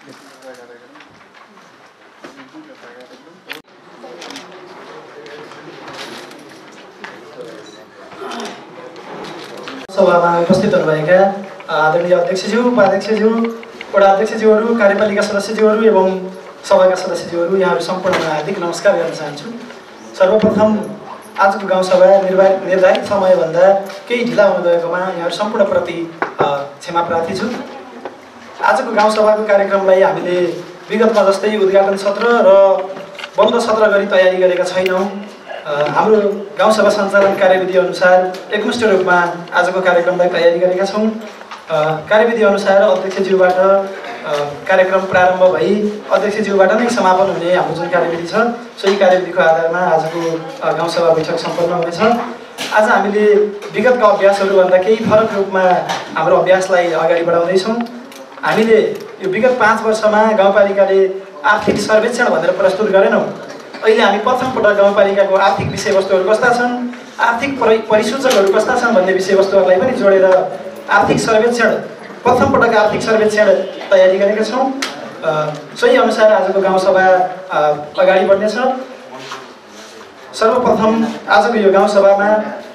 सभामा उपस्थित हुनुभएका आदरणीय अध्यक्षज्यू, उपाध्यक्षज्यू, वडा अध्यक्षज्यूहरू, कार्यपालिका सदस्यज्यूहरू एवं सभाका सदस्यज्यूहरू, यहाँहरू सम्पूर्णमा हार्दिक नमस्कार गर्न चाहन्छु। सर्वप्रथम आजको गाउँसभा निर्धारित समयभन्दा केही ढिला हुनुभएकोमा यहाँहरू सम्पूर्णप्रति क्षमा प्रार्थी छु। आजको गाउँसभाको कार्यक्रमलाई हामीले विगतमा जस्तै उद्घाटन सत्र र बन्द सत्र गरी तयारी गरेका छैनौँ। हाम्रो गाउँसभा सञ्चालन कार्यविधि अनुसार एकमुष्ट रूपमा आजको कार्यक्रमलाई तयारी गरेका छौँ। कार्यविधि अनुसार अध्यक्षज्यूबाट कार्यक्रम प्रारम्भ भई अध्यक्षज्यूबाट नै समापन हुने हाम्रो जुन कार्यविधि छ, सोही कार्यविधिको आधारमा आजको गाउँसभा बैठक सम्पन्न हुनेछ। आज हामीले विगतका अभ्यासहरूभन्दा केही फरक रूपमा हाम्रो अभ्यासलाई अगाडि बढाउँदैछौँ। हामीले यो विगत 5 वर्षमा गाउँपालिकाले आर्थिक सर्वेक्षण भनेर प्रस्तुत गरेनौँ। अहिले हामी प्रथम पटक गाउँपालिकाको आर्थिक विषयवस्तुहरू कस्ता छन्, आर्थिक परिसूचकहरू कस्ता छन् भन्ने विषयवस्तुहरूलाई पनि जोडेर आर्थिक सर्वेक्षण, प्रथम पटक आर्थिक सर्वेक्षण तयारी गरेका छौँ। सोही अनुसार आजको गाउँसभा अगाडि बढ्नेछ। सर्वप्रथम आजको यो गाउँसभामा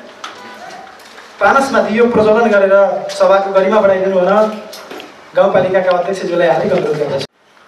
पानसमा दियो प्रज्वलन गरेर सभाको गरिमा बढाइदिनु हुन गाउँपालिकाका अध्यक्षज्यूलाई हार्दिक अनुरोध गर्दछु।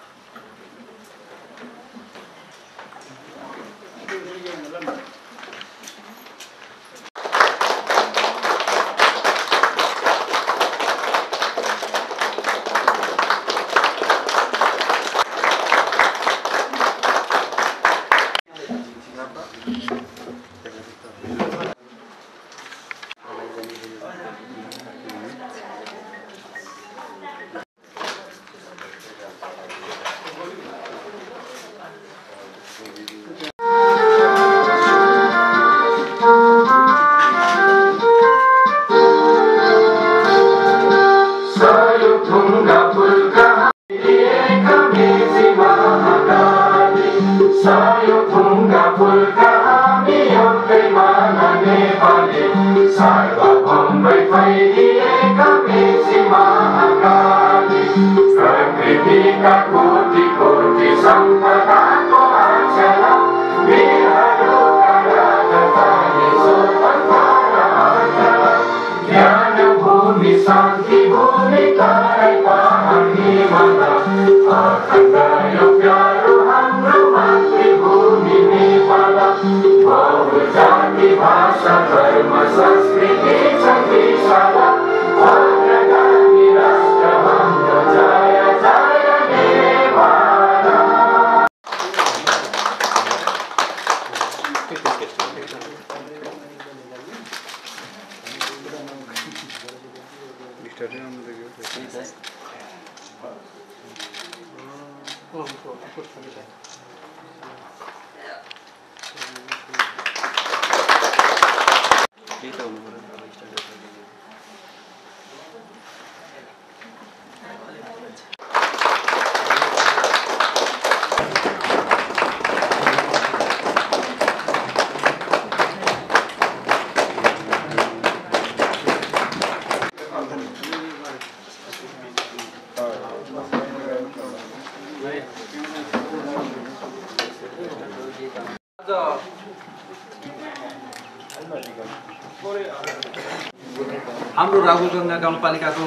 हाम्रो राहुलगङ्गा गाउँपालिकाको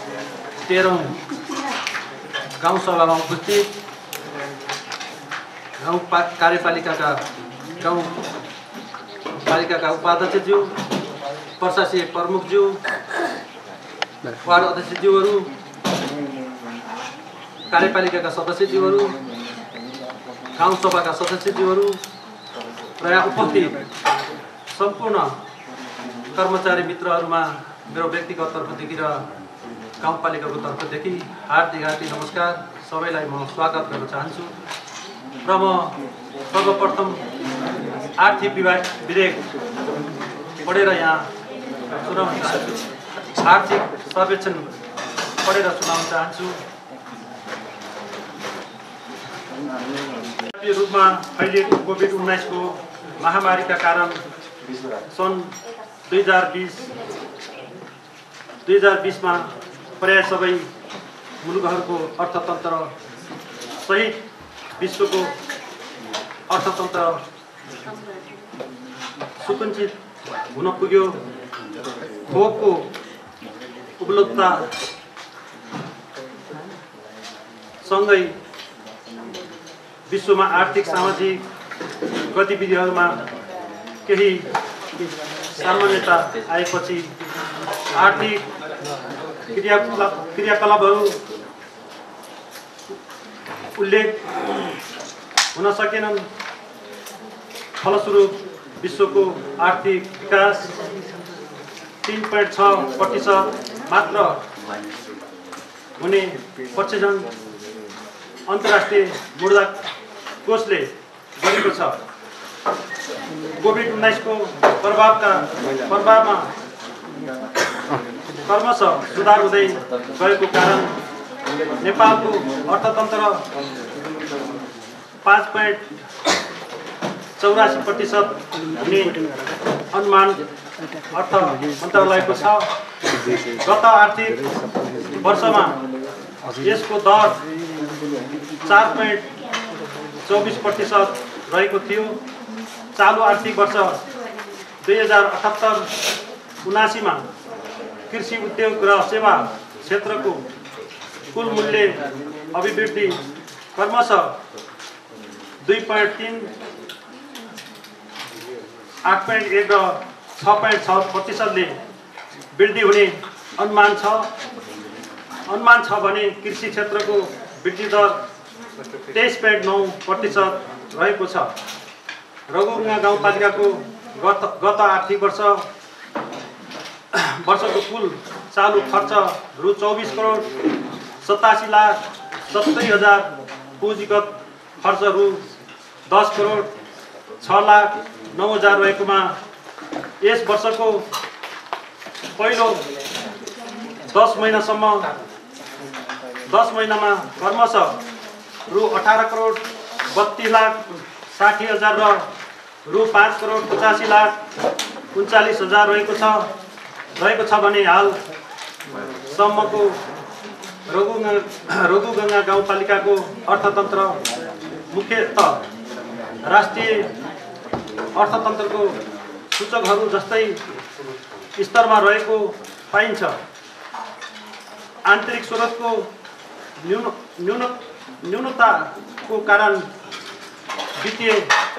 13औं गाउँसभामा उपस्थित गाउँ कार्यपालिकाका गाउँपालिकाका उपाध्यक्षज्यू, प्रशासकीय प्रमुखज्यू, वार्ड अध्यक्षज्यूहरू, कार्यपालिकाका सदस्यज्यूहरू, गाउँसभाका सदस्यज्यूहरू र यहाँ उपस्थित सम्पूर्ण कर्मचारी मित्रहरूमा मेरो व्यक्तिगत तर्फदेखि र गाउँपालिकाको तर्फदेखि हार्दिक नमस्कार। सबैलाई म स्वागत गर्न चाहन्छु र म सर्वप्रथम आर्थिक विधेयक पढेर यहाँ सुनाउन चाहन्छु। आर्थिक सर्वेक्षण पढेर सुनाउन चाहन्छु। राष्ट्रिय रूपमा फैलिएको कोभिड-19 को महामारीका कारण सन् 2020 मा प्राय सबै मुलुकहरूको अर्थतन्त्र सहित विश्वको अर्थतन्त्र सुकुञ्चित हुन पुग्यो। खोपको उपलब्धता सँगै विश्वमा आर्थिक सामाजिक गतिविधिहरूमा केही सामान्यता आएपछि आर्थिक क्रियाकलापहरू उल्लेख हुन सकेनन्। फलस्वरूप विश्वको आर्थिक विकास 3.6% मात्र हुने प्रक्षेपण अन्तर्राष्ट्रिय मुद्रा कोषले गरेको छ। कोभिड-19 को प्रभावमा क्रमशः सुधार हुँदै गएको कारण नेपालको अर्थतन्त्र 5.84% हुने अनुमान अर्थ मन्त्रालयको छ। गत आर्थिक वर्षमा यसको दर 4.24% रहेको थियो। चालू आर्थिक वर्ष 2078-79 मा कृषि उद्योग र सेवा क्षेत्रको कुल मूल्य अभिवृद्धि क्रमशः 2.3, 8.1 र 6.6% ले वृद्धि हुने अनुमान छ भने कृषि क्षेत्रको वृद्धि दर 23.9% रहेको छ। रघुरुङ्गा गाउँपालिकाको गत आर्थिक वर्षको कुल चालू खर्च रु 24 करोड 87,70,000, पुँजीगत खर्च रु 10 करोड 6,09,000 रहेकोमा यस वर्षको पहिलो 10 महिनामा क्रमशः रु 18 करोड 32,60,000 र रु 5 करोड 85,39,000 रहेको छ भने हालसम्मको रघुगङ्गा गाउँपालिकाको अर्थतन्त्र मुख्यतः राष्ट्रिय अर्थतन्त्रको सूचकहरू जस्तै स्तरमा रहेको पाइन्छ। आन्तरिक स्रोतको न्यूनताको कारण वित्तीय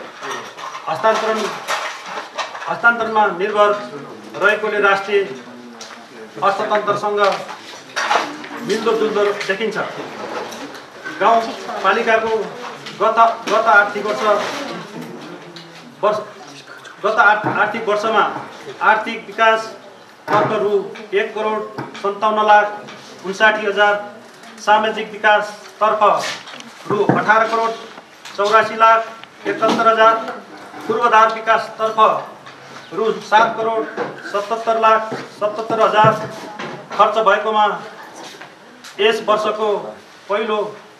हस्तान्तरणमा निर्भर रहेकोले राष्ट्रिय अर्थतन्त्रसँग मिल्दोजुल्दो देखिन्छ। गाउँपालिकाको गत आर्थिक वर्षमा आर्थिक विकास तर्फ रु 1 करोड 57,59,000, सामाजिक विकास तर्फ रु 18 करोड 84,71,000, पूर्वाधार विकास तर्फ रु 7 करोड 77,77,000 खर्च भएकोमा यस वर्षको पहिलो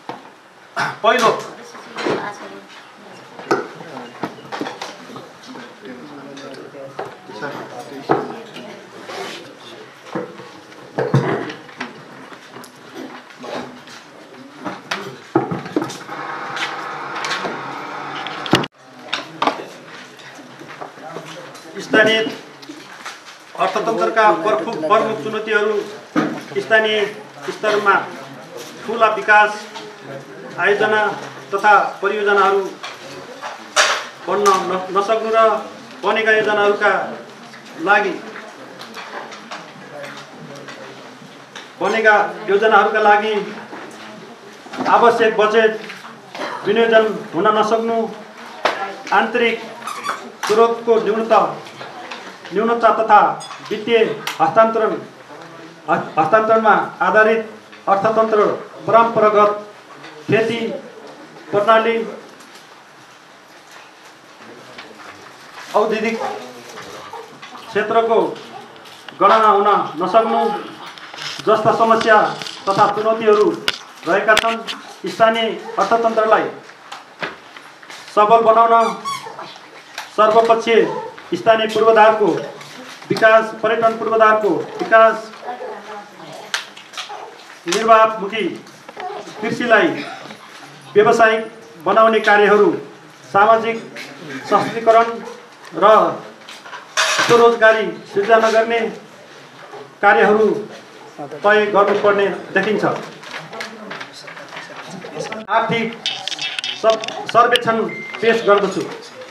स्थानीय अर्थतन्त्रका प्रमुख चुनौतीहरू स्थानीय स्तरमा ठुला विकास आयोजना तथा परियोजनाहरू बन्न नसक्नु र बनेका योजनाहरूका लागि आवश्यक बजेट विनियोजन हुन नसक्नु, आन्तरिक स्रोतको न्यूनता तथा वित्तीय हस्तान्तरणमा आधारित अर्थतन्त्र परम्परागत खेती प्रणाली औद्योगिक क्षेत्रको गणना हुन नसक्नु जस्ता समस्या तथा चुनौतीहरू रहेका छन्। स्थानीय अर्थतन्त्रलाई सबल बनाउन सर्वपक्षीय स्थानीय पूर्वाधारको विकास, पर्यटन पूर्वाधारको विकास, निर्वाहमुखी कृषिलाई व्यावसायिक बनाउने कार्यहरू, सामाजिक सशक्तिकरण र स्वरोजगारी सिर्जना गर्ने कार्यहरू तय गर्नुपर्ने देखिन्छ। आर्थिक सर्वेक्षण पेश गर्दछु।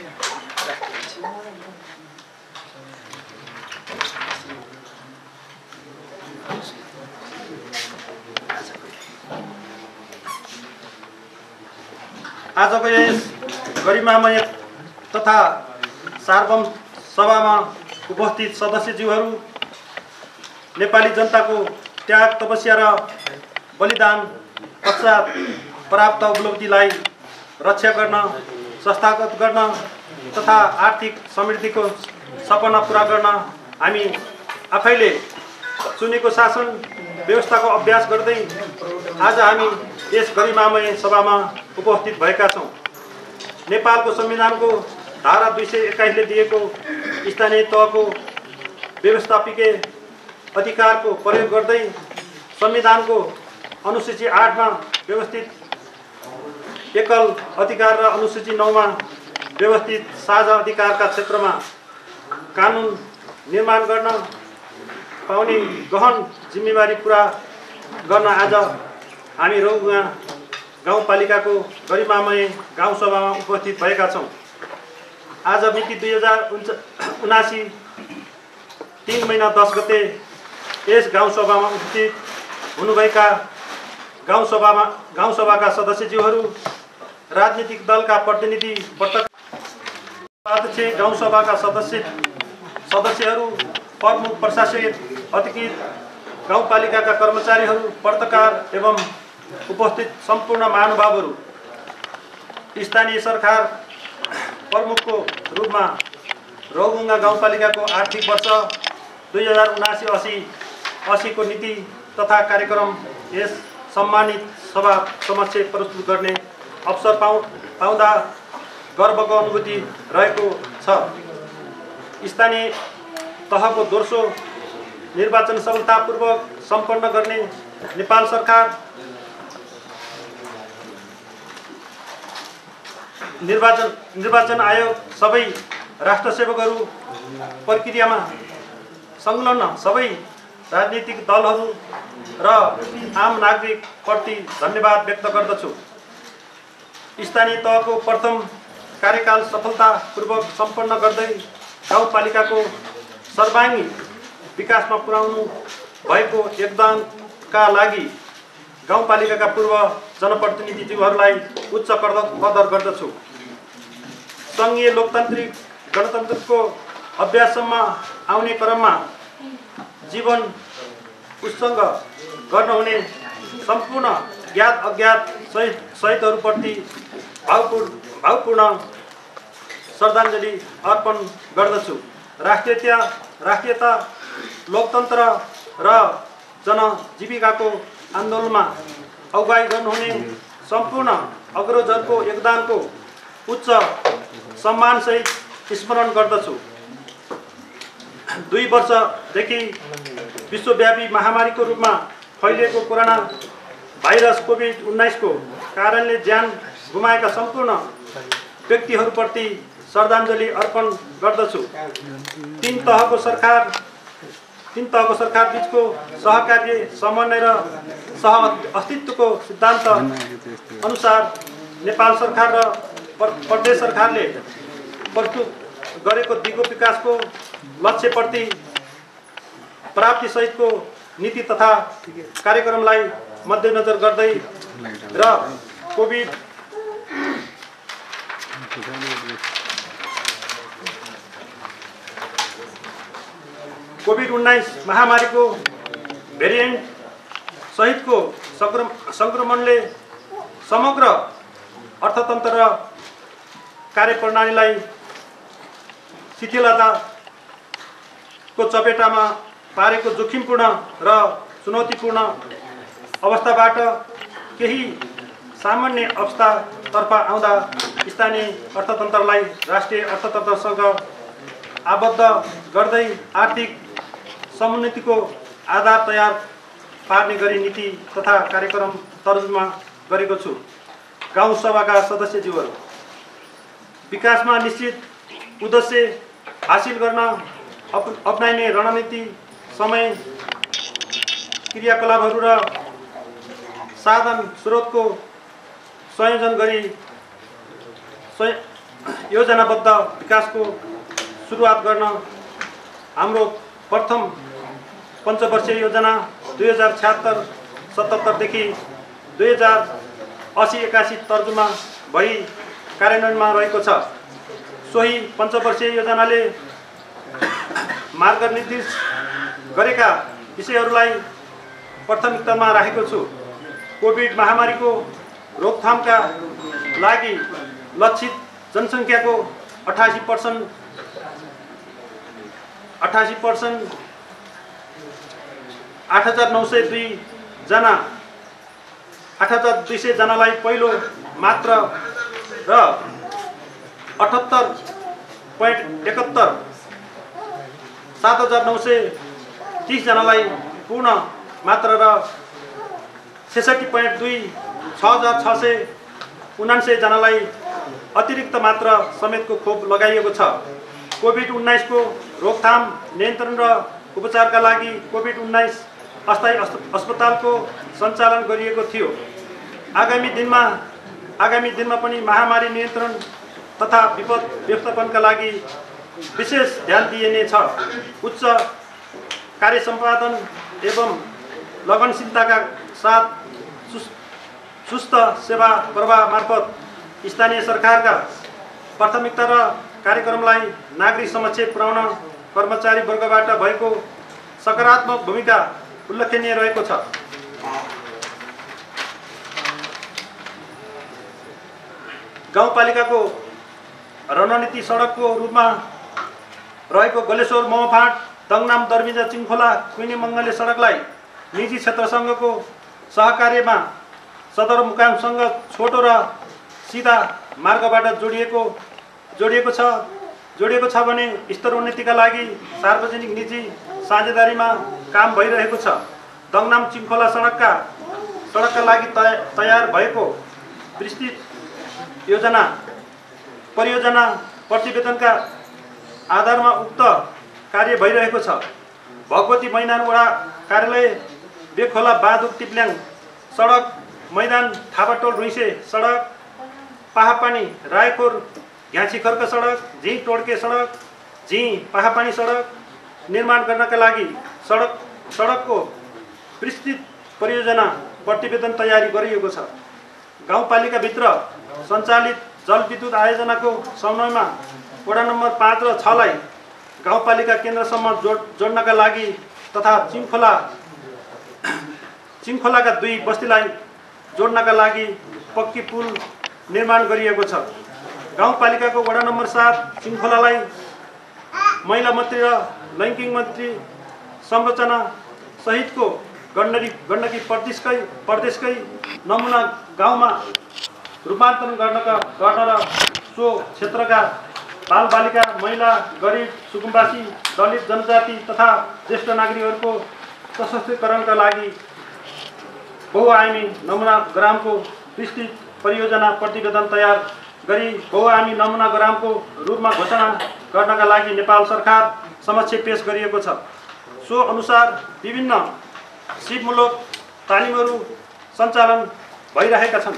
आजको यस गरिमामय तथा सार्वभौम सभामा उपस्थित सदस्यज्यूहरू, नेपाली जनताको त्याग, तपस्या र बलिदान पश्चात प्राप्त उपलब्धिलाई रक्षा गर्न, संस्थागत गर्न तथा आर्थिक समृद्धिको सपना पुरा गर्न हामी आफैले चुनेको शासन व्यवस्थाको अभ्यास गर्दै आज हामी यस गरिमामय सभामा उपस्थित भएका छौँ। नेपालको संविधानको धारा 221 ले दिएको स्थानीय तहको व्यवस्थापिकीय अधिकारको प्रयोग गर्दै संविधानको अनुसूची 8 मा व्यवस्थित एकल अधिकार र अनुसूची 9 मा व्यवस्थित साझा अधिकारका क्षेत्रमा कानुन निर्माण गर्न पाउने गहन जिम्मेवारी पुरा गर्न आज हामी रौगुवा गाउँपालिकाको गरिमामय गाउँसभामा उपस्थित भएका छौँ। आज मिति 2079 3 महिना 10 गते यस गाउँसभामा उपस्थित हुनुभएका गाउँसभाका सदस्यज्यूहरू, राजनीतिक दलका प्रतिनिधि, अध्यक्ष, गाउँसभाका सदस्यहरू, प्रमुख प्रशासक अधिकृत, गाउँपालिकाका कर्मचारीहरू, पत्रकार एवं उपस्थित सम्पूर्ण महानुभावहरू, स्थानीय सरकार प्रमुखको रूपमा रौगुङ्गा गाउँपालिकाको आर्थिक वर्ष 2079-80 को नीति तथा कार्यक्रम यस सम्मानित सभा समक्ष प्रस्तुत गर्ने अवसर पाउँदा गर्वको अनुभूति रहेको छ। स्थानीय तहको दोस्रो निर्वाचन सफलतापूर्वक सम्पन्न गर्ने नेपाल सरकार निर्वाचन आयोग सबै राष्ट्र सेवकहरू, प्रक्रियामा संलग्न सबै राजनीतिक दलहरू र आम नागरिक प्रति धन्यवाद व्यक्त गर्दछु। स्थानीय तहको प्रथम कार्यकाल सफलतापूर्वक सम्पन्न गर्दै गाउँपालिकाको सर्वाङ्गीण विकासमा पुर्याउनु भएको योगदानका लागि गाउँपालिकाका पूर्व जनप्रतिनिधिज्यूहरूलाई उच्च कदर गर्दछु। सङ्घीय लोकतान्त्रिक गणतन्त्रको अभ्याससम्म आउने क्रममा जीवन उत्सर्ग गर्न हुने सम्पूर्ण ज्ञात अज्ञात शहीदहरूप्रति भावपूर्ण श्रद्धाञ्जली अर्पण गर्दछु। राष्ट्रियता, लोकतन्त्र र जनजीविकाको आन्दोलनमा अगुवाई गर्नुहुने सम्पूर्ण अग्रजहरूको योगदानको उच्च सम्मानसहित स्मरण गर्दछु। 2 वर्षदेखि विश्वव्यापी महामारीको रूपमा फैलिएको कोरोना भाइरस कोभिड-19 को कारणले ज्यान गुमाएका सम्पूर्ण व्यक्तिहरूप्रति श्रद्धाञ्जली अर्पण गर्दछु। तीन तहको सरकार बीचको सहकार्य, समन्वय र सह अस्तित्वको सिद्धान्त अनुसार नेपाल सरकार र प्रदेश सरकारले प्रस्तुत गरेको दिगो विकासको लक्ष्यप्रति प्राप्ति सहितको नीति तथा कार्यक्रमलाई मध्यनजर गर्दै र कोभिड-19 महामारीको भेरिएन्ट सहितको संक्रमणले समग्र अर्थतन्त्र र कार्यप्रणालीलाई शिथिलताको चपेटामा पारेको जोखिमपूर्ण र चुनौतीपूर्ण अवस्थाबाट केही सामान्य अवस्थातर्फ आउँदा स्थानीय अर्थतन्त्रलाई राष्ट्रिय अर्थतन्त्रसँग आबद्ध गर्दै आर्थिक समुन्नतिको आधार तयार पार्ने गरी नीति तथा कार्यक्रम तर्जुमा गरेको छु। गाउँ सभाका सदस्यज्यूहरू, विकासमा निश्चित उद्देश्य हासिल गर्न अपनाइने रणनीति, समय, क्रियाकलापहरू र साधन स्रोतको संयोजन गरी योजनाबद्ध विकासको सुरुवात गर्न हाम्रो प्रथम पञ्चवर्षीय योजना 2076-77 देखि 2080-81 तर्जुमा भई कार्यान्वयनमा रहेको छ। सोही पञ्चवर्षीय योजनाले मार्गनिर्देश गरेका विषयहरूलाई प्राथमिकतामा राखेको छु। कोभिड महामारीको रोकथामका लागि लक्षित जनसङ्ख्याको 88% 8,902 जना 8,200 जनालाई पहिलो मात्र र 78.71 7,930 जनालाई पूर्ण मात्र र 66.2 6,679 जनालाई अतिरिक्त मात्रा समेतको खोप लगाइएको छ। कोभिड-19 को रोकथाम, नियन्त्रण र उपचारका लागि कोभिड-19 अस्थायी अस्पतालको सञ्चालन गरिएको थियो। आगामी दिनमा पनि महामारी नियन्त्रण तथा विपद व्यवस्थापनका लागि विशेष ध्यान दिइनेछ। उच्च कार्य सम्पादन एवं लगनशीलताका साथ सुस्त सेवा प्रवाह मार्फत स्थानीय सरकारका प्राथमिकता र कार्यक्रमलाई नागरिक समक्ष पुर्याउन कर्मचारी वर्गबाट भएको सकारात्मक भूमिका उल्लेखनीय रहेको छ। गाउँपालिकाको रणनीति सडकको रूपमा रहेको गलेश्वर मौफाँट दङनाम दरबिजा चिङखोला कुइने मङ्गले सडकलाई निजी क्षेत्रसँगको सहकार्यमा सदरमुकामसँग छोटो र सिधा मार्गबाट जोडिएको छ भने स्तरोन्नतिका लागि सार्वजनिक निजी साझेदारीमा काम भइरहेको छ। दङनाम चिङखोला सडकका लागि तयार भएको विस्तृत परियोजना प्रतिवेदनका आधारमा उक्त कार्य भइरहेको छ। भगवती मैदान वडा कार्यालय बेखोला बादुक टिप्ल्याङ सडक, मैदान थापाटोल रुइसे सडक, पाहापानी रायपुर घ्याँची खर्क सडक, झी टोड्के सडक, झी पाहापानी सडक निर्माण गर्नका लागि सडकको विस्तृत परियोजना प्रतिवेदन तयारी गरिएको छ। गाउँपालिकाभित्र सञ्चालित जलविद्युत आयोजनाको समन्वयमा वडा नम्बर 5 र 6 लाई गाउँपालिका केन्द्रसम्म जोड्नका लागि तथा चिङखोलाका 2 बस्तीलाई जोड्नका लागि पक्की पुल निर्माण गरिएको छ। गाउँपालिकाको वडा नम्बर 7 चिङखोलालाई महिला मन्त्री र लैङ्गिक मन्त्री संरचना सहितको गण्डकी प्रदेशकै नमुना गाउँमा रूपान्तरण गर्न र सो क्षेत्रका बालबालिका, महिला, गरिब, सुकुम्बासी, दलित जनजाति तथा ज्येष्ठ नागरिकहरूको सशक्तिकरणका लागि बहुआयामी नमुना ग्रामको विस्तृत परियोजना प्रतिवेदन तयार गरी बहुआयामी नमुना ग्रामको रूपमा घोषणा गर्नका लागि नेपाल सरकार समक्ष पेश गरिएको छ। सो अनुसार विभिन्न सिपमूलक तालिमहरू सञ्चालन भइरहेका छन्।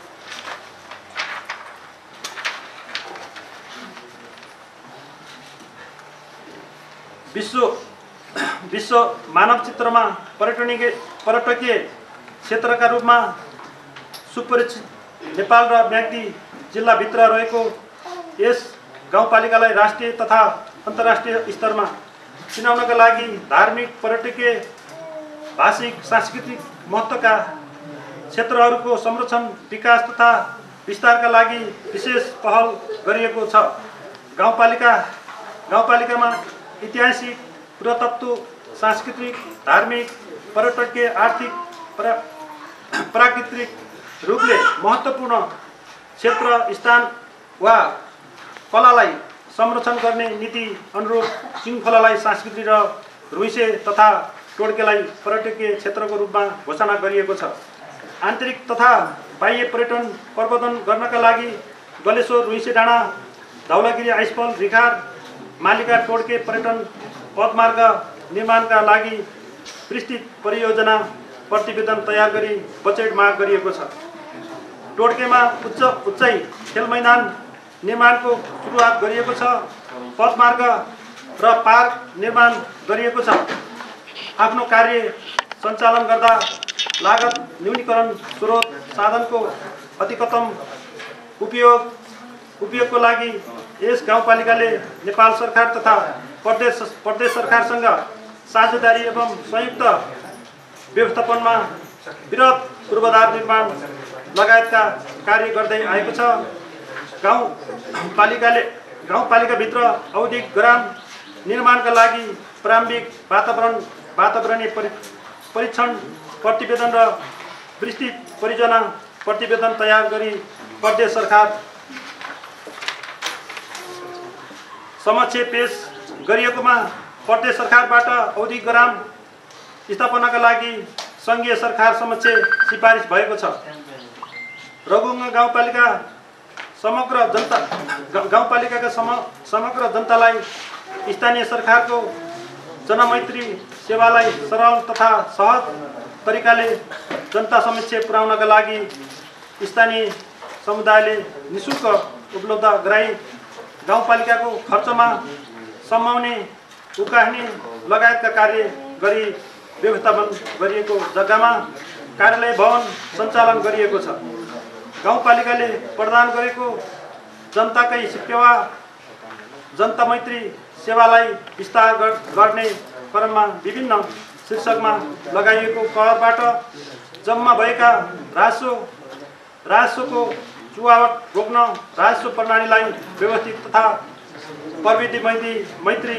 विश्व मानव चित्रमा पर्यटकीय क्षेत्रका रूपमा सुपरिचित नेपाल र म्याग्दी जिल्लाभित्र रहेको यस गाउँपालिकालाई राष्ट्रिय तथा अन्तर्राष्ट्रिय स्तरमा चिनाउनका लागि धार्मिक, पर्यटकीय, भाषिक, सांस्कृतिक महत्त्वका क्षेत्रहरूको संरक्षण, विकास तथा विस्तारका लागि विशेष पहल गरिएको छ। गाउँपालिकामा ऐतिहासिक, पुरातत्व, सांस्कृतिक, धार्मिक, पर्यटकीय, आर्थिक, प्राकृतिक रूपले महत्त्वपूर्ण क्षेत्र, स्थान वा कलालाई संरक्षण गर्ने नीति अनुरूप चिङखोलालाई सांस्कृतिक र रुइसे तथा टोड्केलाई पर्यटकीय क्षेत्रको रूपमा घोषणा गरिएको छ। आन्तरिक तथा बाह्य पर्यटन प्रवर्धन गर्नका लागि गलेश्वर रुइसे डाँडा धौलागिरी आइसफल रिखार मालिका टोड्के पर्यटन पदमार्ग निर्माणका लागि विस्तृत परियोजना प्रतिवेदन तयार गरी बजेट माग गरिएको छ। टोड्केमा उच्चाइ खेल मैदान निर्माणको सुरुवात गरिएको छ। पदमार्ग र पार्क निर्माण गरिएको छ। आफ्नो कार्य सञ्चालन गर्दा लागत न्यूनीकरण स्रोत साधनको अधिकतम उपयोगको लागि यस गाउँपालिकाले नेपाल सरकार तथा प्रदेश सरकारसँग साझेदारी एवं संयुक्त व्यवस्थापनमा वृहत पूर्वाधार निर्माण लगायतका कार्य गर्दै आएको छ। गाउँपालिकाभित्र औद्योगिक ग्राम निर्माणका लागि प्रारम्भिक वातावरणीय परीक्षण प्रतिवेदन र विस्तृत परियोजना प्रतिवेदन तयार गरी प्रदेश सरकार समक्ष पेश गरिएकोमा प्रदेश सरकारबाट औद्योगिक ग्राम स्थापनाका लागि सङ्घीय सरकार समक्ष सिफारिस भएको छ। रघुगङ्गा गाउँपालिकाका समग्र जनतालाई स्थानीय सरकारको जनमैत्री सेवालाई सरल तथा सहज तरिकाले जनता समक्ष पुर्याउनका लागि स्थानीय समुदायले निःशुल्क उपलब्ध गराई गाउँपालिकाको खर्चमा समाउने उकास्ने लगायतका कार्य गरी व्यवस्थापन गरिएको जग्गामा कार्यालय भवन सञ्चालन गरिएको छ। गाउँपालिकाले प्रदान गरेको जनताकै सेवा जनता मैत्री सेवालाई विस्तार गर्ने क्रममा विभिन्न शीर्षकमा लगाइएको करबाट जम्मा भएका राजस्वको चुहावट रोक्न राजस्व प्रणालीलाई व्यवस्थित तथा प्रविधि मैत्री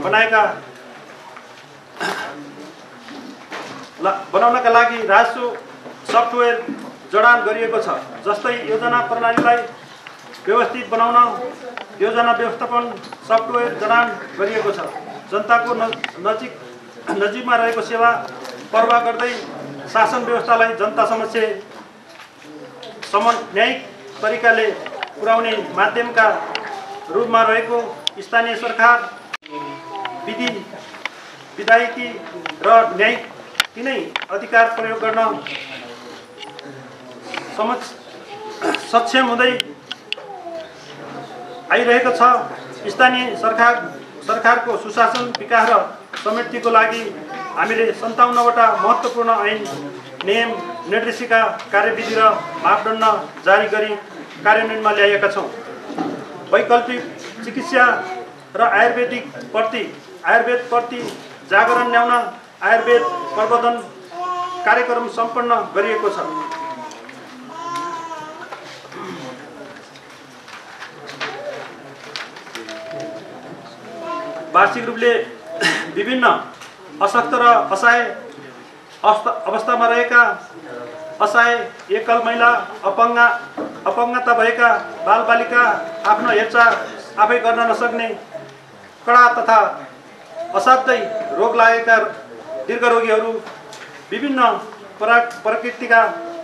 बनाउनका लागि राजस्व सफ्टवेयर जडान गरिएको छ। जस्तै योजना प्रणालीलाई व्यवस्थित बनाउन योजना व्यवस्थापन सफ्टवेयर जडान गरिएको छ। जनताको नजिकमा रहेको सेवा पर्वाह गर्दै शासन व्यवस्थालाई जनता समक्ष समन्वयिक तरिकाले पुर्याउने माध्यमका रूपमा रहेको स्थानीय सरकार विधायिकी र न्यायिक तीनै अधिकार प्रयोग गर्न सक्षम हुँदै आइरहेको छ। स्थानीय सरकारको सुशासन विकास र समृद्धिको लागि हामीले 57वटा महत्त्वपूर्ण ऐन नियम निर्देशिका कार्यविधि र मापदण्ड जारी गरी कार्यान्वयनमा ल्याएका छौँ। वैकल्पिक चिकित्सा र आयुर्वेद प्रति जागरण ल्याउन आयुर्वेद प्रवर्धन कार्यक्रम सम्पन्न गरिएको छ। वार्षिक रूपले विभिन्न अशक्त र असहाय अवस्थामा रहेका असहाय एकल महिला अपङ्गता भएका बालबालिका आफ्नो हेरचाह आफै गर्न नसक्ने कडा तथा असाध्यै रोग लागेका दीर्घरोगीहरू विभिन्न प्रकृतिका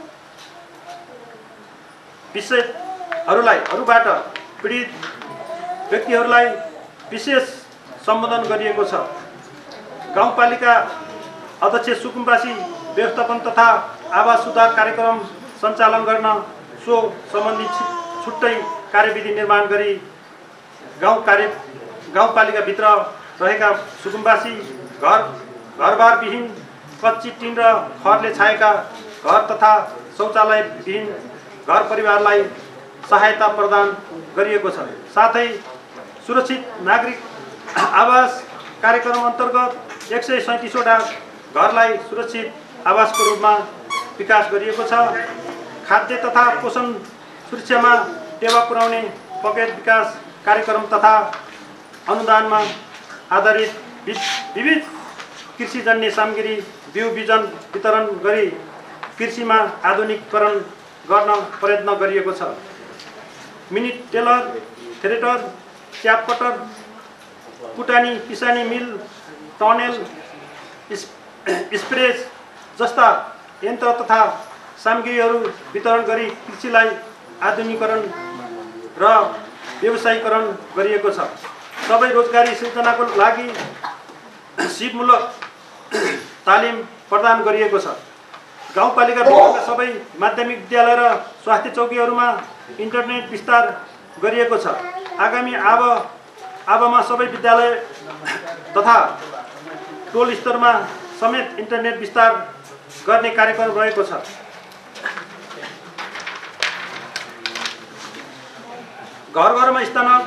विषयहरूबाट पीडित व्यक्तिहरूलाई विशेष सम्बोधन गरिएको छ। गाउँपालिका अध्यक्ष सुकुम्बासी व्यवस्थापन तथा आवास सुधार कार्यक्रम सञ्चालन गर्न सो सम्बन्धी छुट्टै कार्यविधि निर्माण गरी गाउँपालिकाभित्र रहेका सुकुम्बासी घरबारविहीन कच्ची टिन र खरले छाएका घर तथा शौचालयविहीन घर परिवारलाई सहायता प्रदान गरिएको छ। साथै सुरक्षित नागरिक आवास कार्यक्रम अन्तर्गत 137वटा घरलाई सुरक्षित आवासको रूपमा विकास गरिएको छ। खाद्य तथा पोषण सुरक्षामा टेवा पुर्याउने पकेट विकास कार्यक्रम तथा अनुदानमा आधारित विविध कृषिजन्य सामग्री बिउ बिजन वितरण गरी कृषिमा आधुनिकीकरण गर्न प्रयत्न गरिएको छ। Mini tiller, thresher, chaff cutter, कुटानी, पिसानी मिल, टनेल, स्प्रे जस्ता यन्त्र तथा सामग्रीहरू वितरण गरी कृषिलाई आधुनिकीकरण र व्यवसायीकरण गरिएको छ। सबै रोजगारी सृजनाको लागि सिपमूलक तालिम प्रदान गरिएको छ। गाउँपालिका भित्रका सबै माध्यमिक विद्यालय र स्वास्थ्य चौकीहरूमा इन्टरनेट विस्तार गरिएको छ। आगामी आबमा सबै विद्यालय तथा टोल स्तरमा समेत इन्टरनेट विस्तार गर्ने कार्यक्रम रहेको छ। घर घरमा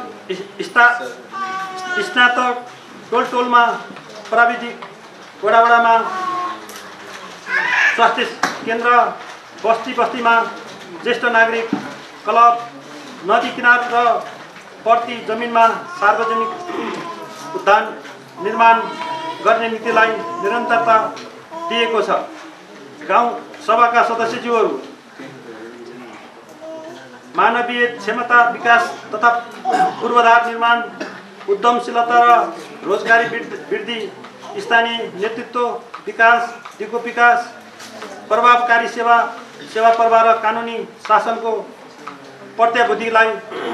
स्नातक, टोलमा प्राविधिक, वडामा स्वास्थ्य केन्द्र, बस्तीमा ज्येष्ठ नागरिक क्लब, नदी किनार र प्रति जमिनमा सार्वजनिक उद्यान निर्माण गर्ने नीतिलाई निरन्तरता दिएको छ। गाउँ सभाका सदस्यज्यूहरू मानवीय क्षमता विकास तथा पूर्वाधार निर्माण, उद्यमशीलता र रोजगारी वृद्धि, स्थानीय नेतृत्व विकास, दिगो विकास, प्रभावकारी सेवा प्रवाह र कानुनी शासनको प्रत्याभूतिलाई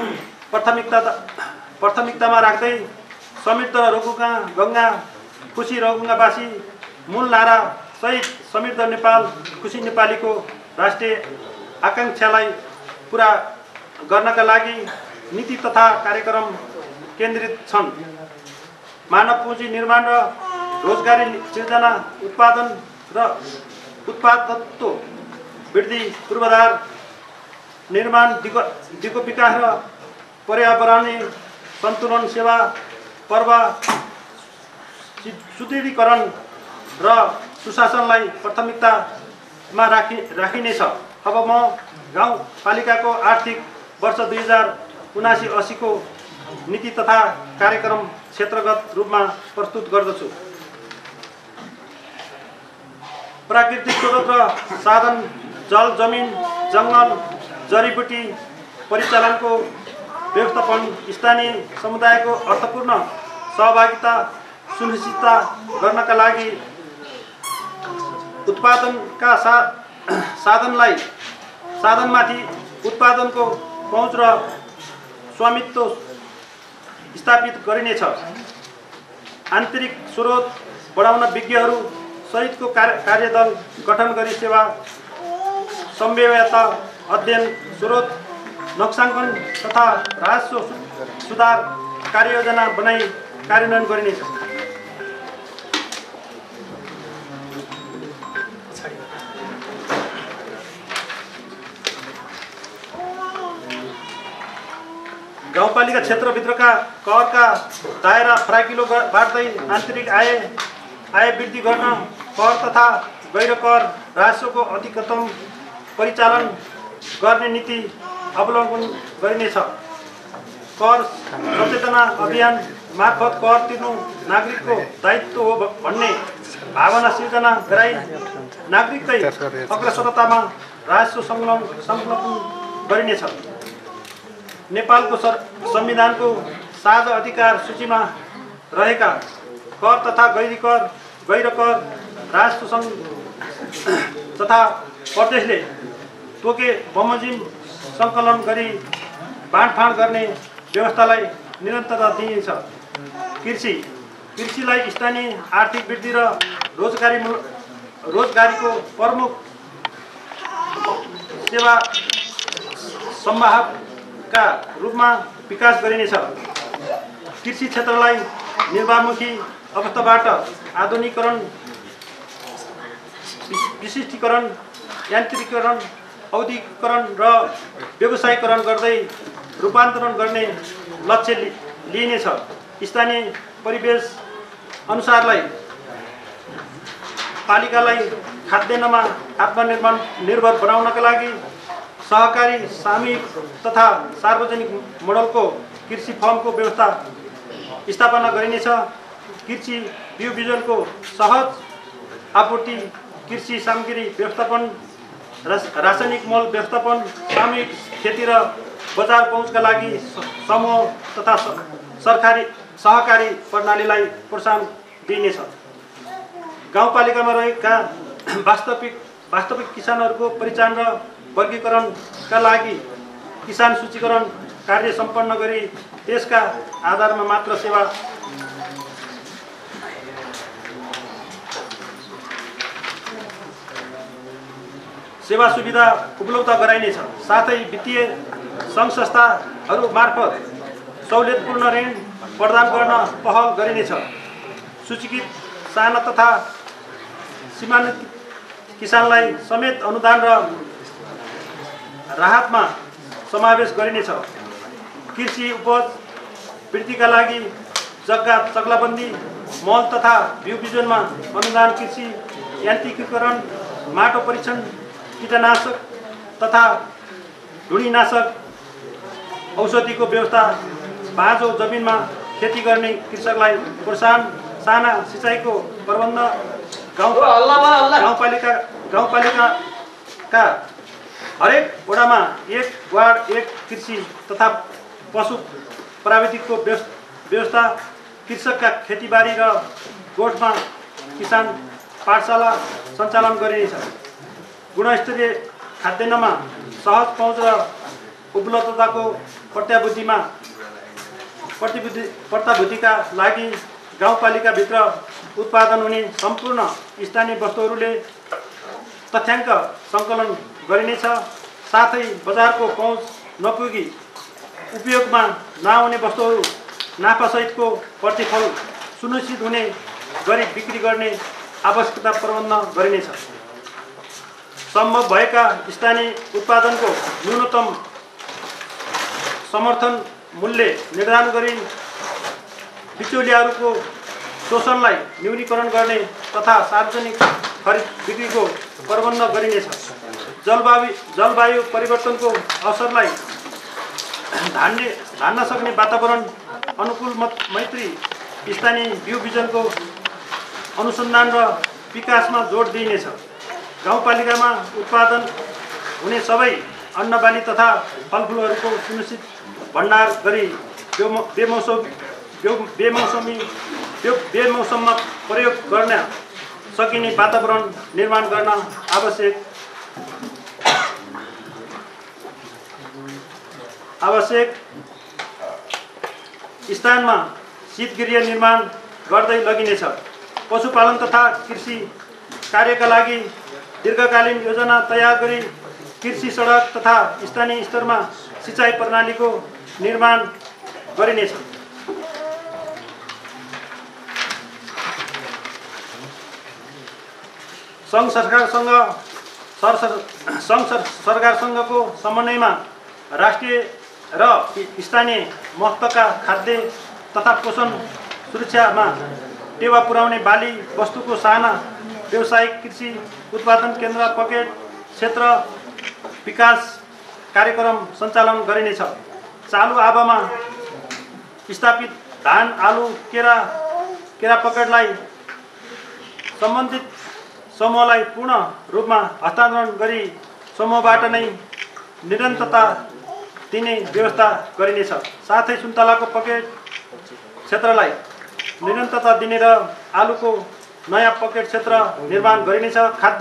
प्राथमिकतामा राख्दै समृद्ध रघुगा गङ्गा खुसी रघुगावासी मूल नारा सहित समृद्ध नेपाल खुसी नेपालीको राष्ट्रिय आकाङ्क्षालाई पुरा गर्नका लागि नीति तथा कार्यक्रम केन्द्रित छन्। मानव पुँजी निर्माण र रोजगारी सृजना, उत्पादन र उत्पादकत्व वृद्धि, पूर्वाधार निर्माण, दिगो विकास र पर्यावरणीय सन्तुलन, सेवा प्रवाह सुदृढीकरण र सुशासनलाई प्राथमिकतामा राखिनेछ। अब म गाउँपालिकाको आर्थिक वर्ष 2079-80 को नीति तथा कार्यक्रम क्षेत्रगत रूपमा प्रस्तुत गर्दछु। प्राकृतिक स्रोत र साधन, जल, जमिन, जङ्गल, जडीबुटी परिचालनको व्यवस्थापन, स्थानीय समुदायको अर्थपूर्ण सहभागिता सुनिश्चित गर्नका लागि उत्पादनका साधनमाथि उत्पादनको पहुँच र स्वामित्व स्थापित गरिनेछ। आन्तरिक स्रोत बढाउन विज्ञहरू सहितको कार्यदल गठन गरी सेवा सम्भाव्यता अध्ययन, स्रोत नक्साङ्कन तथा राजस्व सुधार कार्ययोजना बनाई कार्यान्वयन गरिनेछ। गाउँपालिका क्षेत्रभित्रका करका दायरा फराकिलो बाँड्दै आन्तरिक आय वृद्धि गर्न कर तथा गैर कर राजस्वको अधिकतम परिचालन गर्ने नीति अवलम्बन गरिनेछ। कर सचेतना अभियान मार्फत कर तिर्नु नागरिकको दायित्व हो भन्ने भावना सिर्जना गराई नागरिककै अग्रसरतामा राजस्व संकलन गरिनेछ। नेपालको संविधानको साझा अधिकार सूचीमा रहेका कर तथा गैर कर राजस्व तथा प्रदेशले तोके बमोजिम सङ्कलन गरी बाँडफाँड गर्ने व्यवस्थालाई निरन्तरता दिइनेछ। कृषिलाई स्थानीय आर्थिक वृद्धि र रोजगारीको प्रमुख सेवा संवाहकका रूपमा विकास गरिनेछ। कृषि क्षेत्रलाई निर्वाहमुखी अवस्थाबाट आधुनिकीकरण, विशिष्टीकरण, यान्त्रिकीकरण, औद्योगिकीकरण र व्यवसायीकरण गर्दै रूपान्तरण गर्ने लक्ष्य लिइनेछ। स्थानीय परिवेश अनुसारलाई पालिकालाई खाद्यान्नमा आत्मनिर्भर बनाउनका लागि सहकारी, सामूहिक तथा सार्वजनिक मोडलको कृषि फर्मको व्यवस्था स्थापना गरिनेछ। कृषि बिउ बिजनको सहज आपूर्ति, कृषि सामग्री व्यवस्थापन, रासायनिक मल व्यवस्थापन, सामूहिक खेती र बजार पहुँचका लागि समूह तथा सहकारी प्रणालीलाई प्रोत्साहन दिइनेछ। गाउँपालिकामा रहेका वास्तविक किसानहरूको पहिचान र वर्गीकरणका लागि किसान सूचीकरण कार्य सम्पन्न गरी त्यसका आधारमा मात्र सेवा सुविधा उपलब्ध गराइनेछ। साथै वित्तीय सङ्घ संस्थाहरू मार्फत सहुलियतपूर्ण ऋण प्रदान गर्न पहल गरिनेछ। सूचीकृत साना तथा सीमान्त किसानलाई समेत अनुदान र राहतमा समावेश गरिनेछ। कृषि उपज वृद्धिका लागि जग्गा चक्लाबन्दी, मल तथा बिउ बिजनमा अनुदान, कृषि यान्त्रिकीकरण, माटो परीक्षण, कीटनाशक तथा ढुँडीनाशक औषधिको व्यवस्था, बाँझो जमिनमा खेती गर्ने कृषकलाई प्रोत्साहन, साना सिँचाइको प्रबन्ध, गाउँपालिकाका हरेक वडामा 1 वार्ड 1 कृषि तथा पशु प्राविधिकको व्यवस्था, कृषकका खेतीबारी र गोठमा किसान पाठशाला सञ्चालन गरिनेछ। गुणस्तरीय खाद्यान्नमा सहज पहुँच र उपलब्धताको प्रत्याभूतिका लागि गाउँपालिकाभित्र उत्पादन हुने सम्पूर्ण स्थानीय वस्तुहरूले तथ्याङ्क सङ्कलन गरिनेछ। साथै बजारको पहुँच नपुगी उपयोगमा नआउने वस्तुहरू नाफासहितको प्रतिफल सुनिश्चित हुने गरी बिक्री गर्ने आवश्यकता प्रबन्ध गरिनेछ। सम्भव भएका स्थानीय उत्पादनको न्यूनतम समर्थन मूल्य निर्धारण गरी बिचौलियाहरूको शोषणलाई न्यूनीकरण गर्ने तथा सार्वजनिक खरिद बिक्रीको प्रबन्ध गरिनेछ। जलवायु परिवर्तनको अवसरलाई धान्न सक्ने वातावरण अनुकूल मैत्री स्थानीय बिउ बिजनको अनुसन्धान र विकासमा जोड दिइनेछ। गाउँपालिकामा उत्पादन हुने सबै अन्नबाली तथा फलफुलहरूको सुनिश्चित भण्डार गरी बेमौसममा प्रयोग गर्न सकिने वातावरण निर्माण गर्न आवश्यक स्थानमा शीतगृह निर्माण गर्दै लगिनेछ। पशुपालन तथा कृषि कार्यका लागि दीर्घकालीन योजना तयार गरी कृषि सडक तथा स्थानीय स्तरमा सिँचाइ प्रणालीको निर्माण गरिनेछ। सङ्घ सरकारसँगको समन्वयमा राष्ट्रिय र स्थानीय महत्त्वका खाद्य तथा पोषण सुरक्षामा टेवा पुर्याउने बाली वस्तुको साना व्यावसायिक कृषि उत्पादन केन्द्र पकेट क्षेत्र विकास कार्यक्रम सञ्चालन गरिनेछ। चालु आवामा स्थापित धान, आलु, केरा पकेटलाई सम्बन्धित समूहलाई पूर्ण रूपमा हस्तान्तरण गरी समूहबाट नै निरन्तरता दिने व्यवस्था गरिनेछ। साथै सुन्तलाको पकेट क्षेत्रलाई निरन्तरता दिने र आलुको नयाँ पकेट क्षेत्र निर्माण गरिनेछ।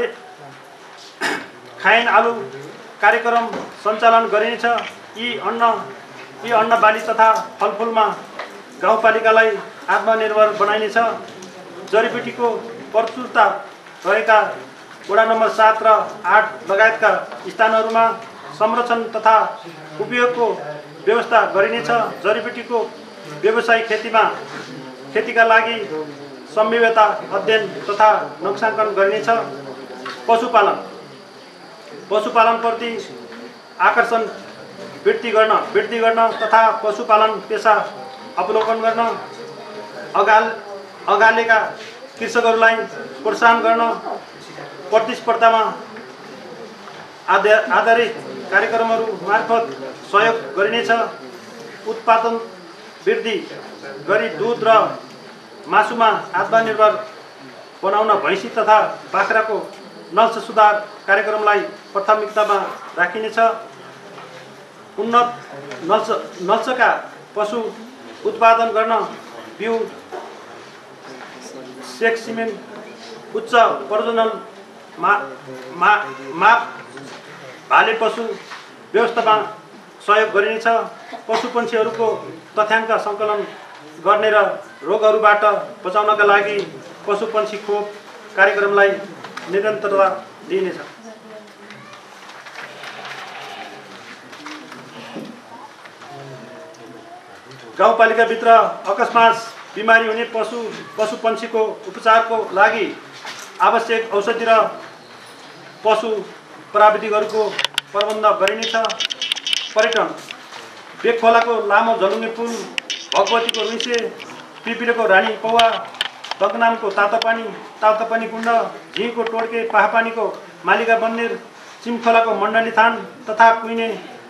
खायन आलु कार्यक्रम सञ्चालन गरिनेछ। यी अन्न बाली तथा फलफुलमा गाउँपालिकालाई आत्मनिर्भर बनाइनेछ। जडीबुटीको प्रचुरता रहेका वडा नम्बर 7 र 8 लगायतका स्थानहरूमा संरक्षण तथा उपयोगको व्यवस्था गरिनेछ। जडीबुटीको व्यावसायिक खेतीका लागि सम्भाव्यता अध्ययन तथा नक्साङ्कन गरिनेछ। पशुपालनप्रति आकर्षण वृद्धि गर्न तथा पशुपालन पेसा अवलोकन गर्न, अगालेका कृषकहरूलाई प्रोत्साहन गर्न प्रतिस्पर्धामा आधारित कार्यक्रमहरू मार्फत सहयोग गरिनेछ। उत्पादन वृद्धि गरी दूध र मासुमा आत्मनिर्भर बनाउन भैँसी तथा बाख्राको नस्ल सुधार कार्यक्रमलाई प्राथमिकतामा राखिनेछ। उन्नत नस्लका पशु उत्पादन गर्न बिउ, सेक्स, सिमेन्ट, उच्च प्रजनन माप भाले पशु व्यवस्थामा सहयोग गरिनेछ। पशुपन्छीहरूको तथ्याङ्क सङ्कलन गर्ने र रोगहरूबाट बचाउनका लागि पशुपन्छी खोप कार्यक्रमलाई निरन्तरता दिइनेछ। गाउँपालिकाभित्र अकस्मात बिमारी हुने पशुपन्छीको उपचारको लागि आवश्यक औषधि र पशु प्राविधिकहरूको प्रबन्ध गरिनेछ। पर्यटन बेकखोलाको लामो झलुङ्गे पुल, भगवतीको रुइसे, पिपिलेको रानी पौवा, दगनामको तातोपानी कुण्ड, झिङको टोड्के पाहापानीको मालिका मन्दिर, चिमखोलाको मण्डली थान तथा कुइने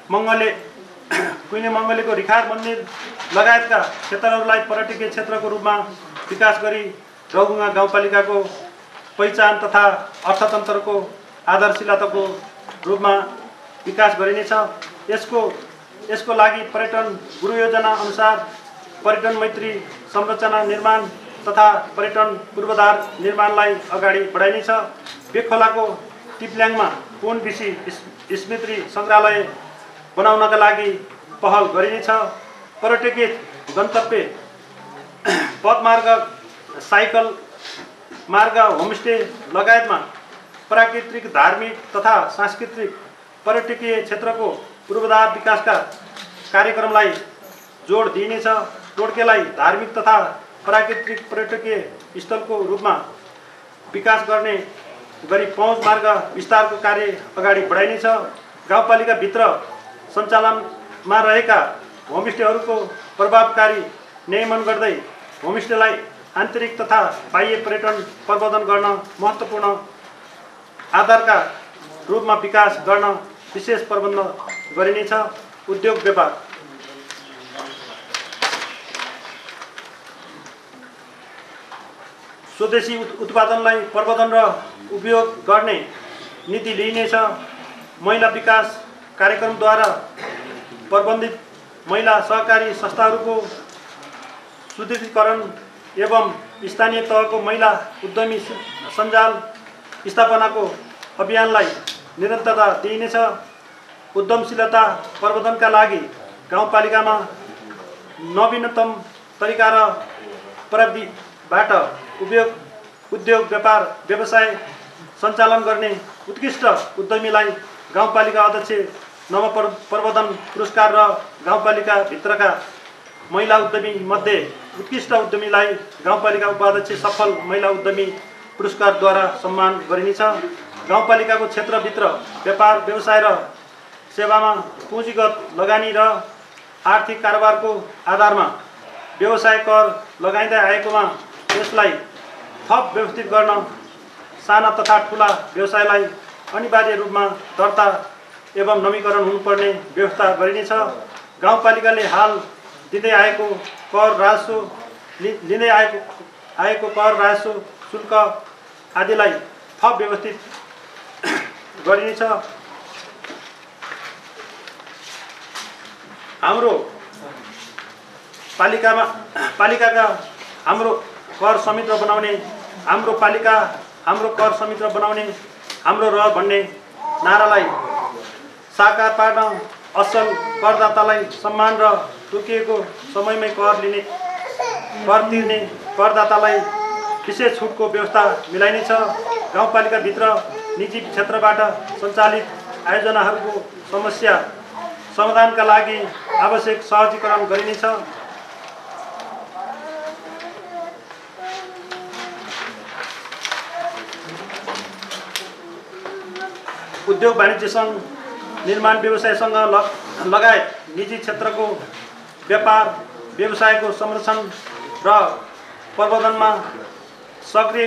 मङ्गलेको रिखार मन्दिर लगायतका क्षेत्रहरूलाई पर्यटकीय क्षेत्रको रूपमा विकास गरी रौगुङ्गा गाउँपालिकाको पहिचान तथा अर्थतन्त्रको आधारशिलाको रूपमा विकास गरिनेछ। यसको लागि पर्यटन गुरु योजना अनुसार पर्यटन मैत्री संरचना निर्माण तथा पर्यटन पूर्वाधार निर्माणलाई अगाडि बढाइनेछ। बेकखोलाको टिप्ल्याङमा पुन विशी स्मृति सङ्ग्रहालय बनाउनका लागि पहल गरिनेछ। पर्यटकीय गन्तव्य पदमार्ग, साइकल मार्ग, होमस्टे लगायतमा प्राकृतिक, धार्मिक तथा सांस्कृतिक पर्यटकीय क्षेत्रको पूर्वाधार विकासका कार्यक्रमलाई जोड दिइनेछ। टोड्केलाई धार्मिक तथा प्राकृतिक पर्यटकीय स्थलको रूपमा विकास गर्ने गरी पहुँच मार्ग विस्तारको कार्य अगाडि बढाइनेछ। गाउँपालिकाभित्र सञ्चालनमा रहेका होमस्टेहरूको प्रभावकारी नियमन गर्दै होमस्टेलाई आन्तरिक तथा बाह्य पर्यटन प्रवर्धन गर्न महत्त्वपूर्ण आधारका रूपमा विकास गर्न विशेष प्रबन्ध गरिनेछ। उद्योग व्यापार स्वदेशी उत्पादनलाई प्रवर्धन र उपयोग गर्ने नीति लिइनेछ। महिला विकास कार्यक्रमद्वारा प्रबन्धित महिला सहकारी संस्थाहरूको सुदृढीकरण एवं स्थानीय तहको महिला उद्यमी सञ्जाल स्थापनाको अभियानलाई निरन्तरता दिइनेछ। उद्यमशीलता प्रवर्धनका लागि गाउँपालिकामा नवीनतम तरिका र प्रविधिबाट उद्योग व्यापार व्यवसाय सञ्चालन गर्ने उत्कृष्ट उद्यमीलाई गाउँपालिका अध्यक्ष नवप्रवर्धन पुरस्कार र गाउँपालिकाभित्रका महिला उद्यमी मध्ये उत्कृष्ट उद्यमीलाई गाउँपालिका उपाध्यक्ष सफल महिला उद्यमी पुरस्कारद्वारा सम्मान गरिनेछ। गाउँपालिकाको क्षेत्रभित्र व्यापार व्यवसाय र सेवामा पुँजीगत लगानी र आर्थिक कारोबारको आधारमा व्यवसाय कर लगाइँदै आएकोमा यसलाई थप व्यवस्थित गर्न साना तथा ठुला व्यवसायलाई अनिवार्य रूपमा दर्ता एवं नवीकरण हुनुपर्ने व्यवस्था गरिनेछ। गाउँपालिकाले हाल दिँदै आएको कर राजस्व शुल्क आदिलाई थप व्यवस्थित गरिनेछ। हाम्रो पालिकाका हाम्रो कर संयन्त्र बनाउने, हाम्रो पालिका हाम्रो कर संयन्त्र बनाउने, हाम्रो रहर भन्ने नारालाई साकार पार्न असल करदातालाई सम्मान र तोकिएको समयमै कर तिर्ने करदातालाई विशेष छुटको व्यवस्था मिलाइनेछ। गाउँपालिकाभित्र निजी क्षेत्रबाट सञ्चालित आयोजनाहरूको समस्या समाधानका लागि आवश्यक सहजीकरण गरिनेछ। उद्योग वाणिज्य सङ्घ, निर्माण व्यवसायसँग लगायत निजी क्षेत्रको व्यापार व्यवसायको संरक्षण र प्रवर्धनमा सक्रिय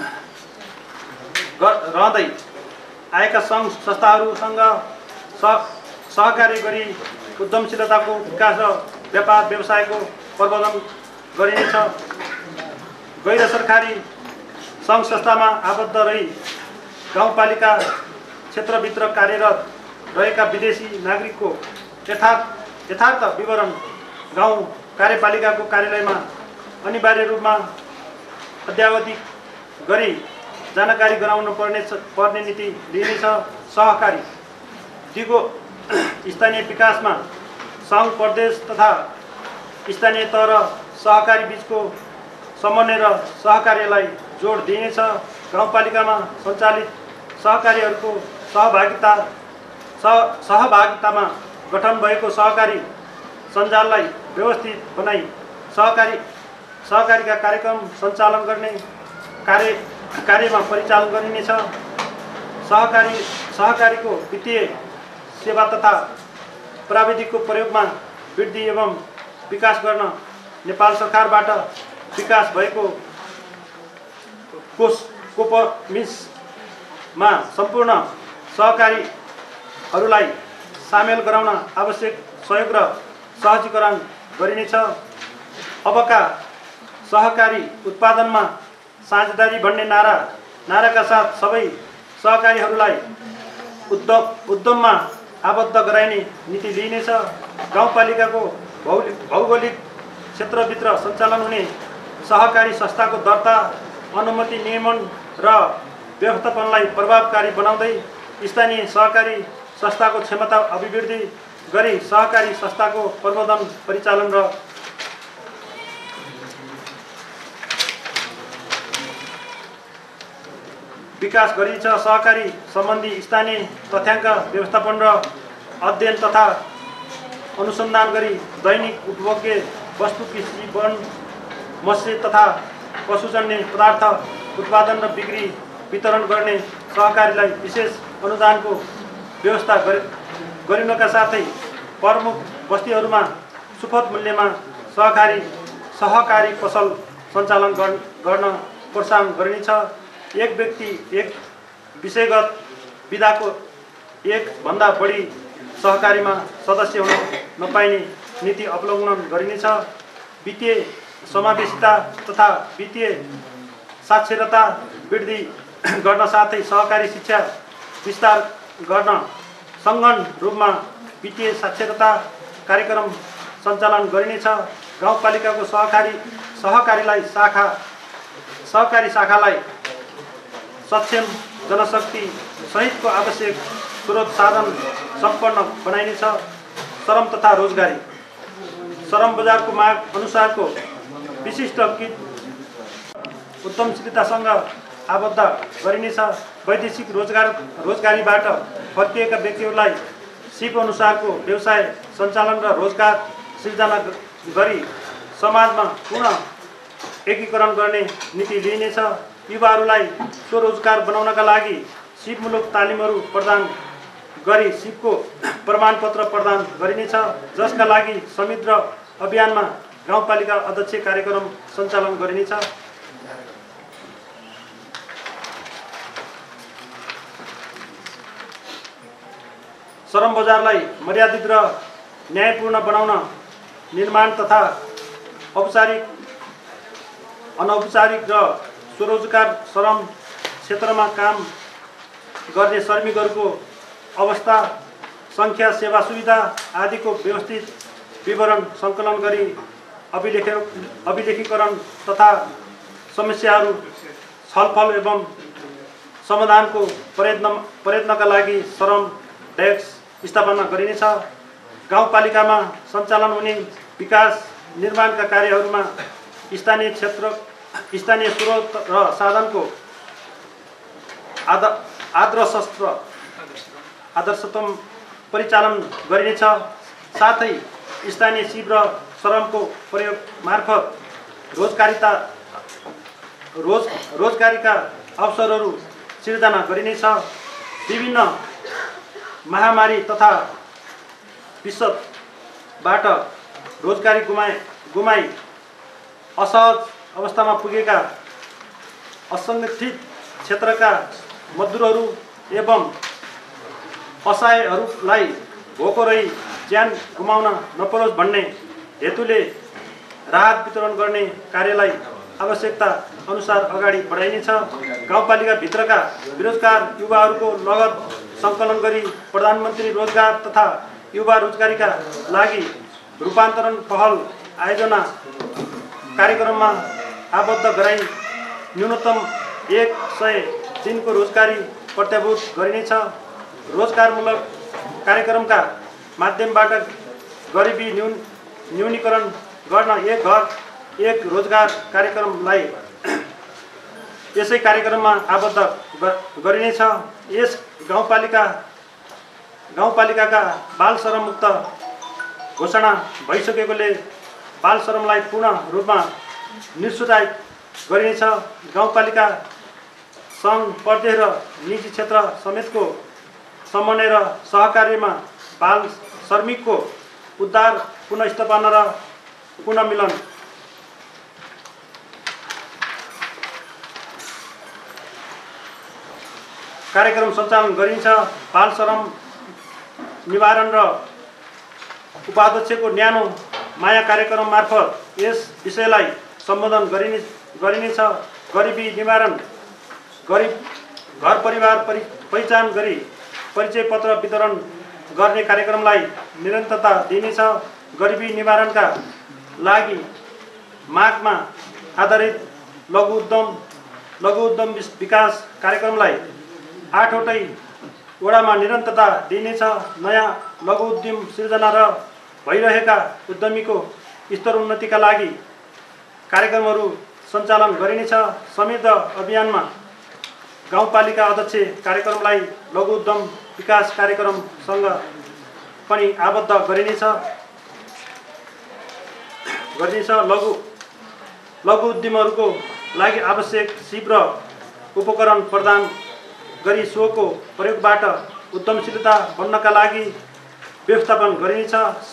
रहँदै आएका सङ्घ संस्थाहरूसँग सहकार्य गरी उद्यमशीलताको विकास र व्यापार व्यवसायको प्रवर्धन गरिनेछ। गैर सरकारी सङ्घ संस्थामा आबद्ध रही गाउँपालिका क्षेत्रभित्र कार्यरत रहेका विदेशी नागरिकको यथार्थ विवरण गाउँ कार्यपालिकाको कार्यालयमा अनिवार्य रूपमा अद्यावधिक गरी जानकारी गराउनु पर्ने नीति लिइनेछ। सहकारी दिगो स्थानीय विकासमा सङ्घ प्रदेश तथा स्थानीय तह र सहकारी बीचको समन्वय र सहकार्यलाई जोड दिइनेछ। गाउँपालिकामा सञ्चालित सहकारीहरूको सहभागितामा गठन भएको सहकारी सञ्जाललाई व्यवस्थित बनाई सहकारीका कार्यक्रम सञ्चालन गर्ने कार्यमा परिचालन गरिनेछ। सहकारीको वित्तीय सेवा तथा प्राविधिकको प्रयोगमा वृद्धि एवं विकास गर्न नेपाल सरकारबाट विकास भएको कोपमिसमा सम्पूर्ण सहकारीहरूलाई सामेल गराउन आवश्यक सहयोग र सहजीकरण गरिनेछ। अबका सहकारी उत्पादनमा साझेदारी भन्ने नाराका साथ सबै सहकारीहरूलाई उद्यममा आबद्ध गराइने नीति लिइनेछ। गाउँपालिकाको भौगोलिक क्षेत्रभित्र सञ्चालन हुने सहकारी संस्थाको दर्ता, अनुमति, नियमन र व्यवस्थापनलाई प्रभावकारी बनाउँदै स्थानीय सहकारी संस्थाको क्षमता अभिवृद्धि गरी सहकारी संस्थाको प्रबन्धन, परिचालन र विकास गरिन्छ। सहकारी सम्बन्धी स्थानीय तथ्याङ्क व्यवस्थापन र अध्ययन तथा अनुसन्धान गरी दैनिक उपभोग्य वस्तु, कृषि, वन, मत्स्य तथा पशुजन्य पदार्थ उत्पादन र बिक्री वितरण गर्ने सहकारीलाई विशेष अनुदानको व्यवस्था गरिनुका साथै प्रमुख बस्तीहरूमा सुपथ मूल्यमा सहकारी पसल सञ्चालन गर्न प्रोत्साहन गरिनेछ। एक व्यक्ति एक विषयगत विधाको एक भन्दा बढी सहकारीमा सदस्य हुन नपाइने नीति अवलम्बन गरिनेछ। वित्तीय समावेशिता तथा वित्तीय साक्षरता वृद्धि गर्न साथै सहकारी शिक्षा विस्तार गर्न सङ्गठन रूपमा वित्तीय साक्षरता कार्यक्रम सञ्चालन गरिनेछ। गाउँपालिकाको सहकारी शाखालाई सक्षम जनशक्ति सहितको आवश्यक स्रोत साधन सम्पन्न बनाइनेछ। श्रम तथा रोजगारी श्रम बजारको माग अनुसारको विशिष्ट उद्यमशीलतासँग आबद्ध गरिनेछ। वैदेशिक रोजगारीबाट फर्किएका व्यक्तिहरूलाई सिप अनुसारको व्यवसाय सञ्चालन र रोजगार सिर्जना गरी समाजमा पुनः एकीकरण गर्ने नीति लिइनेछ। युवाहरूलाई स्वरोजगार बनाउनका लागि सिपमूलक तालिमहरू प्रदान गरी सिपको प्रमाणपत्र प्रदान गरिनेछ, जसका लागि समिति अभियानमा गाउँपालिका अध्यक्ष कार्यक्रम सञ्चालन गरिनेछ। श्रम बजारलाई मर्यादित र न्यायपूर्ण बनाउन निर्माण तथा अनौपचारिक र स्वरोजगार श्रम क्षेत्रमा काम गर्ने श्रमिकहरूको अवस्था, सङ्ख्या, सेवा सुविधा आदिको व्यवस्थित विवरण सङ्कलन गरी अभिलेखीकरण तथा समस्याहरू छलफल एवं समाधानको प्रयत्नका लागि श्रम डेस्क स्थापना गरिनेछ। गाउँपालिकामा सञ्चालन हुने विकास निर्माणका कार्यहरूमा स्थानीय स्रोत र साधनको आदर्शतम परिचालन गरिनेछ। साथै स्थानीय सिप र श्रमको प्रयोग मार्फत रोजगारीका अवसरहरू सिर्जना गरिनेछ। विभिन्न महामारी तथा विपदबाट रोजगारी गुमाई असहज अवस्थामा पुगेका असङ्गठित क्षेत्रका मजदुरहरू एवं असहायहरूलाई भोको रही ज्यान गुमाउन नपरोस् भन्ने हेतुले राहत वितरण गर्ने कार्यलाई आवश्यकता अनुसार अगाडि बढाइनेछ। गाउँपालिकाभित्रका बेरोजगार युवाहरूको लगत सङ्कलन गरी प्रधानमन्त्री रोजगार तथा युवा रोजगारीका लागि रूपान्तरण पहल आयोजना कार्यक्रममा आबद्ध गराई न्यूनतम 100 दिनको रोजगारी प्रत्याभूत गरिनेछ। रोजगारमूलक कार्यक्रमका माध्यमबाट गरिबी न्यूनीकरण गर्न एक घर एक रोजगार कार्यक्रमलाई यसै कार्यक्रममा आबद्ध गरिनेछ। यस गाउँपालिकाका बाल श्रम मुक्त घोषणा भइसकेकोले बाल श्रमलाई पूर्ण रूपमा निरुत्साहित गरिनेछ। गाउँपालिका सङ्घ प्रदेश र निजी क्षेत्र समेतको समन्वय र सहकार्यमा बाल श्रमिकको उद्धार, पुनर्स्थापना र पुनर्मिलन कार्यक्रम सञ्चालन गरिन्छ। बाल श्रम निवारण र उपाध्यक्षको न्यानो माया कार्यक्रम मार्फत यस विषयलाई सम्बोधन गरिनेछ। गरिबी निवारण, गरिब घर परिवार पहिचान गरी परिचय पत्र वितरण गर्ने कार्यक्रमलाई निरन्तरता दिइनेछ। गरिबी निवारणका लागि मागमा आधारित लघु उद्यम विकास कार्यक्रमलाई 8वटै वडामा निरन्तरता दिइनेछ। नयाँ लघु उद्यम सिर्जना र भइरहेका उद्यमीको स्तरोन्नतिका लागि कार्यक्रमहरू सञ्चालन गरिनेछ। समृद्ध अभियानमा गाउँपालिका अध्यक्ष कार्यक्रमलाई लघु उद्यम विकास कार्यक्रमसँग पनि आबद्ध गरिनेछ। लघु उद्यमहरूको लागि आवश्यक सिप र उपकरण प्रदान गरी सोको प्रयोगबाट उद्यमशीलता बन्नका लागि व्यवस्थापन गरिनेछ।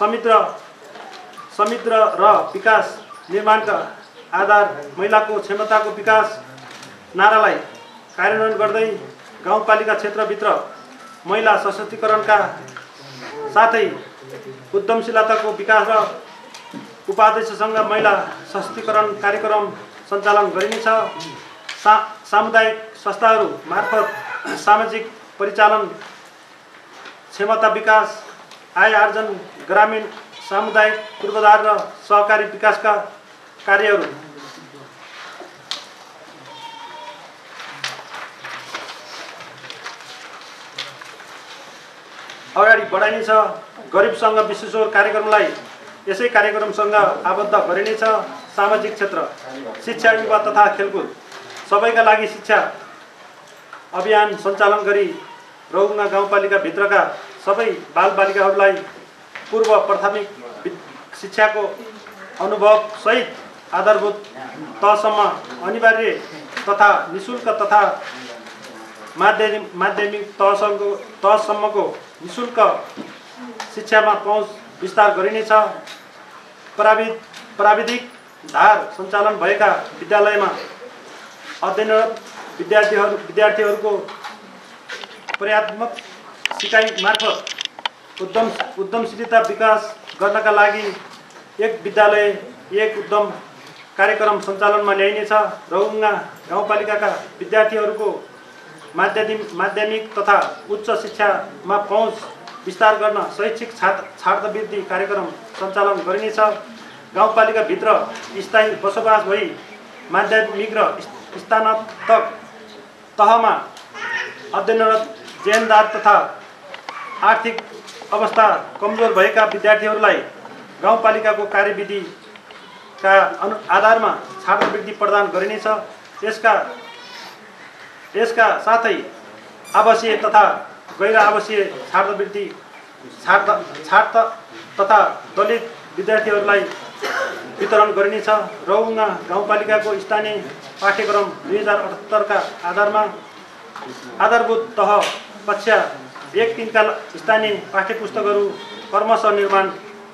समृद्ध र विकास निर्माणका आधार महिलाको क्षमताको विकास नारालाई कार्यान्वयन गर्दै गाउँपालिका क्षेत्रभित्र महिला सशक्तिकरणका साथै उद्यमशीलताको विकास र उपाध्यक्षसँग महिला सशक्तिकरण कार्यक्रम सञ्चालन गरिनेछ। सामुदायिक संस्थाहरू मार्फत सामाजिक परिचालन, क्षमता विकास, आय आर्जन, ग्रामीण सामुदायिक पूर्वाधार र सहकारी विकासका कार्यहरू अगाडि बढाइनेछ। गरिबसँग विश्वस्वर कार्यक्रमलाई यसै कार्यक्रमसँग आबद्ध गरिनेछ। सामाजिक क्षेत्र, शिक्षा, युवा तथा खेलकुद सबैका लागि शिक्षा अभियान सञ्चालन गरी रौगुङ्गा गाउँपालिकाभित्रका सबै बालबालिकाहरूलाई पूर्व प्राथमिक शिक्षाको अनुभवसहित आधारभूत तहसम्म अनिवार्य तथा निःशुल्क तथा माध्यमिक तहसम्मको निःशुल्क शिक्षामा पहुँच विस्तार गरिनेछ। प्राविधिक धार सञ्चालन भएका विद्यालयमा अध्ययनरत विद्यार्थीहरूको पर्यात्मक सिकाइ मार्फत उद्यमशीलता विकास गर्नका लागि एक विद्यालय एक उद्यम कार्यक्रम सञ्चालनमा ल्याइनेछ। रौगुङ्गा गाउँपालिकाका विद्यार्थीहरूको माध्यमिक तथा उच्च शिक्षामा पहुँच विस्तार गर्न शैक्षिक छात्रवृत्ति कार्यक्रम सञ्चालन गरिनेछ। गाउँपालिकाभित्र स्थायी बसोबास भई माध्यमिक र स्नातक तहमा अध्ययनरत जेहेन्दार तथा आर्थिक अवस्था कमजोर भएका विद्यार्थीहरूलाई गाउँपालिकाको कार्यविधिका आधारमा छात्रवृत्ति प्रदान गरिनेछ। यसका साथै आवासीय तथा गैर आवासीय छात्रवृत्ति छात्र तथा दलित विद्यार्थीहरूलाई वितरण गरिनेछ। रौगुङ्गा गाउँपालिकाको स्थानीय पाठ्यक्रम 2078 का आधारमा आधारभूत तह कक्षा 1-3 का स्थानीय पाठ्यपुस्तकहरू क्रमशः निर्माण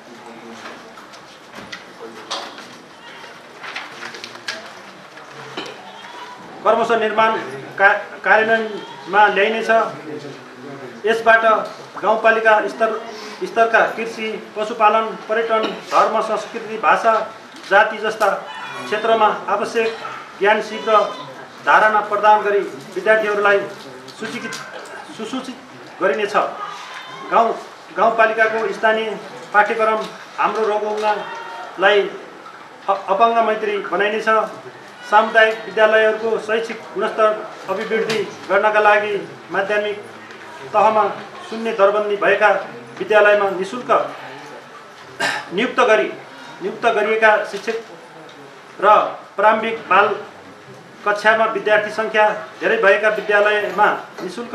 कार्यान्वयनमा ल्याइनेछ। यसबाट गाउँपालिका स्तरका कृषि, पशुपालन, पर्यटन, धर्म, संस्कृति, भाषा, जाति जस्ता क्षेत्रमा आवश्यक ज्ञान सिप र धारणा प्रदान गरी विद्यार्थीहरूलाई सुसूचित गरिनेछ। गाउँपालिकाको स्थानीय पाठ्यक्रम हाम्रो रौगुङ्गालाई अपाङ्ग मैत्री बनाइनेछ। सामुदायिक विद्यालयहरूको शैक्षिक गुणस्तर अभिवृद्धि गर्नका लागि माध्यमिक तहमा शून्य दरबन्दी भएका विद्यालयमा निःशुल्क नियुक्त गरिएका शिक्षक र प्रारम्भिक बाल कक्षामा विद्यार्थी सङ्ख्या धेरै भएका विद्यालयमा निःशुल्क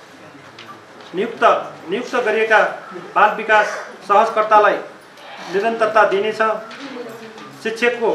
नियुक्त गरिएका बाल विकास सहजकर्तालाई निरन्तरता दिइनेछ। शिक्षकको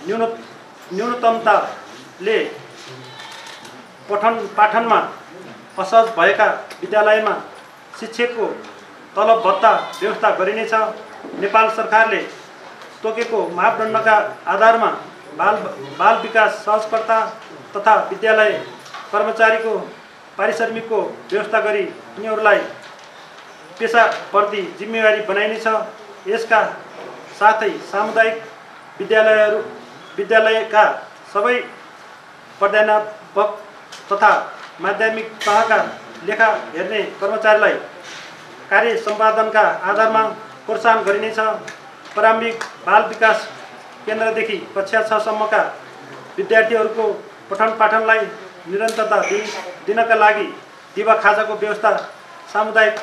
न्यूनतमताले पठन पाठनमा असहज भएका विद्यालयमा शिक्षकको तलब भत्ता व्यवस्था गरिनेछ। नेपाल सरकारले तोकेको मापदण्डका आधारमा बाल विकास सहजकर्ता तथा विद्यालय कर्मचारीको पारिश्रमिकको व्यवस्था गरी उनीहरूलाई पेसाप्रति जिम्मेवारी बनाइनेछ। यसका साथै सामुदायिक विद्यालयका सबै प्राध्यापक तथा माध्यमिक तहका लेखा हेर्ने कर्मचारीलाई कार्य सम्पादनका आधारमा प्रोत्साहन गरिनेछ। प्रारम्भिक बाल विकास केन्द्रदेखि कक्षा 6 सम्मका विद्यार्थीहरूको पठन पाठनलाई निरन्तरता दिनका लागि दिवा खाजाको व्यवस्था सामुदायिक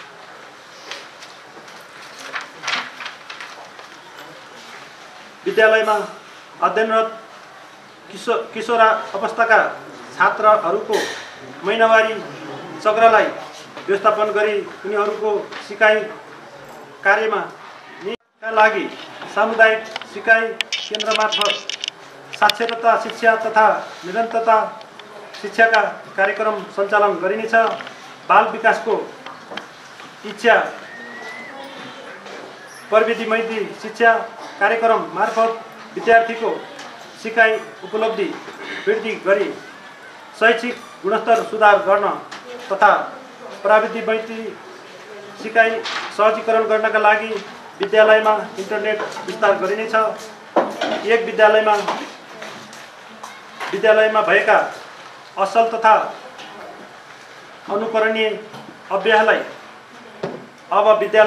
विद्यालयमा अध्ययनरत किशोरावस्थाका छात्रहरूको महिनावारी चक्रलाई व्यवस्थापन गरी उनीहरूको सिकाइ कार्यमा का लागि सामुदायिक सिकाइ केन्द्र मार्फत साक्षरता शिक्षा तथा निरन्तरता शिक्षाका कार्यक्रम सञ्चालन गरिनेछ। बाल विकासको इच्छा प्रविधि मैत्री शिक्षा कार्यक्रम मार्फत विद्यार्थीको सिकाइ उपलब्धि वृद्धि गरी शैक्षिक गुणस्तर सुधार गर्न तथा प्रविधि मैत्री सिकाइ सहजीकरण गर्नका लागि विद्यालयमा इन्टरनेट विस्तार गरिनेछ। एक विद्यालयमा भएका असल तथा अनुकरणीय अभ्यासलाई अब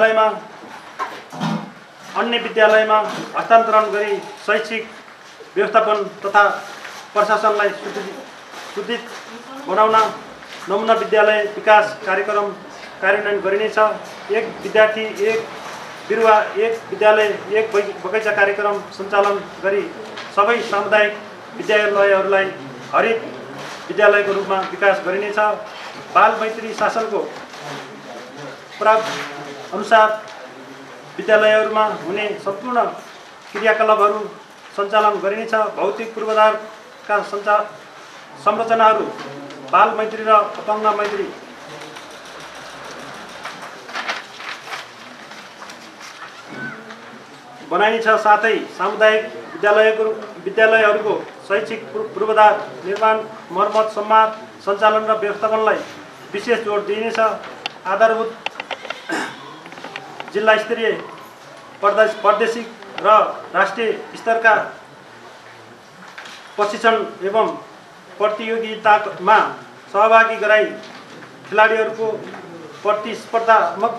अन्य विद्यालयमा हस्तान्तरण गरी शैक्षिक व्यवस्थापन तथा प्रशासनलाई सुदृढ बनाउन नमुना विद्यालय विकास कार्यक्रम कार्यान्वयन गरिनेछ। एक विद्यार्थी एक बिरुवा एक विद्यालय एक बगैँचा कार्यक्रम सञ्चालन गरी सबै सामुदायिक विद्यालयहरूलाई हरित विद्यालयको रूपमा विकास गरिनेछ। बाल मैत्री शासनको अनुसार विद्यालयहरूमा हुने सम्पूर्ण क्रियाकलापहरू सञ्चालन गरिनेछ। भौतिक पूर्वाधारका संरचनाहरू बाल मैत्री र अपाङ्ग मैत्री बनाइनेछ। साथै सामुदायिक विद्यालयहरूको शैक्षिक पूर्वाधार निर्माण मर्मत सम्मार सञ्चालन र व्यवस्थापनलाई विशेष जोड दिइनेछ। आधारभूत जिल्ला स्तरीय प्रादेशिक र राष्ट्रिय स्तरका प्रशिक्षण एवं प्रतियोगितामा सहभागी गराई खेलाडीहरूको प्रतिस्पर्धात्मक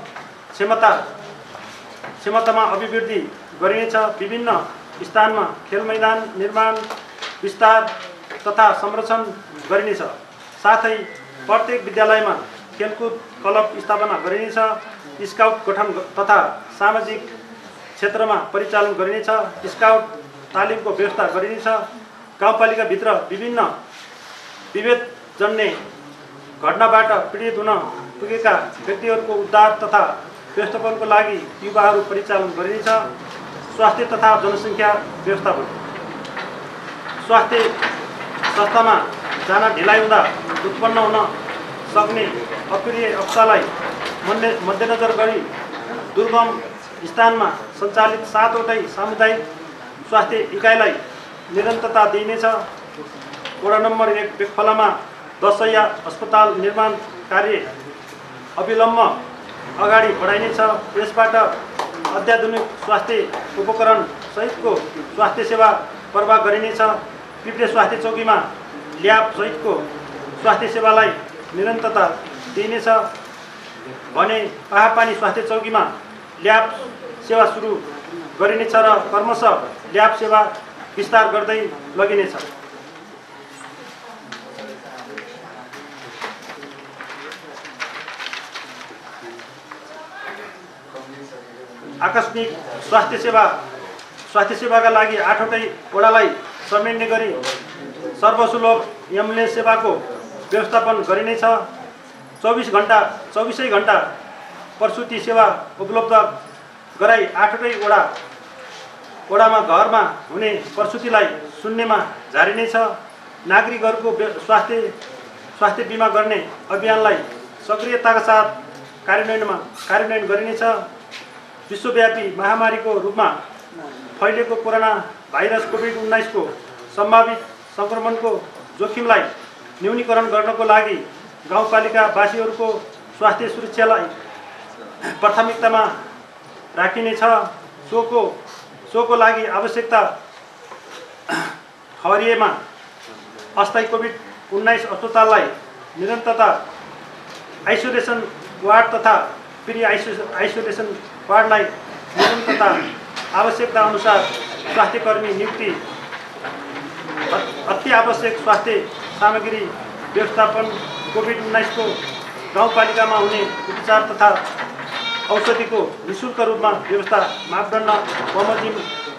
क्षमतामा अभिवृद्धि गरिनेछ। विभिन्न स्थानमा खेल मैदान निर्माण विस्तार तथा संरक्षण गरिनेछ। साथै प्रत्येक विद्यालयमा खेलकुद क्लब स्थापना गरिनेछ। स्काउट गठन तथा सामाजिक क्षेत्रमा परिचालन गरिनेछ। स्काउट तालिमको व्यवस्था गरिनेछ। गाउँपालिकाभित्र विभिन्न विभेदजन्य घटनाबाट पीडित हुन पुगेका व्यक्तिहरूको उद्धार तथा व्यवस्थापनको लागि युवाहरू परिचालन गरिनेछ। स्वास्थ्य तथा जनसङ्ख्या व्यवस्थापन स्वास्थ्य संस्थामा जान ढिलाइ हुँदा उत्पन्न हुन सक्ने अप्रिय अवस्थालाई मध्यनजर गरी दुर्गम स्थानमा सञ्चालित 7वटै सामुदायिक स्वास्थ्य इकाइलाई निरन्तरता दिइनेछ। वडा नम्बर 1 बेकफलामा 10 शय्या अस्पताल निर्माण कार्य अविलम्ब अगाडि बढाइनेछ। यसबाट अत्याधुनिक स्वास्थ्य उपकरण सहितको स्वास्थ्य सेवा प्रवाह गरिनेछ। पिप्ले स्वास्थ्य चौकीमा ल्याब सहितको स्वास्थ्य सेवालाई निरन्तरता दिइनेछ भने पहाडपानी स्वास्थ्य चौकीमा ल्याब सेवा सुरु गरिनेछ र क्रमशः ल्याब सेवा विस्तार गर्दै लगिनेछ। आकस्मिक स्वास्थ्य सेवाका लागि 8वटै वडालाई समेट्ने गरी सर्वसुलभ एम्बुलेन्स सेवाको व्यवस्थापन गरिनेछ। 24 घण्टा प्रसुति सेवा उपलब्ध गराई 8वटै वडामा घरमा हुने प्रसुतिलाई शून्यमा झारिनेछ। नागरिकहरूको स्वास्थ्य बिमा गर्ने अभियानलाई सक्रियताका साथ कार्यान्वयन गरिनेछ। विश्वव्यापी महामारीको रूपमा फैलेको कोरोना भाइरस कोभिड-19 को सम्भावित सङ्क्रमणको जोखिमलाई न्यूनीकरण गर्नको लागि गाउँपालिकावासीहरूको स्वास्थ्य सुरक्षालाई प्राथमिकतामा राखिनेछ। सोको लागि आवश्यकता खरिएमा अस्थायी कोभिड-19 अस्पताललाई निरन्तरता आइसोलेसन वार्ड तथा प्री आइसोलेसन वार्डलाई निरन्तरता आवश्यकता अनुसार स्वास्थ्यकर्मी नियुक्ति, अति आवश्यक स्वास्थ्य सामग्री व्यवस्थापन, कोभिड-19 को गाउँपालिकामा हुने उपचार तथा औषधिको निःशुल्क रूपमा व्यवस्था, मापदण्ड बमोजिम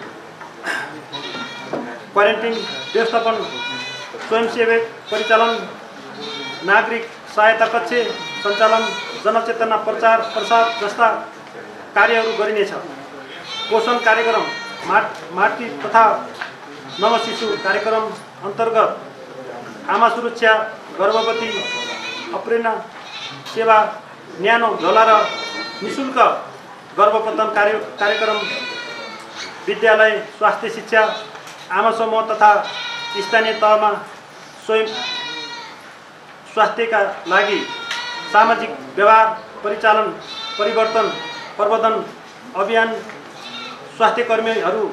क्वारेन्टाइन व्यवस्थापन, स्वयंसेवक परिचालन, नागरिक सहायता कक्ष सञ्चालन, जनचेतना प्रचार प्रसार जस्ता कार्यहरू गरिनेछ। पोषण कार्यक्रम, मातृ तथा नवशिशु कार्यक्रम अन्तर्गत आमा सुरक्षा, गर्भवती अप्रेना सेवा, न्यानो झोला र निःशुल्क गर्भपतन कार्यक्रम, विद्यालय, स्वास्थ्य शिक्षा, आमा समूह तथा स्थानीय तहमा स्वयं स्वास्थ्यका लागि सामाजिक व्यवहार परिचालन प्रवर्धन अभियान, स्वास्थ्यकर्मीहरू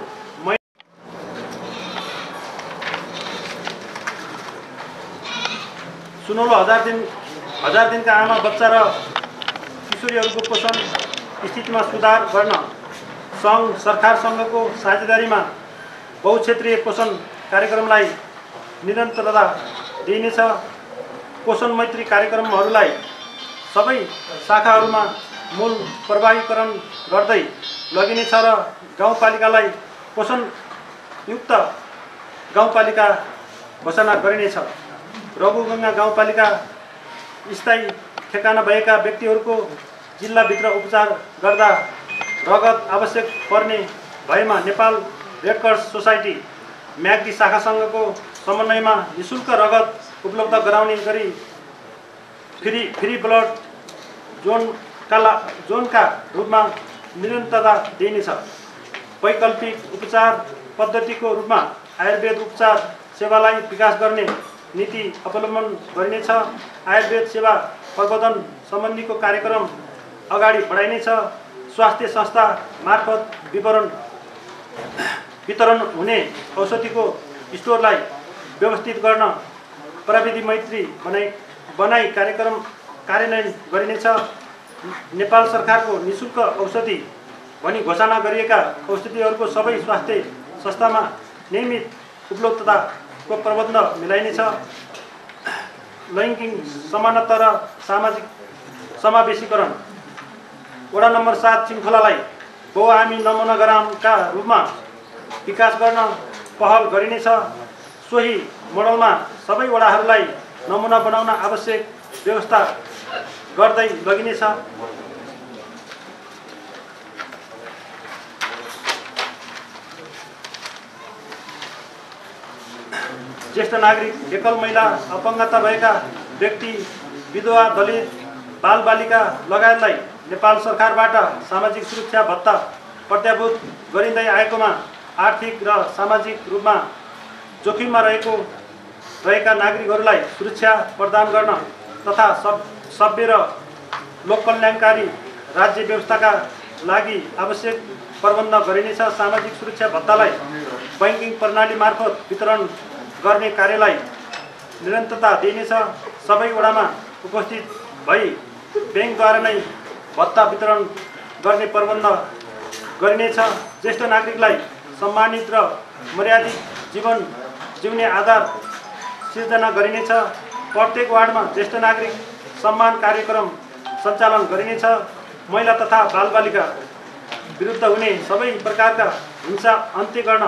सुनौलो 1000 दिनका आमा बच्चा र किशोरीहरूको पोषण स्थितिमा सुधार गर्न सङ्घ सरकारसँगको साझेदारीमा बहुक्षेत्रीय पोषण कार्यक्रमलाई निरन्तरता दिइनेछ। पोषण मैत्री कार्यक्रमहरूलाई सबै शाखाहरूमा मूल प्रभावीकरण गर्दै लगिनेछ र गाउँपालिकालाई पोषणयुक्त गाउँपालिका घोषणा गरिनेछ। रघुगङ्गा गाउँपालिका स्थायी ठेगाना भएका व्यक्तिहरूको जिल्लाभित्र उपचार गर्दा रगत आवश्यक पर्ने भएमा नेपाल रेडक्रस सोसाइटी म्याग्दी शाखासँगको समन्वयमा निःशुल्क रगत उपलब्ध गराउने गरी फ्री ब्लड जोनका रूपमा निरन्तरता दिइनेछ। वैकल्पिक उपचार पद्धतिको रूपमा आयुर्वेद उपचार सेवालाई विकास गर्ने नीति अवलम्बन गरिनेछ। आयुर्वेद सेवा प्रवर्धन सम्बन्धीको कार्यक्रम अगाडि बढाइनेछ। स्वास्थ्य संस्था मार्फत वितरण हुने औषधिको स्टोरलाई व्यवस्थित गर्न प्रविधि मैत्री बनाई कार्यक्रम कार्यान्वयन गरिनेछ। नेपाल सरकारको निःशुल्क औषधि भनी घोषणा गरिएका औषधिहरूको सबै स्वास्थ्य संस्थामा नियमित उपलब्धताको प्रबन्ध मिलाइनेछ। लैङ्गिक समानता र सामाजिक समावेशीकरण वडा नम्बर 7 श्रृङ्खलालाई बहुआयामी नमुना ग्रामका रूपमा विकास गर्न पहल गरिनेछ। सोही मोडलमा सबै वडाहरूलाई नमुना बनाउन आवश्यक व्यवस्था गर्दै लगिनेछ। ज्येष्ठ नागरिक, एकल महिला, अपङ्गता भएका व्यक्ति, विधवा, दलित, बालबालिका लगायतलाई नेपाल सरकारबाट सामाजिक सुरक्षा भत्ता प्रत्याभूत गरिँदै आएकोमा आर्थिक र सामाजिक रूपमा जोखिममा रहेका नागरिकहरूलाई सुरक्षा प्रदान गर्न तथा सभ्य र लोककल्याणकारी राज्य व्यवस्थाका लागि आवश्यक प्रबन्ध गरिनेछ। सामाजिक सुरक्षा भत्तालाई बैंकिङ प्रणाली मार्फत वितरण गर्ने कार्यलाई निरन्तरता दिइनेछ। सबै वडामा उपस्थित भई बैंकद्वारा नै भत्ता वितरण गर्ने प्रबन्ध गरिनेछ। ज्येष्ठ नागरिकलाई सम्मानित र मर्यादित जीवन जिउने आधार सिर्जना गरिनेछ। प्रत्येक वार्डमा ज्येष्ठ नागरिक सम्मान कार्यक्रम सञ्चालन गरिनेछ। महिला तथा बालबालिका विरुद्ध हुने सबै प्रकारका हिंसा अन्त्य गर्न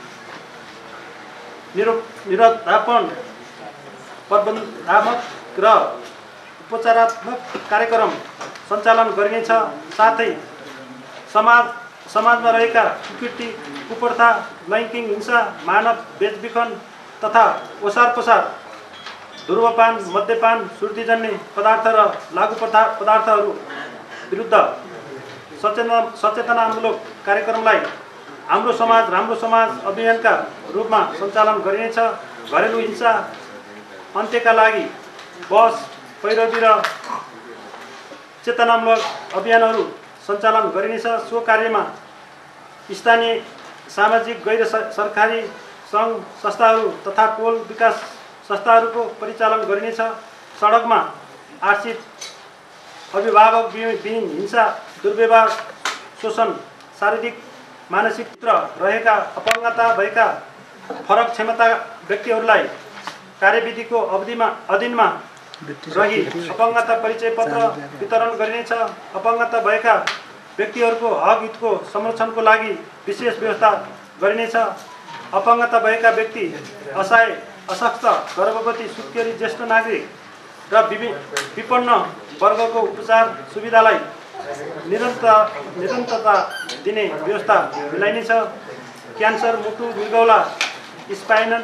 निरोधापन प्रबन्धात्मक र उपचारात्मक कार्यक्रम सञ्चालन गरिनेछ। साथै समाजमा रहेका कुकृति, कुप्रथा, लैङ्गिक हिंसा, मानव बेचबिखन तथा ओसार पसार, धूम्रपान, मद्यपान, सुर्तीजन्य पदार्थ र लागु पदार्थहरू विरुद्ध सचेतनामूलक कार्यक्रमलाई हाम्रो समाज राम्रो समाज अभियानका रूपमा सञ्चालन गरिनेछ। घरेलु हिंसा अन्त्यका लागि बस, पैरवी र चेतनामूलक अभियानहरू सञ्चालन गरिनेछ। सो कार्यमा स्थानीय सामाजिक गैर सरकारी सङ्घ संस्थाहरू तथा टोल विकास संस्थाहरूको परिचालन गरिनेछ। सडकमा आश्रित अभिभावक विहीन हिंसा, दुर्व्यवहार, शोषण, शारीरिक मानसिक रहेका अपङ्गता भएका फरक क्षमता व्यक्तिहरूलाई कार्यविधिको अधीनमा रही अपङ्गता परिचय पत्र वितरण गरिनेछ। अपङ्गता भएका व्यक्तिहरूको हक हितको संरक्षणको लागि विशेष व्यवस्था गरिनेछ। अपङ्गता भएका व्यक्ति, असहाय, अशक्त, गर्भवती, सुत्केरी, ज्येष्ठ नागरिक र विपन्न वर्गको उपचार सुविधालाई निरन्तरता दिने व्यवस्था मिलाइनेछ। क्यान्सर, मुटु, मृगौला, स्पाइनल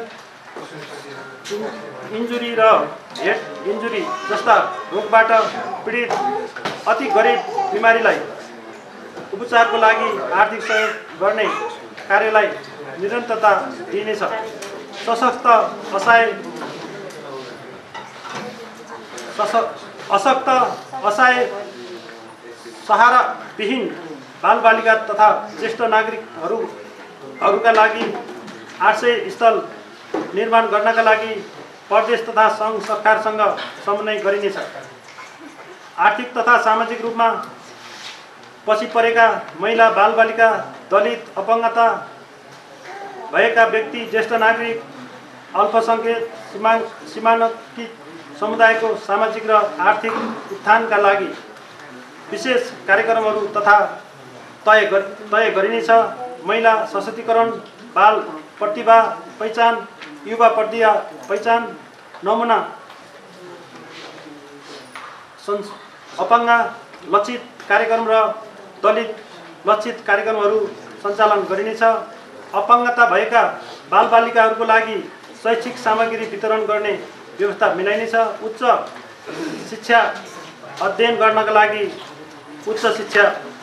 इन्जुरी र हेड इन्जुरी जस्ता रोगबाट पीडित अति गरिब बिमारीलाई उपचारको लागि आर्थिक सहयोग गर्ने कार्यलाई निरन्तरता दिइनेछ। सशक्त, असहाय, सहाराविहीन बालबालिका तथा ज्येष्ठ नागरिकहरूका लागि आश्रय स्थल निर्माण गर्नका लागि प्रदेश तथा सङ्घ सरकारसँग समन्वय गरिनेछ। आर्थिक तथा सामाजिक रूपमा पछि परेका महिला, बालबालिका, दलित, अपङ्गता भएका व्यक्ति, ज्येष्ठ नागरिक, अल्पसङ्ख्यक, सीमाङ्कित समुदायको सामाजिक र आर्थिक उत्थानका लागि विशेष कार्यक्रमहरू तथा तय गरिनेछ। महिला सशक्तिकरण, बाल प्रतिभा पहिचान, युवा प्रतिभा पहिचान, नमुना अपाङ्ग लक्षित कार्यक्रम र दलित लक्षित कार्यक्रमहरू सञ्चालन गरिनेछ। अपाङ्गता भएका बालबालिकाहरूको लागि शैक्षिक सामग्री वितरण गर्ने व्यवस्था मिलाइनेछ। उच्च शिक्षा अध्ययन गर्नका लागि उच्च शिक्षा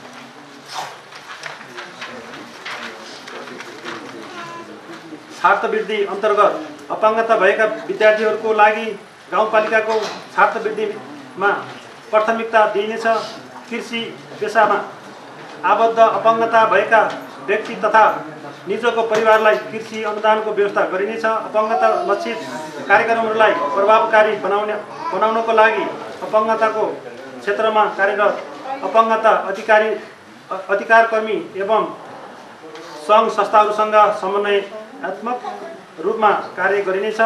छात्रवृत्ति अन्तर्गत अपाङ्गता भएका विद्यार्थीहरूको लागि गाउँपालिकाको छात्रवृत्तिमा प्राथमिकता दिइनेछ। कृषि पेसामा आबद्ध अपाङ्गता भएका व्यक्ति तथा निजको परिवारलाई कृषि अनुदानको व्यवस्था गरिनेछ। अपाङ्गता लक्षित कार्यक्रमहरूलाई प्रभावकारी बनाउनको लागि अपाङ्गताको क्षेत्रमा कार्यरत अपाङ्गता अधिकारकर्मी एवं सङ्घ संस्थाहरूसँग समन्वयात्मक रूपमा कार्य गरिनेछ।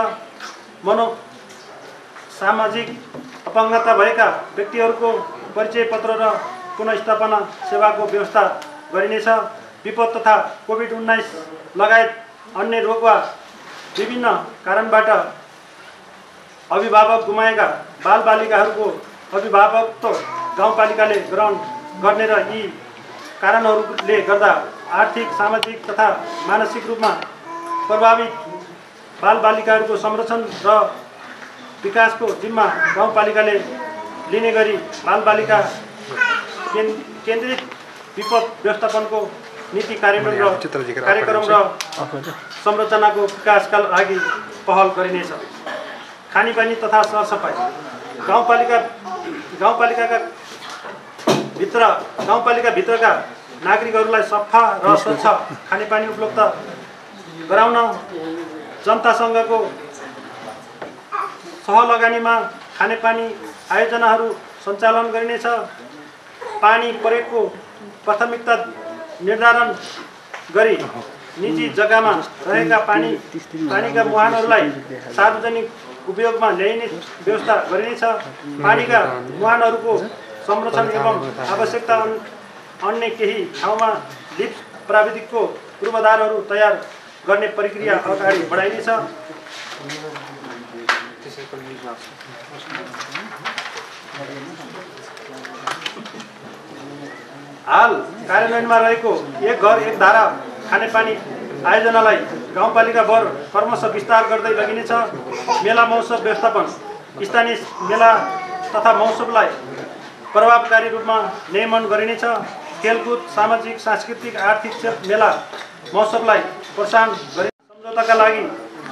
सामाजिक अपाङ्गता भएका व्यक्तिहरूको परिचय पत्र र पुनर्स्थापना सेवाको व्यवस्था गरिनेछ। विपद तथा कोभिड-19 लगायत अन्य रोग वा विभिन्न कारणबाट अभिभावक गुमाएका बालबालिकाहरूको अभिभावकत्व गाउँपालिकाले ग्रहण गर्ने र यी कारणहरूले गर्दा आर्थिक, सामाजिक तथा मानसिक रूपमा प्रभावित बालबालिकाहरूको संरक्षण र विकासको जिम्मा गाउँपालिकाले लिने गरी बालबालिका केन्द्रित विपद व्यवस्थापनको नीति कार्यक्रम र संरचनाको विकासका लागि पहल गरिनेछ। खानेपानी तथा सरसफाइ गाउँपालिकाभित्रका नागरिकहरूलाई सफा र स्वच्छ खानेपानी उपलब्ध गराउन जनतासँगको सहलगानीमा खानेपानी आयोजनाहरू सञ्चालन गरिनेछ। पानी प्रयोगको प्राथमिकता निर्धारण गरी निजी जग्गामा रहेका पानीका मुहानहरूलाई सार्वजनिक उपयोगमा ल्याइने व्यवस्था गरिनेछ। पानीका मुहानहरूको संरक्षण एवं अन्य केही ठाउँमा लिफ्ट प्राविधिकको पूर्वाधारहरू तयार गर्ने प्रक्रिया अगाडि बढाइनेछ। हाल कार्यान्वयनमा रहेको एक घर एक धारा खानेपानी आयोजनालाई गाउँपालिकाभर क्रमशः विस्तार गर्दै लगिनेछ। मेला महोत्सव व्यवस्थापन स्थानीय मेला तथा महोत्सवलाई प्रभावकारी रूपमा नियमन गरिनेछ। खेलकुद सामाजिक सांस्कृतिक आर्थिक मेला महोत्सवलाई प्रोत्साहन गरिने सम्झौताका लागि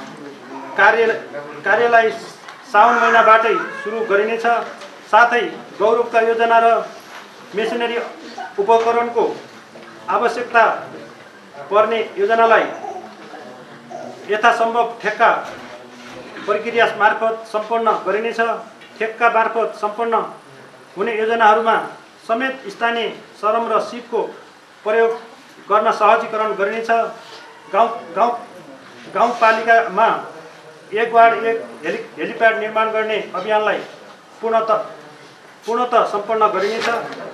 कार्यलाई साउन महिनाबाटै सुरु गरिनेछ। साथै गौरवका योजना र मेसिनरी उपकरणको आवश्यकता पर्ने योजनालाई यथासम्भव ठेक्का प्रक्रिया मार्फत सम्पन्न गरिनेछ। ठेक्का मार्फत सम्पन्न हुने योजनाहरूमा समेत स्थानीय श्रम र सिपको प्रयोग गर्न सहजीकरण गरिनेछ। गाउँपालिकामा एक वार्ड एक हेलिप्याड निर्माण गर्ने अभियानलाई पूर्णतः सम्पन्न गरिनेछ।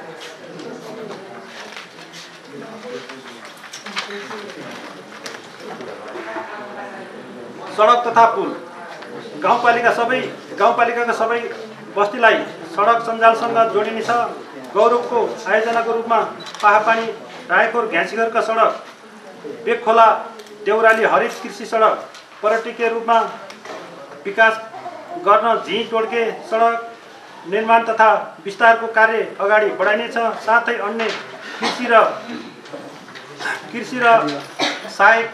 सडक तथा पुल गाउँपालिकाका सबै बस्तीलाई सडक सञ्जालसँग जोडिनेछ। गौरवको आयोजनाको रूपमा पाहापानी रायखोर घ्याँसीघरका सडक, बेगखोला देउराली हरित कृषि सडक पर्यटकीय रूपमा विकास गर्न झिँ टोड्के सडक निर्माण तथा विस्तारको कार्य अगाडि बढाइनेछ। साथै अन्य कृषि र सहायक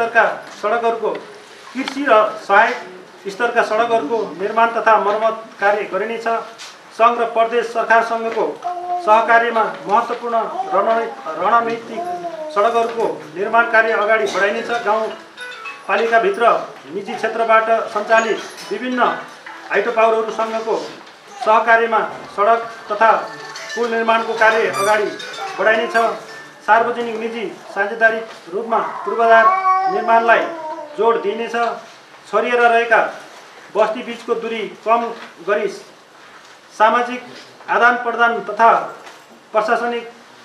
स्तरका सडकहरूको निर्माण तथा मर्मत कार्य गरिनेछ। सङ्घ र प्रदेश सरकारसँगको सहकार्यमा महत्त्वपूर्ण रणनीतिक सडकहरूको निर्माण कार्य अगाडि बढाइनेछ। गाउँपालिकाभित्र निजी क्षेत्रबाट सञ्चालित विभिन्न हाइड्रोपावरहरूसँगको सहकार्यमा सडक तथा पुल निर्माणको कार्य अगाडि बढाइनेछ। सार्वजनिक निजी साझेदारी रूपमा पूर्वाधार निर्माणलाई जोड दिइनेछ। छरिएर रहेका बस्ती बीचको दूरी कम गरी सामाजिक आदान प्रदान तथा प्रशासनिक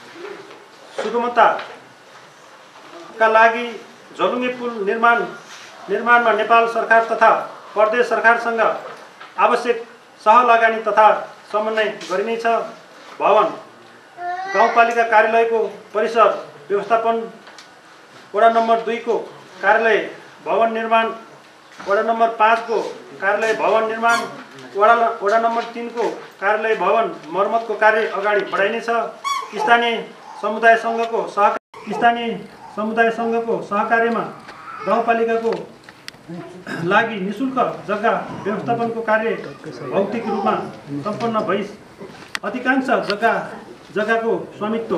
सुगमताका लागि झलुङ्गे पुल निर्माणमा नेपाल सरकार तथा प्रदेश सरकारसँग आवश्यक सहलगानी तथा समन्वय गरिनेछ। भवन गाउँपालिका कार्यालयको परिसर व्यवस्थापन, वडा नम्बर 2 को कार्यालय भवन निर्माण, वडा नम्बर 5 को कार्यालय भवन निर्माण, वडा नम्बर 3 को कार्यालय भवन मर्मतको कार्य अगाडि बढाइनेछ। स्थानीय समुदाय सङ्घको सहकार्यमा गाउँपालिकाको लागि निःशुल्क जग्गा व्यवस्थापनको कार्य भौतिक रूपमा सम्पन्न भई अधिकांश जग्गाको स्वामित्व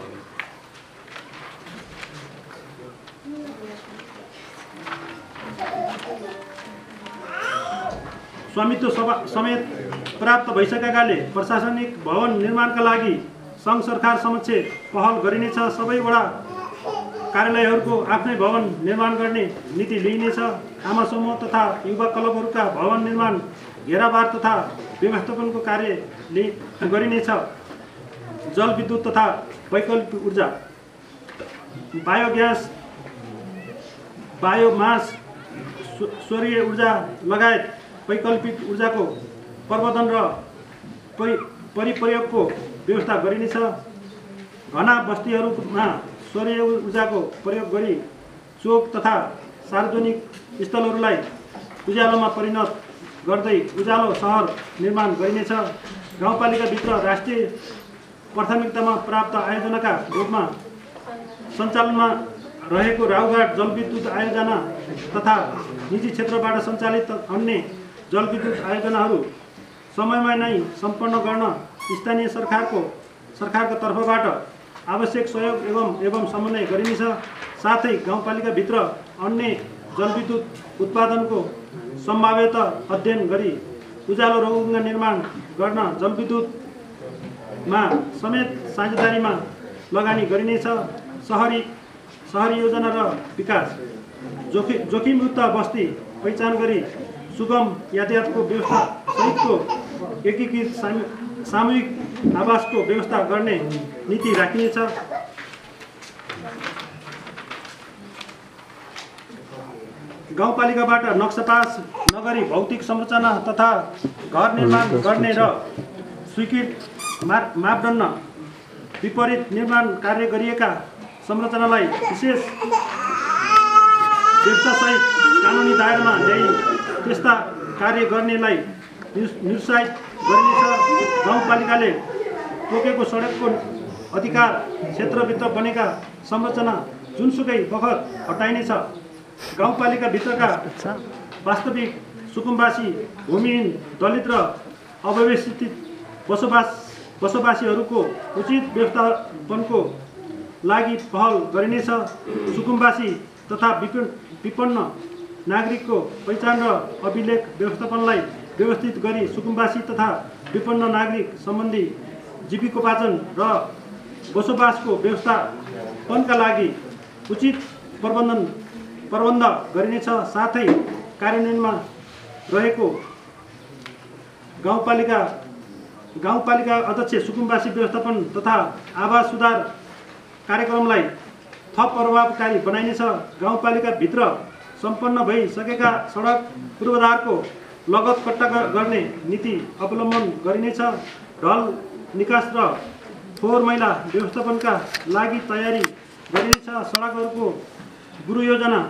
समेत प्राप्त भइसकेकाले प्रशासनिक भवन निर्माणका लागि सङ्घ सरकार समक्ष पहल गरिनेछ। सबै वडा कार्यालयहरूको आफ्नै भवन निर्माण गर्ने नीति लिइनेछ। आमा समूह तथा युवा क्लबहरूका भवन निर्माण, घेराबार तथा व्यवस्थापनको कार्य गरिनेछ। जलविद्युत तथा वैकल्पिक ऊर्जा, बायोग्यास, बायोमास, सौर्य ऊर्जा लगायत वैकल्पिक ऊर्जाको प्रवर्धन र परिप्रयोगको व्यवस्था गरिनेछ। घना बस्तीहरूमा सौर्य ऊर्जाको प्रयोग गरी चोक तथा सार्वजनिक स्थलहरूलाई उज्यालोमा परिणत गर्दै उज्यालो सहर निर्माण गरिनेछ। गाउँपालिकाभित्र राष्ट्रिय प्राथमिकतामा प्राप्त आयोजनाका रूपमा सञ्चालनमा रहेको राउघाट जलविद्युत आयोजना तथा निजी क्षेत्रबाट सञ्चालित अन्य जलविद्युत आयोजनाहरू समयमा नै सम्पन्न गर्न स्थानीय सरकारको तर्फबाट आवश्यक सहयोग एवं समन्वय गरिनेछ। साथै गाउँपालिकाभित्र अन्य जलविद्युत उत्पादनको सम्भाव्यता अध्ययन गरी उज्यालो रौँगा निर्माण गर्न जलविद्युतमा समेत साझेदारीमा लगानी गरिनेछ। सहरी योजना र विकास, जोखिमयुक्त बस्ती पहिचान गरी सुगम यातायातको व्यवस्था सहितको एकीकृत सामूहिक आवासको व्यवस्था गर्ने नीति राखिनेछ। गाउँपालिकाबाट नक्सा पास नगरी भौतिक संरचना तथा घर निर्माण गर्ने र स्वीकृत मापदण्ड विपरीत निर्माण कार्य गरिएका संरचनालाई विशेष व्यवस्थासहित कानुनी दायरामा ल्याई त्यस्ता कार्य गर्नेलाई निरुत्साहित गरिनेछ। गाउँपालिकाले तोकेको सडकको अधिकार क्षेत्रभित्र बनेका संरचना जुनसुकै बखत हटाइनेछ। गाउँपालिकाभित्रका वास्तविक सुकुम्बासी, भूमिहीन, दलित र अव्यवस्थित बसोबासीहरूको उचित व्यवस्थापनको लागि पहल गरिनेछ। सुकुम्बासी तथा विपन्न नागरिकको पहिचान र अभिलेख व्यवस्थापनलाई व्यवस्थित गरी सुकुम्बासी तथा विपन्न नागरिक सम्बन्धी जीविकोपार्जन र बसोबासको व्यवस्थापनका लागि उचित प्रबन्ध गरिनेछ। साथै कार्यान्वयनमा रहेको गाउँपालिका अध्यक्ष सुकुम्बासी व्यवस्थापन तथा आवास सुधार कार्यक्रमलाई थप प्रभावकारी बनाइनेछ। गाउँपालिकाभित्र सम्पन्न भइसकेका सडक पूर्वाधारको लगत कट्टा गर्ने नीति अवलम्बन गरिनेछ। ढल निकास र फोहोर मैला व्यवस्थापनका लागि तयारी गरिनेछ। सडकहरूको गुरु योजना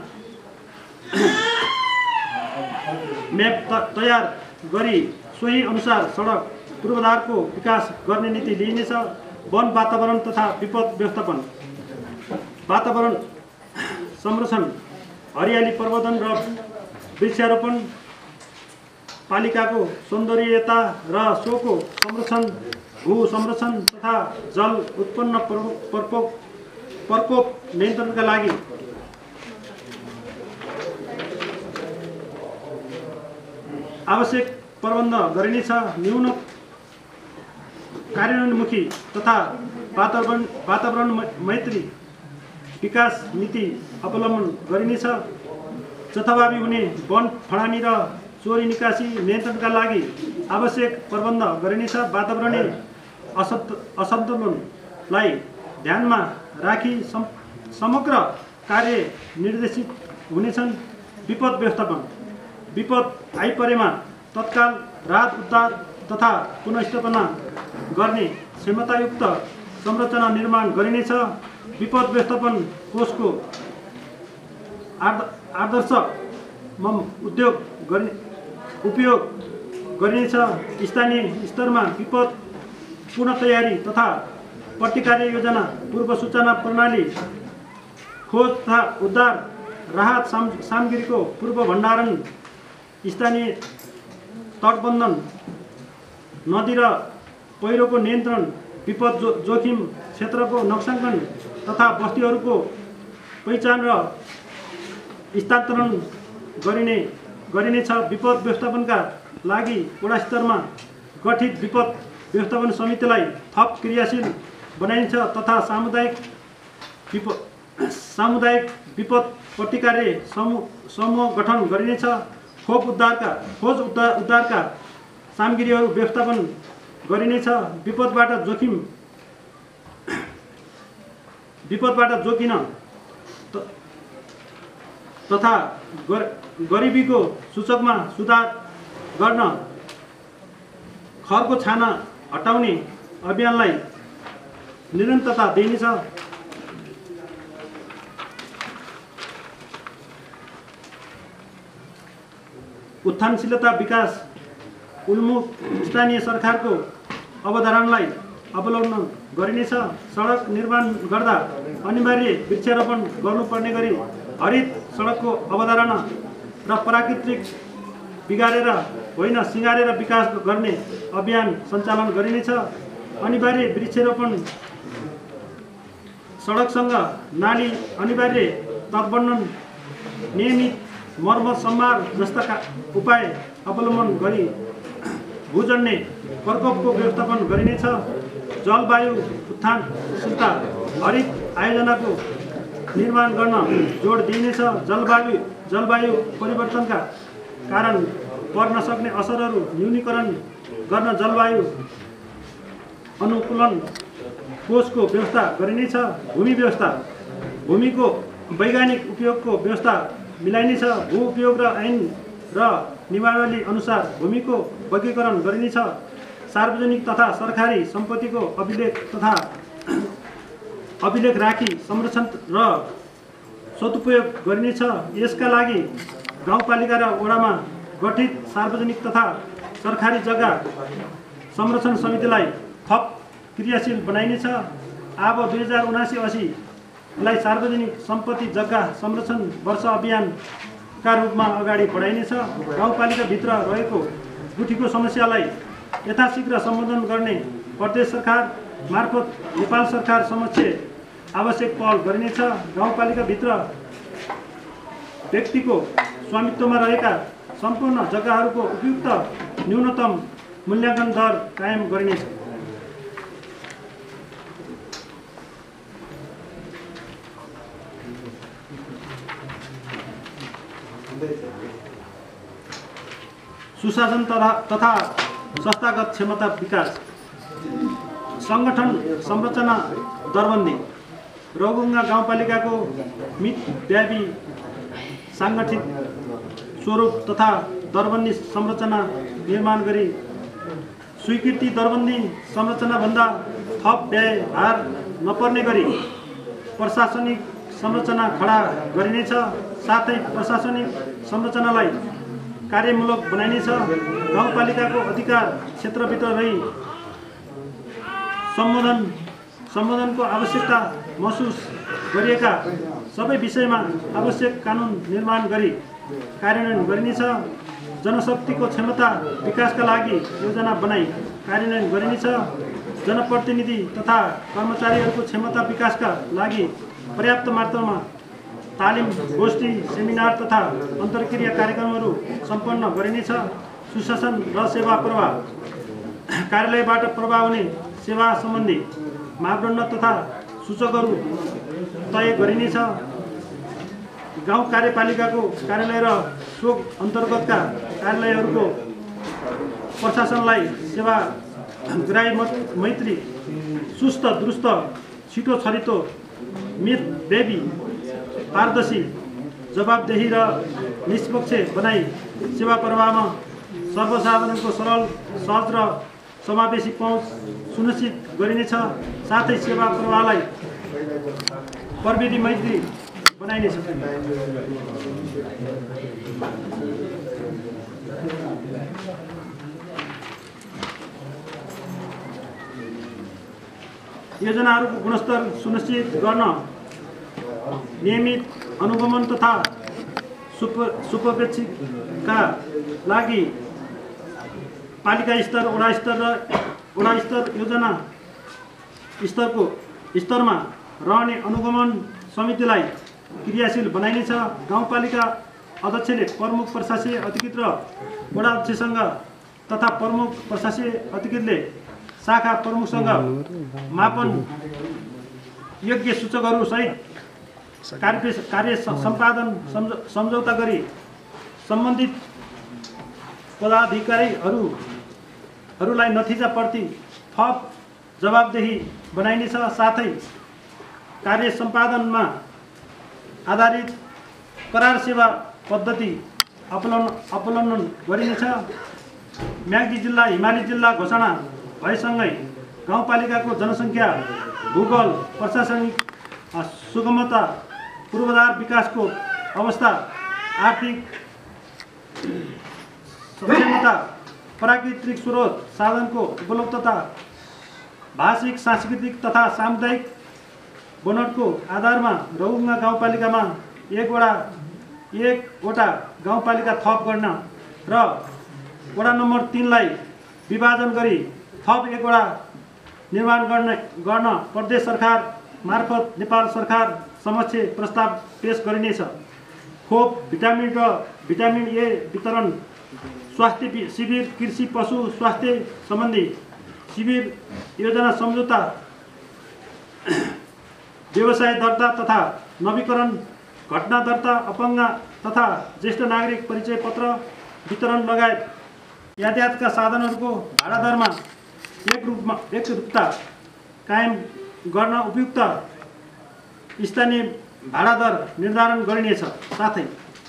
म्याप तयार गरी सोही अनुसार सडक पूर्वाधारको विकास गर्ने नीति लिइनेछ। वन वातावरण तथा विपद व्यवस्थापन, वातावरण संरक्षण, हरियाली प्रवर्धन र वृक्षारोपण, पालिकाको सौन्दर्यता र सोको संरक्षण, भू संरक्षण तथा जल उत्पन्न प्रकोप नियन्त्रणका लागि आवश्यक प्रबन्ध गरिनेछ। न्यून कार्यान्वयनमुखी तथा वातावरण मैत्री विकास नीति अवलम्बन गरिनेछ। जथाभावी हुने वन फडानी र चोरी निकासी नियन्त्रणका लागि आवश्यक प्रबन्ध गरिनेछ। वातावरणीय असन्तुलनलाई ध्यानमा राखी समग्र कार्य निर्देशित हुनेछन्। विपद व्यवस्थापन, विपद आइपरेमा तत्काल राहत उद्धार तथा पुनर्स्थापना गर्ने क्षमतायुक्त संरचना निर्माण गरिनेछ। विपद व्यवस्थापन कोषको आदर्श उपयोग गरिनेछ। स्थानीय स्तरमा विपद पूर्ण तयारी तथा प्रतिकार योजना, पूर्व सूचना प्रणाली, खोज तथा उद्धार, राहत सामग्रीको पूर्व भण्डारण, स्थानीय तटबन्धन, नदी र पहिरोको नियन्त्रण, विपद जोखिम क्षेत्रको नक्साङ्कन तथा बस्तीहरूको पहिचान र स्थानान्तरण गरिनेछ। विपद व्यवस्थापनका लागि वडा स्तरमा गठित विपद व्यवस्थापन समितिलाई थप क्रियाशील बनाइन्छ तथा सामुदायिक विपद प्रतिकार समूह गठन गरिनेछ। खोज उद्धारका सामग्रीहरू व्यवस्थापन गरिनेछ। विपदबाट जोगिन तथा गरिबीको सूचकमा सुधार गर्न खरको छाना हटाउने अभियानलाई निरन्तरता दिइनेछ। उत्थानशीलता विकास उन्मुख स्थानीय सरकारको अवधारणालाई अवलम्बन गरिनेछ। सडक निर्माण गर्दा अनिवार्य वृक्षारोपण गर्नुपर्ने गरी हरित सडकको अवधारणा र प्राकृतिक बिगारेर होइन सिँगारेर विकास गर्ने अभियान सञ्चालन गरिनेछ। अनिवार्य वृक्षारोपण, सडकसँग नाली अनिवार्य तटबन्धन, नियमित मर्मत सम्मार जस्ता उपाय अवलम्बन गरी भूजन्य प्रकोपको व्यवस्थापन गरिनेछ। जलवायु उत्थानशीलता हरित आयोजनाको निर्माण गर्न जोड दिइनेछ। जलवायु परिवर्तनका कारण पर्न सक्ने असरहरू न्यूनीकरण गर्न जलवायु अनुकूलन कोषको व्यवस्था गरिनेछ। भूमि व्यवस्था, भूमिको वैज्ञानिक उपयोगको व्यवस्था मिलाइनेछ। भू उपयोग र ऐन र नियमावली अनुसार भूमिको वर्गीकरण गरिनेछ। सार्वजनिक तथा सरकारी सम्पत्तिको अभिलेख राखी संरक्षण र सदुपयोग गरिनेछ। यसका लागि गाउँपालिका र वडामा गठित सार्वजनिक तथा सरकारी जग्गा संरक्षण समितिलाई थप क्रियाशील बनाइनेछ। अब 2079-80 लाई सार्वजनिक सम्पत्ति जग्गा संरक्षण वर्ष अभियानका रूपमा अगाडि बढाइनेछ। गाउँपालिकाभित्र रहेको गुठीको समस्यालाई यथाशीघ्र सम्बोधन गर्ने प्रदेश सरकार मार्फत नेपाल सरकार समक्ष आवश्यक पहल गरिनेछ। गाउँपालिकाभित्र व्यक्तिको स्वामित्वमा रहेका सम्पूर्ण जग्गाहरूको उपयुक्त न्यूनतम मूल्याङ्कन दर कायम गरिनेछ। सुशासन तथा संस्थागत क्षमता विकास, सङ्गठन संरचना दरबन्दी, रौगुङ्गा गाउँपालिकाको मितव्यापी साङ्गठित स्वरूप तथा दरबन्दी संरचना निर्माण गरी स्वीकृति दरबन्दी संरचनाभन्दा थप व्यय भार नपर्ने गरी प्रशासनिक संरचना खडा गरिनेछ। साथै प्रशासनिक संरचनालाई कार्यमूलक बनाइनेछ। गाउँपालिकाको अधिकार क्षेत्रभित्र रही सम्बोधनको आवश्यकता महसुस गरिएका सबै विषयमा आवश्यक कानुन निर्माण गरी कार्यान्वयन गरिनेछ। जनशक्तिको क्षमता विकासका लागि योजना बनाई कार्यान्वयन गरिनेछ। जनप्रतिनिधि तथा कर्मचारीहरूको क्षमता विकासका लागि पर्याप्त मात्रामा तालिम, गोष्ठी, सेमिनार तथा अन्तर्क्रिया कार्यक्रमहरू सम्पन्न गरिनेछ। सुशासन र सेवा प्रवाह, कार्यालयबाट प्रवाह हुने सेवा सम्बन्धी मापदण्ड तथा सूचकहरू तय गरिनेछ। गाउँ कार्यपालिकाको कार्यालय र सो अन्तर्गतका कार्यालयहरूको प्रशासनलाई सेवाग्राही मैत्री, सुस्त दुरुस्त, छिटो छरितो, मितव्यापी, पारदर्शी, जवाबदेही र निष्पक्ष बनाई सेवा प्रवाहमा सर्वसाधारणको सरल, सहज र समावेशी पहुँच सुनिश्चित गरिनेछ। साथै सेवा प्रवाहलाई प्रविधि मैत्री बनाइनेछ। योजनाहरूको गुणस्तर सुनिश्चित गर्न नियमित अनुगमन तथा सुपर्यवेक्षणका लागि पालिका स्तर, वडा स्तर योजना स्तरमा रहने अनुगमन समितिलाई क्रियाशील बनाइनेछ। गाउँपालिका अध्यक्षले प्रमुख प्रशासकीय अधिकृत र वडाध्यक्षसँग तथा प्रमुख प्रशासकीय अधिकृतले शाखा प्रमुखसँग मापन योग्य सूचकहरू सहित कार्य सम्पादन सम्झौता गरी सम्बन्धित पदाधिकारीहरूलाई नतिजाप्रति थप जवाबदेही बनाइनेछ। साथै कार्य सम्पादनमा आधारित करार सेवा पद्धति अपनाउन गरिनेछ। म्याग्दी जिल्ला हिमाली जिल्ला घोषणा भएसँगै गाउँपालिकाको जनसङ्ख्या, भूगोल, प्रशासनिक सुगमता, पूर्वाधार विकासको अवस्था, आर्थिक सक्षमता, प्राकृतिक स्रोत साधनको उपलब्धता, भाषिक, सांस्कृतिक तथा सामुदायिक बनोटको आधारमा रौगुङ्गा गाउँपालिकामा एकवटा गाउँपालिका थप गर्न र वडा नम्बर 3 लाई विभाजन गरी थप एकवटा निर्माण गर्न प्रदेश सरकार मार्फत नेपाल सरकार समक्ष प्रस्ताव पेश गरिनेछ। खोप, भिटामिन र भिटामिन ए वितरण, स्वास्थ्य शिविर, कृषि पशु स्वास्थ्य सम्बन्धी शिविर, योजना सम्झौता, व्यवसाय दर्ता तथा नवीकरण, घटना दर्ता, अपाङ्ग तथा ज्येष्ठ नागरिक परिचय पत्र वितरण लगायत यातायातका साधनहरूको भाडा दरमा एकरूपता कायम गर्न उपयुक्त स्थानीय भाडा दर निर्धारण गरिनेछ। साथै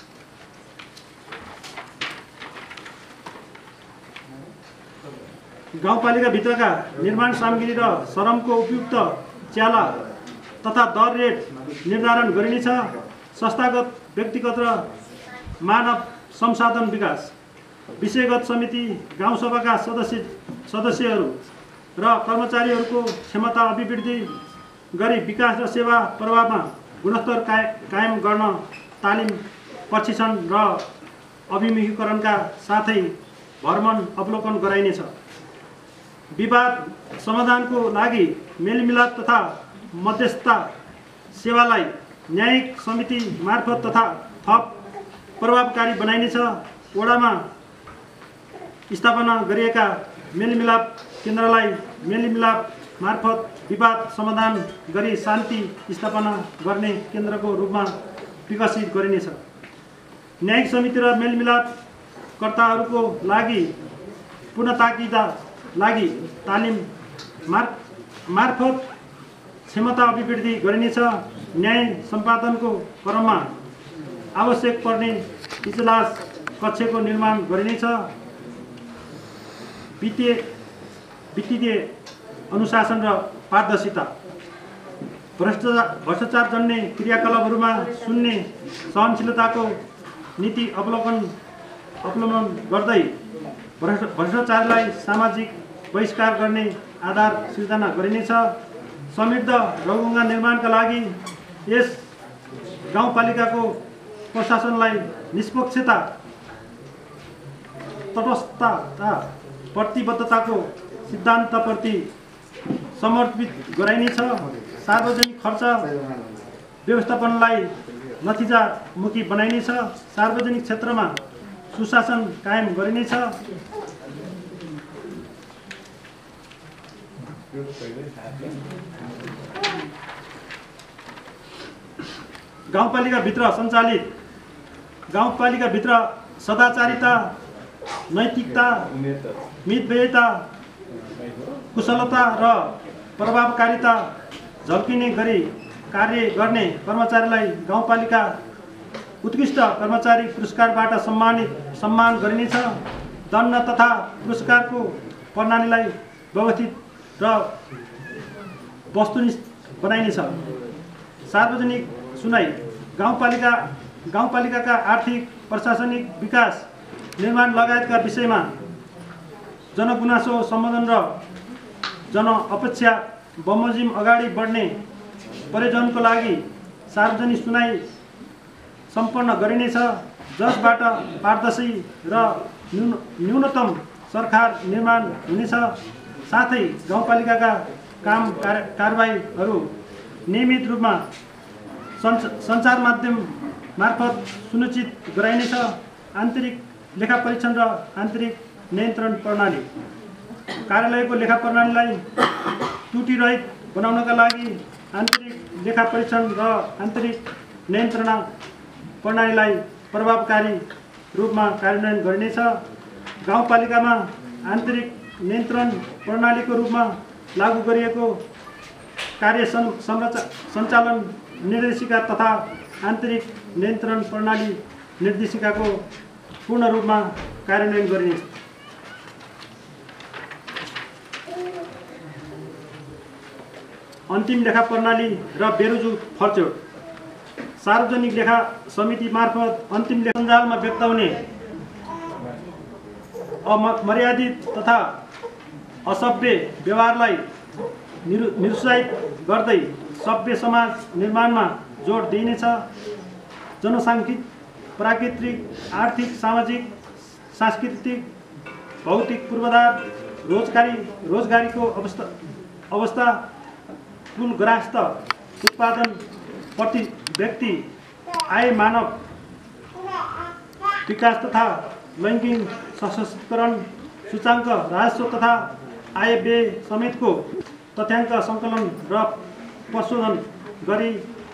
गाउँपालिकाभित्रका निर्माण सामग्री र श्रमको उपयुक्त च्याला तथा दर रेट निर्धारण गरिनेछ। संस्थागत, व्यक्तिगत र मानव संसाधन विकास विषयगत समिति गाउँसभाका सदस्यहरू र कर्मचारीहरूको क्षमता अभिवृद्धि गरी विकास र सेवा प्रवाहमा गुणस्तर कायम गर्न तालिम, प्रशिक्षण र अभिमुखीकरणका साथै भ्रमण अवलोकन गराइनेछ। विवाद समाधानको लागि मेलमिलाप तथा मध्यस्थता सेवालाई न्यायिक समिति मार्फत तथा थप प्रभावकारी बनाइनेछ। वडामा स्थापना गरिएका मेलमिलाप केन्द्रलाई मेलमिलाप मार्फत विवाद समाधान गरी शान्ति स्थापना गर्ने केन्द्रको रूपमा विकसित गरिनेछ। न्यायिक समिति र मेलमिलापकर्ताहरूको लागि पुनःताकिदा लागि तालिम मार्फत क्षमता अभिवृद्धि गरिनेछ। न्याय सम्पादनको क्रममा आवश्यक पर्ने इजलास कक्षको निर्माण गरिनेछ। वित्तीय अनुशासन र पारदर्शिता भ्रष्टाचारजन्य क्रियाकलापहरूमा शून्य सहनशीलताको नीति अवलम्बन गर्दै भ्रष्टाचारलाई सामाजिक बहिष्कार गर्ने आधार सिर्जना गरिनेछ। समृद्ध रौगङ्गा निर्माणका लागि यस गाउँपालिकाको प्रशासनलाई निष्पक्षता, तटस्थता, प्रतिबद्धताको सिद्धान्तप्रति समर्पित गराइनेछ। सार्वजनिक खर्च व्यवस्थापनलाई नतिजामुखी बनाइनेछ। सार्वजनिक क्षेत्रमा सुशासन कायम गरिनेछ। गाउँपालिकाभित्र सदाचारिता, नैतिकता, मितव्ययिता, कुशलता र प्रभावकारिता झल्किने गरी कार्य गर्ने कर्मचारीलाई गाउँपालिका उत्कृष्ट कर्मचारी पुरस्कारबाट सम्मान गरिनेछ। दण्ड तथा पुरस्कारको प्रणालीलाई व्यवस्थित र वस्तुनिष्ठ बनाइनेछ। सार्वजनिक सुनाई गाउँपालिकाका आर्थिक, प्रशासनिक विकास, निर्माण लगायतका विषयमा जनगुनासो सम्बोधन र जनअपेक्षा बमोजिम अगाडि बढ्ने प्रयोजनको लागि सार्वजनिक सुनाई सम्पन्न गरिनेछ, जसबाट पारदर्शी र न्यूनतम सरकार निर्माण हुनेछ। साथै गाउँपालिकाका काम कारबाहीहरू नियमित रूपमा सञ्चार माध्यम मार्फत सुनिश्चित गराइनेछ। आन्तरिक लेखा परीक्षण र आन्तरिक नियन्त्रण प्रणाली कार्यालयको लेखा प्रणालीलाई त्रुटिरहित बनाउनका लागि आन्तरिक लेखा परीक्षण र आन्तरिक नियन्त्रण प्रणालीलाई प्रभावकारी रूपमा कार्यान्वयन गरिनेछ। गाउँपालिकामा आन्तरिक नियन्त्रण प्रणालीको रूपमा लागू गरिएको कार्य सञ्चालन निर्देशिका तथा आन्तरिक नियन्त्रण प्रणाली निर्देशिकाको पूर्ण रूपमा कार्यान्वयन गरिनेछ। अन्तिम लेखा प्रणाली र बेरोजु फर्चौट सार्वजनिक लेखा समिति मार्फत अन्तिम लेखा सञ्जालमा व्यक्त हुने अमर्यादित तथा असभ्य व्यवहारलाई निरुत्साहित गर्दै सभ्य समाज निर्माणमा जोड दिइनेछ। जनसाङ्ख्यिक, प्राकृतिक, आर्थिक, सामाजिक, सांस्कृतिक, भौतिक पूर्वाधार, रोजगारीको अवस्था, कुल ग्राहस्थ उत्पादन प्रति व्यक्ति आय, मानव विकास तथा लैङ्गिक सशक्तिकरण सूचाङ्क, राजस्व तथा आय व्यय समेतको तथ्याङ्क सङ्कलन र प्रशोधन गरी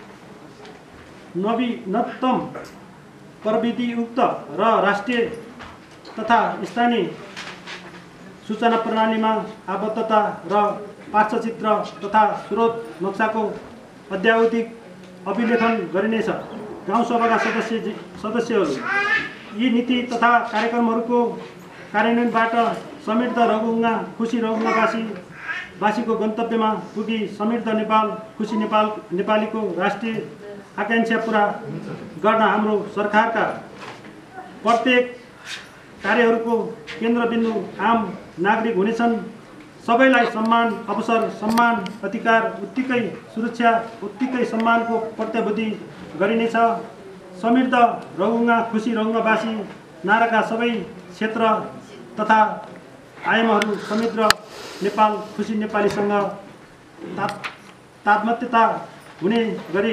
नवीनतम प्रविधियुक्त र राष्ट्रिय तथा स्थानीय सूचना प्रणालीमा आबद्धता र पार्श्वचित्र तथा स्रोत नक्साको अद्यावधिक अभिलेखन गरिनेछ। गाउँसभाका सदस्यहरू यी नीति तथा कार्यक्रमहरूको कार्यान्वयनबाट समृद्ध रघुगङ्गा खुसी रघुगङ्गावासीको गन्तव्यमा पुगी समृद्ध नेपाल खुसी नेपालीको राष्ट्रिय आकाङ्क्षा पुरा गर्न हाम्रो सरकारका प्रत्येक कार्यहरूको केन्द्रबिन्दु आम नागरिक हुनेछन्। सबैलाई सम्मान अवसर सम्मान अधिकार उत्तिकै सुरक्षा उत्तिकै सम्मानको प्रत्याभूति गरिनेछ। समृद्ध रघुगङ्गा खुसी रघुगङ्गावासी नाराका सबै क्षेत्र तथा आयामहरू समृद्ध नेपाल खुसी नेपालीसँग तादात्म्यता हुने गरी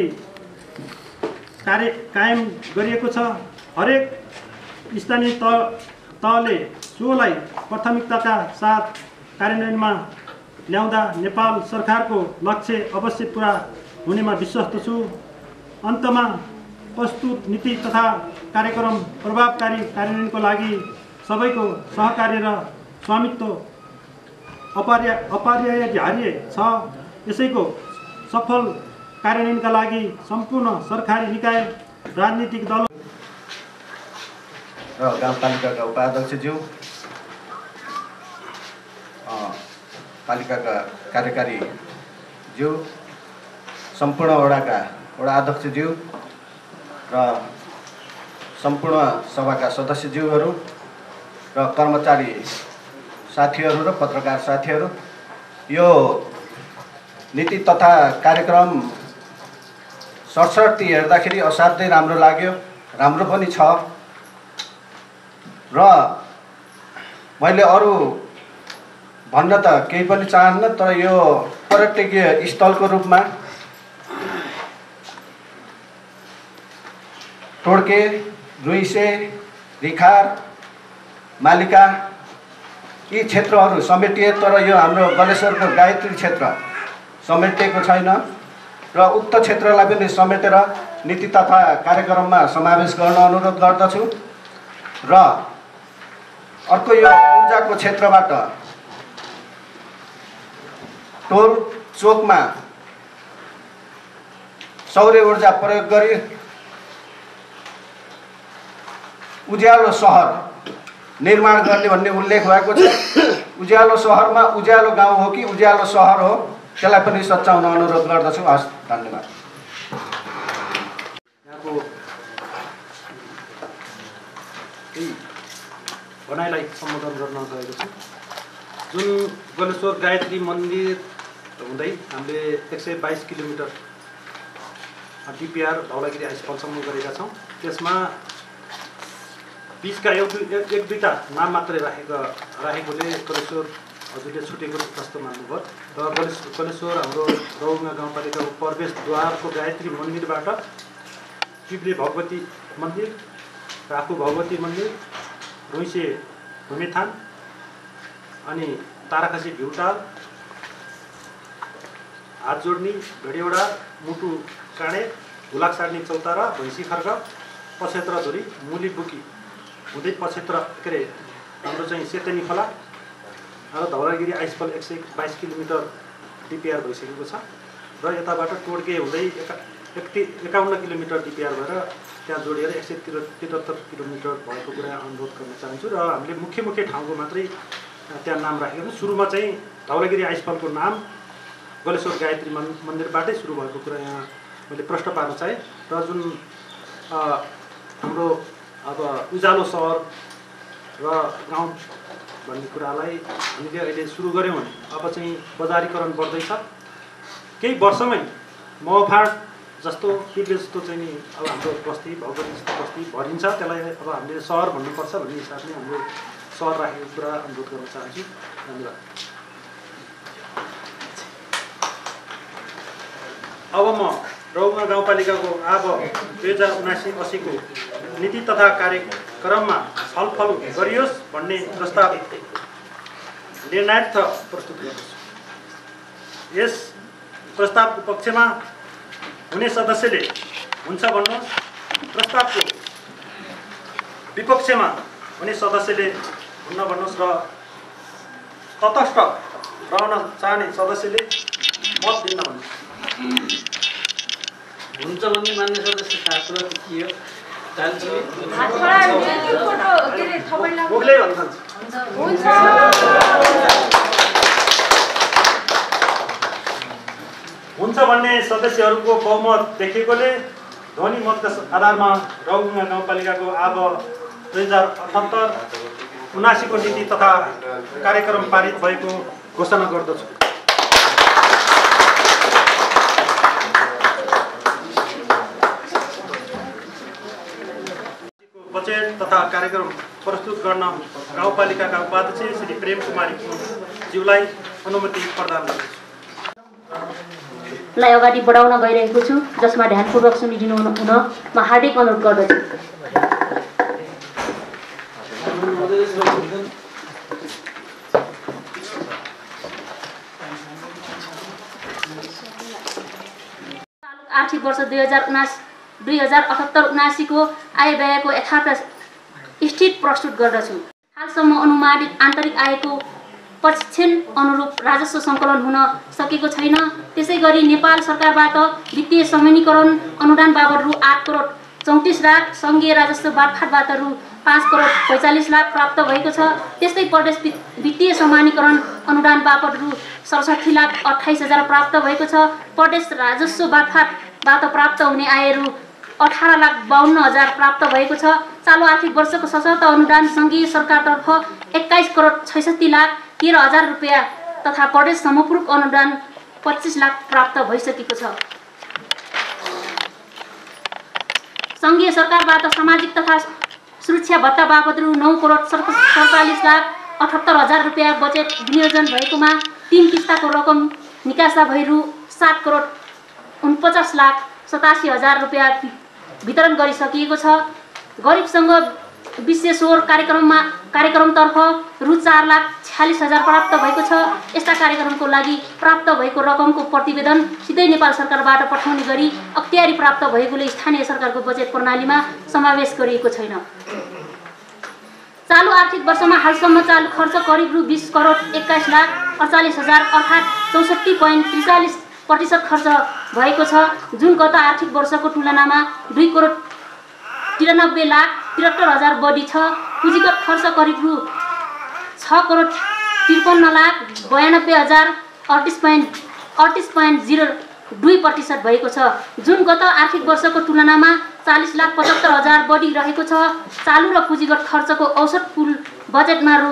कायम गरिएको छ। हरेक स्थानीय तहले सोलाई प्राथमिकताका साथ कार्यान्वयनमा ल्याउँदा नेपाल सरकारको लक्ष्य अवश्य पुरा हुनेमा विश्वस्त छु। अन्तमा प्रस्तुत नीति तथा कार्यक्रम प्रभावकारी कार्यान्वयनको लागि सबैको सहकार्य र स्वामित्व अपरिहार्य छ। यसैको सफल कार्यान्वयनका लागि सम्पूर्ण सरकारी निकाय राजनीतिक दल र गाउँपालिकाका उपाध्यक्षज्यू, पालिकाका कार्यकारी ज्यू, सम्पूर्ण वडाका वडा अध्यक्षज्यू र सम्पूर्ण सभाका सदस्यज्यूहरू र कर्मचारी साथीहरू र पत्रकार साथीहरू, यो नीति तथा कार्यक्रम सरसर्ती हेर्दाखेरि असाध्यै राम्रो लाग्यो, राम्रो पनि छ। र मैले अरू भन्न त केही पनि चाहन्न, तर यो पर्यटकीय स्थलको रूपमा टोड्के, रुइसे, रिखार, मालिका यी क्षेत्रहरू समेटिए, तर यो हाम्रो गलेश्वरको गायत्री क्षेत्र समेटिएको छैन र उक्त क्षेत्रलाई पनि समेटेर नीति तथा कार्यक्रममा समावेश गर्न अनुरोध गर्दछु। र अर्को यो ऊर्जाको क्षेत्रबाट टोल चोकमा सौर्य ऊर्जा प्रयोग गरी उज्यालो सहर निर्माण गर्ने भन्ने उल्लेख भएको छ। उज्यालो सहरमा उज्यालो गाउँ हो कि उज्यालो सहर हो, त्यसलाई पनि सच्याउन अनुरोध गर्दछु। हस्, धन्यवाद। यहाँको भनाइलाई सम्बोधन गर्न गएको छु। जुन गलेश्वर गायत्री मन्दिर हुँदै हामीले 122 किलोमिटर डिपिआर धौलागिरी आइसफलसम्म गरेका छौँ। त्यसमा बिचका एक दुईवटा नाम मात्रै राखेकोले गलेश्वर हजुरले छुटेको जस्तो मान्नुभयो। र गलेश्वर हाम्रो रौगा गाउँपालिकाको प्रवेशद्वारको गायत्री मन्दिरबाट चिप्ले भगवती मन्दिर, राखु भगवती मन्दिर, रुइसे भूमिथान, अनि ताराखसी भ्युटाल, हात जोड्नी, भेडेवडा, मुटु काँडे, हुलाक साड्ने चौतारा, भैँसी खर्क, पछेत्र धुरी, मुली बुकी हुँदै पछेत्र के अरे हाम्रो चाहिँ सेतनी खोला र धौलागिरी आइसफल 122 किलोमिटर डिपिआर भइसकेको छ। र यताबाट टोड्के हुँदै 51 किलोमिटर डिपिआर भएर त्यहाँ जोडिएर 173 किलोमिटर भएको कुरा अनुरोध गर्न चाहन्छु। र हामीले मुख्य ठाउँको मात्रै त्यहाँ नाम राखेको छौँ। सुरुमा चाहिँ धौलागिरी आइसफलको नाम गलेश्वर गायत्री मन्दिरबाटै सुरु भएको कुरा यहाँ मैले प्रश्न पार्न चाहेँ। र जुन हाम्रो अब उज्यालो सहर र गाउँ भन्ने कुरालाई हामीले अहिले सुरु गऱ्यौँ भने अब चाहिँ बजारीकरण बढ्दैछ। केही वर्षमै महफाँड जस्तो पिर्ले जस्तो चाहिँ नि अब हाम्रो बस्ती भगवती जस्तो बस्ती भरिन्छ, त्यसलाई अब हामीले सहर भन्नुपर्छ भन्ने हिसाबले हाम्रो सहर राखेको कुरा अनुरोध गर्न चाहन्छु। धन्यवाद। अब म रौगा गाउँपालिकाको अब 2079-80 को नीति तथा कार्यक्रममा छलफल गरियोस् भन्ने प्रस्ताव निर्णायक प्रस्तुत गर्दछु। यस प्रस्तावको पक्षमा हुने सदस्यले हुन्छ भन्नुहोस्, प्रस्तावको विपक्षमा हुने सदस्यले हुन्न भन्नुहोस् र तटस्थ रहन चाहने सदस्यले मत दिन भन्नु हुन्छ भन्ने मान्य सदस्य शास्त्र के हो मुखले भन्न हुन्छ भन्ने सदस्यहरूको बहुमत देखिएकोले ध्वनि मतका आधारमा रौगुङ्गा गाउँपालिकाको अब 2078-79 को नीति तथा कार्यक्रम पारित भएको घोषणा गर्दछु। बजेट तथा कार्यक्रम प्रस्तुत गर्न गाउँपालिकाका उपाध्यक्ष श्री प्रेम कुमारी ज्यूलाई अनुमति प्रदान गर्दछु। लाई अगाडि बढाउन गइरहेको छु, जसमा ध्यानपूर्वक सुनिदिनु हुन म हार्दिक अनुरोध गर्दछु। आर्थिक वर्ष 2078-79 को आय व्ययको यथार्थ स्थिति प्रस्तुत गर्दछु। हालसम्म अनुमानित आन्तरिक आयको प्रशिक्षण अनुरूप राजस्व सङ्कलन हुन सकेको छैन। त्यसैगरी नेपाल सरकारबाट वित्तीय समन्वयकरण अनुदान बाबत रु 8 करोड 34 लाख, सङ्घीय राजस्व बाटफाटबाट रु 5 करोड 45 लाख प्राप्त भएको छ। त्यस्तै प्रदेश वित्तीय समन्वयकरण अनुदान बापत रु 67 लाख 28 हजार प्राप्त भएको छ। प्रदेश राजस्व बाटफाटबाट प्राप्त हुने आय रु 18 लाख 52 हजार प्राप्त भएको छ। चालु आर्थिक वर्षको सशर्त अनुदान सङ्घीय सरकारतर्फ 21 करोड 66 लाख 13 हजार रुपियाँ तथा प्रदेश समपूरक अनुदान 25 लाख प्राप्त भइसकेको छ। सङ्घीय सरकारबाट सामाजिक तथा सुरक्षा भत्ता बापत रु 9 करोड 47 लाख 78 हजार रुपियाँ बजेट विनियोजन भएकोमा 3 किस्ताको रकम निकासा भई रु 7 करोड 49 लाख 87 हजार रुपियाँ वितरण गरिसकिएको छ। गरिबसँग विश्वेश्वर कार्यक्रमतर्फ रु 4 लाख 46 हजार प्राप्त भएको छ। यस्ता कार्यक्रमको लागि प्राप्त भएको रकमको प्रतिवेदन सिधै नेपाल सरकारबाट पठाउने गरी अख्तियारी प्राप्त भएकोले स्थानीय सरकारको बजेट प्रणालीमा समावेश गरिएको छैन। चालु आर्थिक वर्षमा हालसम्म चालु खर्च करिब रु 20 करोड 21 लाख 48 हजार अर्थात् 64.43% खर्च भएको छ, जुन गत आर्थिक वर्षको तुलनामा 2 करोड 93 लाख 73 हजार बढी छ। पुँजीगत खर्च करिब रु 6 करोड 53 लाख 92 हजार 38.02% भएको छ, जुन गत आर्थिक वर्षको तुलनामा 40 लाख 75 हजार बढी रहेको छ। चालु र पुँजीगत खर्चको औसत कुल बजेटमा रु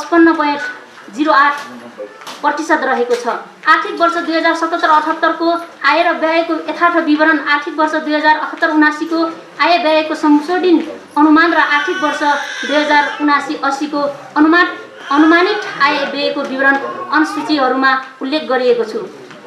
55.08% रहेको छ। आर्थिक वर्ष 2077-78 को आय र व्ययको यथार्थ विवरण, आर्थिक वर्ष 2078-79 को आय व्ययको संशोधन अनुमान र आर्थिक वर्ष 2079-80 को अनुमानित आय व्ययको विवरण अनुसूचीहरूमा उल्लेख गरिएको छु।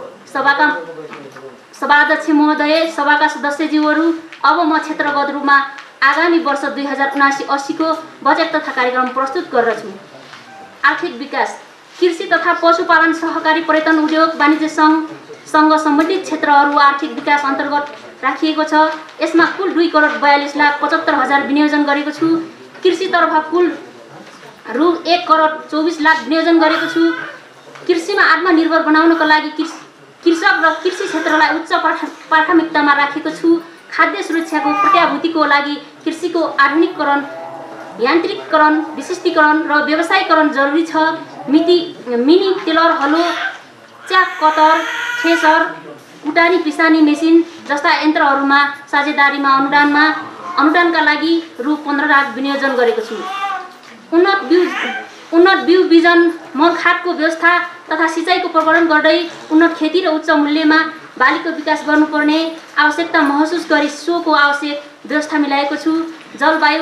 सभाध्यक्ष महोदय, सभाका सदस्यज्यूहरू, अब म क्षेत्रगत रूपमा आगामी वर्ष 2079-80 को बजेट तथा कार्यक्रम प्रस्तुत गर्दछु। आर्थिक विकास, कृषि तथा पशुपालन, सहकारी, पर्यटन, उद्योग, वाणिज्य सँग सम्बन्धित क्षेत्रहरू आर्थिक विकास अन्तर्गत राखिएको छ। यसमा कुल 2 करोड 42 लाख 75 हजार विनियोजन गरेको छु। कृषितर्फ कुल रु 1 करोड 24 लाख विनियोजन गरेको छु। कृषिमा आत्मनिर्भर बनाउनको लागि कृषक र कृषि क्षेत्रलाई उच्च प्राथमिकतामा राखेको छु। खाद्य सुरक्षाको प्रत्याभूतिको लागि कृषिको आधुनिकीकरण, यान्त्रिकीकरण, विशिष्टीकरण र व्यवसायीकरण जरुरी छ। मिनी टेलर, हलो, च्याक कटर, थ्रेसर, कुटानी पिसानी मेसिन जस्ता यन्त्रहरूमा साझेदारीमा अनुदानका लागि रु 15 लाख विनियोजन गरेको छु। उन्नत बिउ बिजन, मल खादको व्यवस्था तथा सिँचाइको प्रवर्धन गर्दै उन्नत खेती र उच्च मूल्यमा बालीको विकास गर्नुपर्ने आवश्यकता महसुस गरी सोको आवश्यक व्यवस्था मिलाएको छु। जलवायु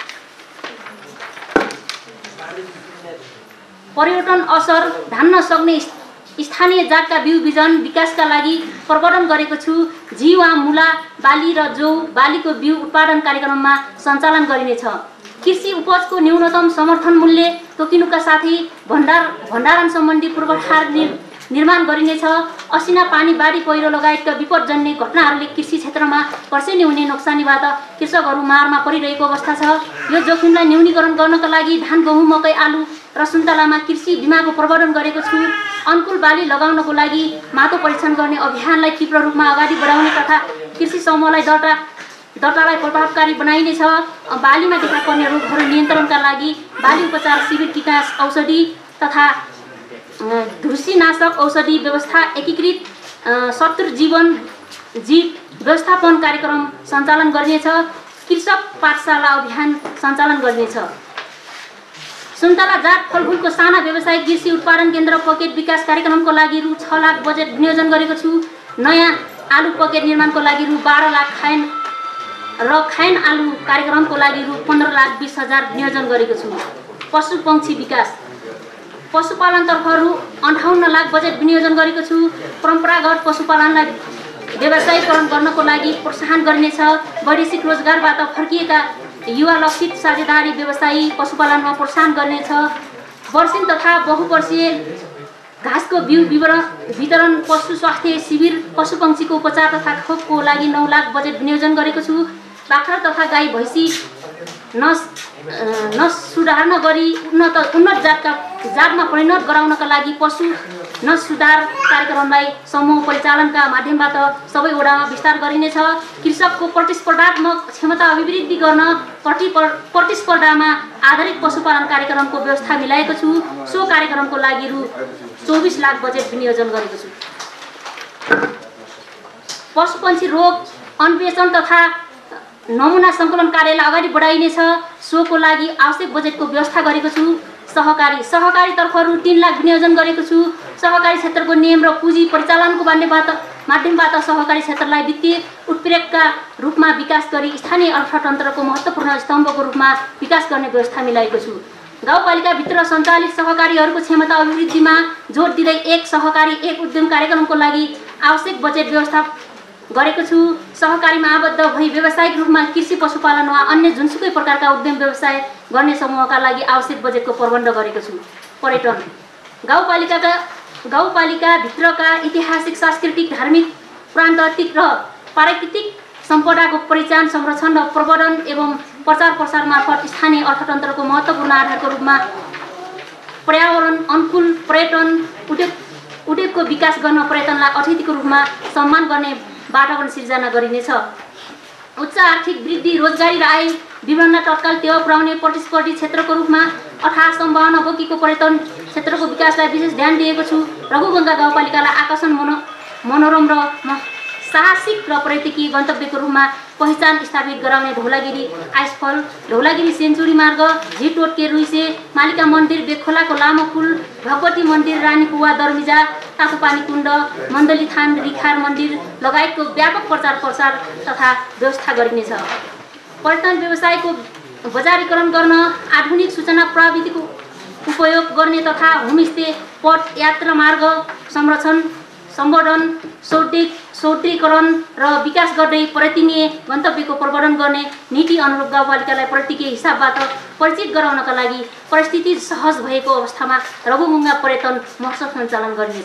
परिवर्तन असर धान्न सक्ने स्थानीय जातका बिउ बिजन विकासका लागि प्रवर्धन गरेको छु। जीवा, मूला, बाली र जौ बालीको बिउ उत्पादन कार्यक्रममा सञ्चालन गरिनेछ। कृषि उपजको न्यूनतम समर्थन मूल्य तोकिनुका साथै भण्डारण सम्बन्धी पूर्वाधार निर्माण गरिनेछ। असिना पानी, बाढी पहिरो लगायतका विपदजन्य घटनाहरूले कृषि क्षेत्रमा वर्षेनी हुने नोक्सानीबाट कृषकहरू मारमा परिरहेको अवस्था छ। यो जोखिमलाई न्यूनीकरण गर्नका लागि धान, गहुँ, मकै, आलु र सुन्तलामा कृषि बिमाको प्रवर्धन गरेको छु। अनुकूल बाली लगाउनको लागि माटो परीक्षण गर्ने अभियानलाई तीव्र रूपमा अगाडि बढाउने तथा कृषि समूहलाई दर्तालाई प्रभावकारी बनाइनेछ। बालीमा देखा पर्ने रोगहरू नियन्त्रणका लागि बाली उपचार शिविर, कीटनाशक औषधि तथा ढुसीनाशक औषधि व्यवस्था, एकीकृत शत्रु जीव व्यवस्थापन कार्यक्रम सञ्चालन गर्नेछ। कृषक पाठशाला अभियान सञ्चालन गर्नेछ। सुन्तला जात फलफुलको साना व्यावसायिक कृषि उत्पादन केन्द्र पकेट विकास कार्यक्रमको लागि रु 6 लाख बजेट विनियोजन गरेको छु। नयाँ आलु पकेट निर्माणको लागि रु 12 लाख खायन आलु कार्यक्रमको लागि रु 15,20,000 विनियोजन गरेको छु। पशु पंक्षी विकास पशुपालनतर्फ रु 58 लाख बजेट विनियोजन गरेको छु। परम्परागत पशुपालनलाई व्यवसायीकरण गर्नको लागि प्रोत्साहन गर्नेछ। वैदेशिक रोजगारबाट फर्किएका युवा लक्षित साझेदारी व्यवसायी पशुपालनमा प्रोत्साहन गर्नेछ। वर्षिन तथा बहुवर्षीय घाँसको बिउ वितरण, पशु स्वास्थ्य शिविर, पशुपक्षीको उपचार तथा खोपको लागि 9 लाख बजेट विनियोजन गरेको छु। बाख्रा तथा गाई भैँसी नस सुधार्न गरी उन्नत जातमा परिणत गराउनका लागि पशु नस सुधार कार्यक्रमलाई समूह परिचालनका माध्यमबाट सबै वडामा विस्तार गरिनेछ। कृषकको प्रतिस्पर्धात्मक क्षमता अभिवृद्धि गर्न प्रतिस्पर्धामा आधारित पशुपालन कार्यक्रमको व्यवस्था मिलाएको छु। सो कार्यक्रमको लागि रु 24 लाख बजेट विनियोजन गरेको छु। पशुपन्छी रोग अन्वेषण तथा नमुना सङ्कलन कार्यलाई अगाडि बढाइनेछ। सोको लागि आवश्यक बजेटको व्यवस्था गरेको छु। सहकारीतर्फ रु 3 लाख विनियोजन गरेको छु। सहकारी क्षेत्रको नियम र पुँजी परिचालनको माध्यमबाट सहकारी क्षेत्रलाई वित्तीय उत्प्रेरकका रूपमा विकास गरी स्थानीय अर्थतन्त्रको महत्त्वपूर्ण स्तम्भको रूपमा विकास गर्ने व्यवस्था मिलाएको छु। गाउँपालिकाभित्र सञ्चालित सहकारीहरूको क्षमता अभिवृद्धिमा जोड दिँदै एक सहकारी एक उद्यम कार्यक्रमको लागि आवश्यक बजेट व्यवस्था गरेको छु। सहकारीमा आबद्ध भई व्यावसायिक रूपमा कृषि, पशुपालन वा अन्य जुनसुकै प्रकारका उद्यम व्यवसाय गर्ने समूहका लागि आवश्यक बजेटको प्रबन्ध गरेको छु। पर्यटन गाउँपालिकाभित्रका ऐतिहासिक, सांस्कृतिक, धार्मिक, प्रान्तान्तिक र प्राकृतिक सम्पदाको पहिचान, संरक्षण र प्रवर्धन एवं प्रचार प्रसार मार्फत स्थानीय अर्थतन्त्रको महत्त्वपूर्ण आधारको रूपमा पर्यावरण अनुकूल पर्यटन उद्योगको विकास गर्न पर्यटनलाई अतिथिको रूपमा सम्मान गर्ने वातावरण सिर्जना गरिनेछ। उच्च आर्थिक वृद्धि, रोजगारी र आय विवरणलाई तत्काल टेवा पुर्याउने प्रतिस्पर्धी क्षेत्रको रूपमा अथाह सम्भावना बोकेको पर्यटन क्षेत्रको विकासलाई विशेष ध्यान दिएको छु। रघुगङ्गा गाउँपालिकालाई आकर्षण, मनोरम र साहसिक र पर्यटकीय गन्तव्यको रूपमा पहिचान स्थापित गराउने धौलागिरी आइसफल, धौलागिरी सेन्चुरी मार्ग, झिटोटके रुइसे, मालिका मन्दिर, बेखोलाको लामो पुल, भगवती मन्दिर, रानीकुवा, दर्मिजा, तातोपानी कुण्ड, मण्डली थान, रिखार मन्दिर लगायतको व्यापक प्रचार प्रसार तथा व्यवस्था गरिनेछ। पर्यटन व्यवसायको बजारीकरण गर्न आधुनिक सूचना प्रविधिको उपयोग गर्ने तथा होमस्टे, पथ यात्रा मार्ग संरक्षण, सम्वर्धन, सौद्रीकरण र विकास गर्दै पर्यटनीय गन्तव्यको प्रवर्धन गर्ने नीति अनुरूप गाउँपालिकालाई पर्यटकीय हिसाबबाट परिचित गराउनका लागि परिस्थिति सहज भएको अवस्थामा रघुगङ्गा पर्यटन महोत्सव सञ्चालन गरिनेछ।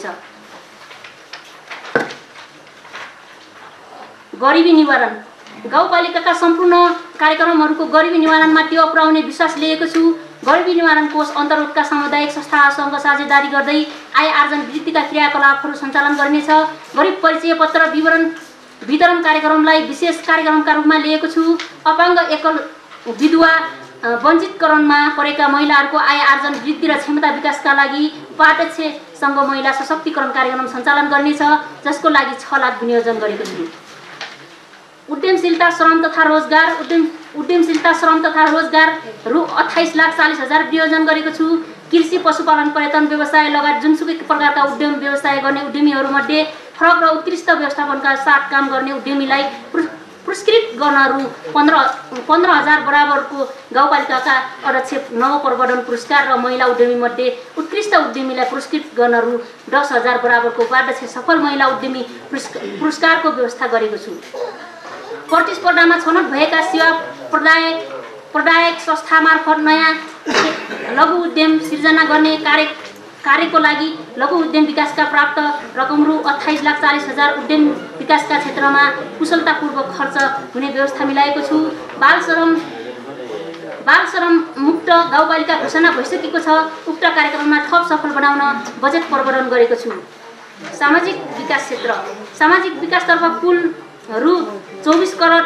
गरिबी निवारण गाउँपालिकाका सम्पूर्ण कार्यक्रमहरूको गरिबी निवारणमा टेवा पुर्याउने विश्वास लिएको छु। गरिबी निवारण कोष अन्तर्गतका सामुदायिक संस्थाहरूसँग साझेदारी गर्दै आय आर्जन वृद्धिका क्रियाकलापहरू सञ्चालन गरिनेछ। गरिब परिचय पत्र वितरण कार्यक्रमलाई विशेष कार्यक्रमका रूपमा लिएको छु। अपाङ्ग, एकल, विधवा, वञ्चितकरणमा परेका महिलाहरूको आय आर्जन वृद्धि र क्षमता विकासका लागि उपाध्यक्षसँग महिला सशक्तिकरण कार्यक्रम सञ्चालन गर्नेछ, जसको लागि 6 लाख विनियोजन गरेको छु। उद्यमशीलता श्रम तथा रोजगार रु 28,40,000 विनियोजन गरेको छु। कृषि, पशुपालन, पर्यटन व्यवसाय लगायत जुनसुकै प्रकारका उद्यम व्यवसाय गर्ने उद्यमीहरूमध्ये फरक र उत्कृष्ट व्यवस्थापनका साथ काम गर्ने उद्यमीलाई पुरस्कृत गर्न रु 15,000 बराबरको गाउँपालिकाका अध्यक्ष नवप्रवर्धन पुरस्कार र महिला उद्यमीमध्ये उत्कृष्ट उद्यमीलाई पुरस्कृत गर्न रु 10,000 बराबरको उपाध्यक्ष सफल महिला उद्यमी पुरस्कारको व्यवस्था गरेको छु। प्रतिस्पर्धामा छनौट भएका सेवा प्रदायक संस्था मार्फत नयाँ लघु उद्यम सिर्जना गर्ने कार्यको लागि लघु उद्यम विकासका प्राप्त रकम रु 28,40,000 उद्यम विकासका क्षेत्रमा कुशलतापूर्वक खर्च हुने व्यवस्था मिलाएको छु। बाल श्रम मुक्त गाउँपालिका घोषणा भइसकेको छ। उक्त कार्यक्रममा थप सफल बनाउन बजेट प्रावधान गरेको छु। सामाजिक विकास क्षेत्र सामाजिक विकासतर्फ कुल रु 24 करोड